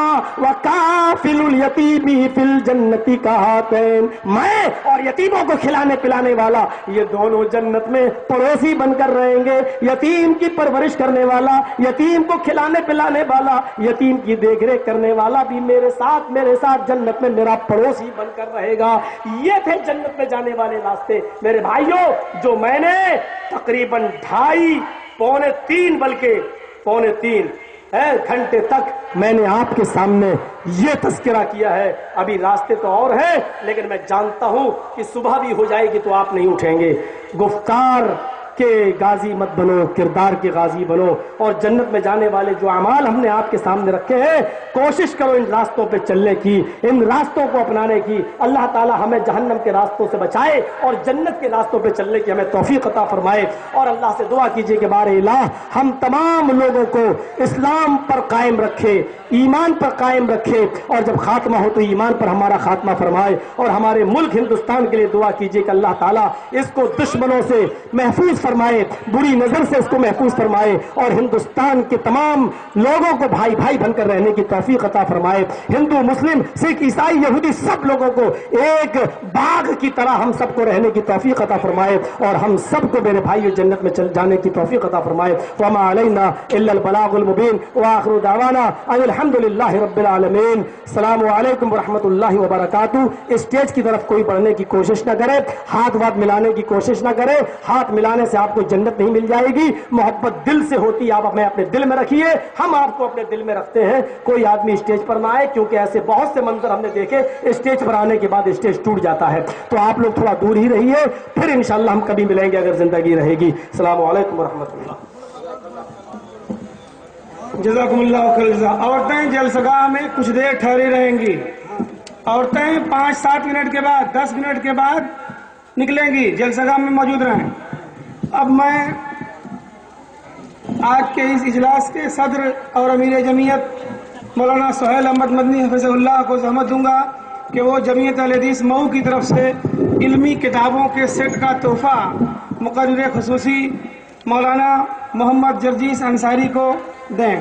وکافل الیتیمی فی الجنت کہاتین، میں اور یتیموں کو کھلانے پلانے والا یہ دونوں جنت میں پڑوسی بن کر رہیں گے، یتیم کی پرورش کرنے والا، یتیم کو کھلانے پلانے والا، یتیم کی دیکھ ریکھ کرنے والا بھی میرے ساتھ میرے ساتھ جنت میں میرا پڑوسی بن کر رہے گا۔ یہ تھے جنت میں جانے والے راستے میرے بھائیوں، جو میں نے تقریباً ڈھائی پونے تین بلکہ پونے تین گھنٹے تک میں نے آپ کے سامنے یہ تذکرہ کیا ہے۔ ابھی راستے تو اور ہیں، لیکن میں جانتا ہوں کہ صبح بھی ہو جائے گی تو آپ نہیں اٹھیں گے۔ گفتار کے غازی مت بنو، کردار کے غازی بنو، اور جنت میں جانے والے جو اعمال ہم نے آپ کے سامنے رکھے ہیں کوشش کرو ان راستوں پہ چلنے کی، ان راستوں کو اپنانے کی۔ اللہ تعالی ہمیں جہنم کے راستوں سے بچائے اور جنت کے راستوں پہ چلنے کی ہمیں توفیق عطا فرمائے، اور اللہ سے دعا کیجیے کہ بار الہ ہم تمام لوگوں کو اسلام پر قائم رکھے، ایمان پر قائم رکھے، اور جب خاتمہ ہو تو ایمان پر ہمارا خاتمہ فرمائے، اور ہمارے ملک ہندوستان کے لیے دعا کیجیے کہ اللہ تعالیٰ اس کو دشمنوں سے محفوظ فرمائے، بری نظر سے اس کو محفوظ فرمائے، اور ہندوستان کے تمام لوگوں کو بھائی بھائی بن کر رہنے کی توفیق عطا فرمائے۔ ہندو مسلم سکھ عیسائی یہودی سب لوگوں کو ایک باغ کی طرح ہم سب کو رہنے کی توفیق عطا فرمائے، اور ہم سب کو میرے بھائیو جنت میں چل جانے کی توفیق عطا فرمائے۔ وما علینا الا البلاغ المبین، وآخر دعوانا ان الحمد للہ رب العالمین۔ السلام علیکم ورحمۃ اللہ وبرکاتہ۔ اسٹیج کی طرف کوئی بڑھنے کی کوشش نہ کرے، ہاتھ واتھ ملانے کی کوشش نہ کرے، ہاتھ ملانے سے آپ کو جنت نہیں مل جائے گی، محبت دل سے ہوتی، آپ ہمیں اپنے دل میں رکھیے، ہم آپ کو اپنے دل میں رکھتے ہیں۔ کوئی آدمی اسٹیج پر نہ آئے، کیونکہ ایسے بہت سے منظر ہم نے دیکھے اسٹیج پر آنے کے بعد اسٹیج ٹوٹ جاتا ہے، تو آپ لوگ تھوڑا دور ہی رہیے، پھر انشاءاللہ ہم کبھی ملیں گے اگر زندگی رہے گی۔ السلام علیکم ورحمۃ اللہ۔ جزاکم اللہ خیر جزا۔ عورتیں جلسگاہ میں کچھ دیر ٹھہری رہیں گی، عورتیں پانچ سات منٹ کے بعد دس منٹ کے بعد نکلیں گی، جلسگاہ میں موجود رہیں۔ اب میں آج کے اس اجلاس کے صدر اور امیر جمعیت مولانا سہیل احمد مدنی حفظہ اللہ کو زحمت دوں گا کہ وہ جمعیت اہل حدیث مئو کی طرف سے علمی کتابوں کے سیٹ کا تحفہ مقرر خصوصی مولانا محمد جرجیس انصاری کو دیں۔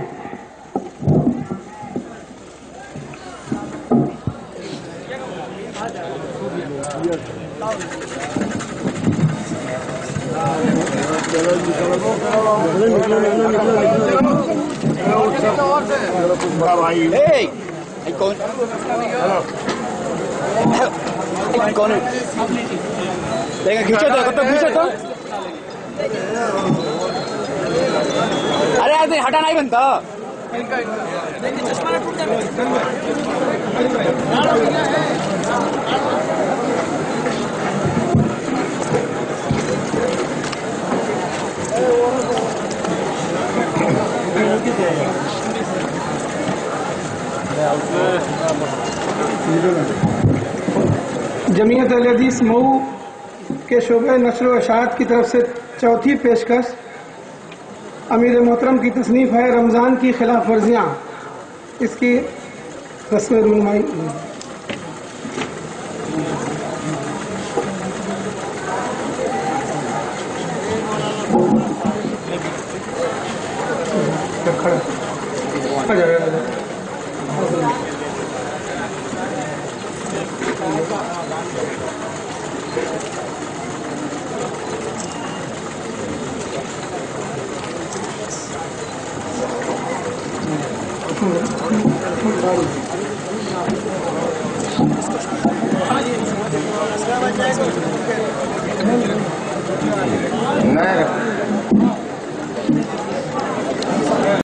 अरे यार हटा नहीं बनता। جمعیت اہل حدیث مئو کے شعبہ نشر و اشاعت کی طرف سے چوتھی پیشکش امیر محترم کی تصنیف ہے رمضان کی خلاف ورزیاں. اس کی رسم رونمائی نہیں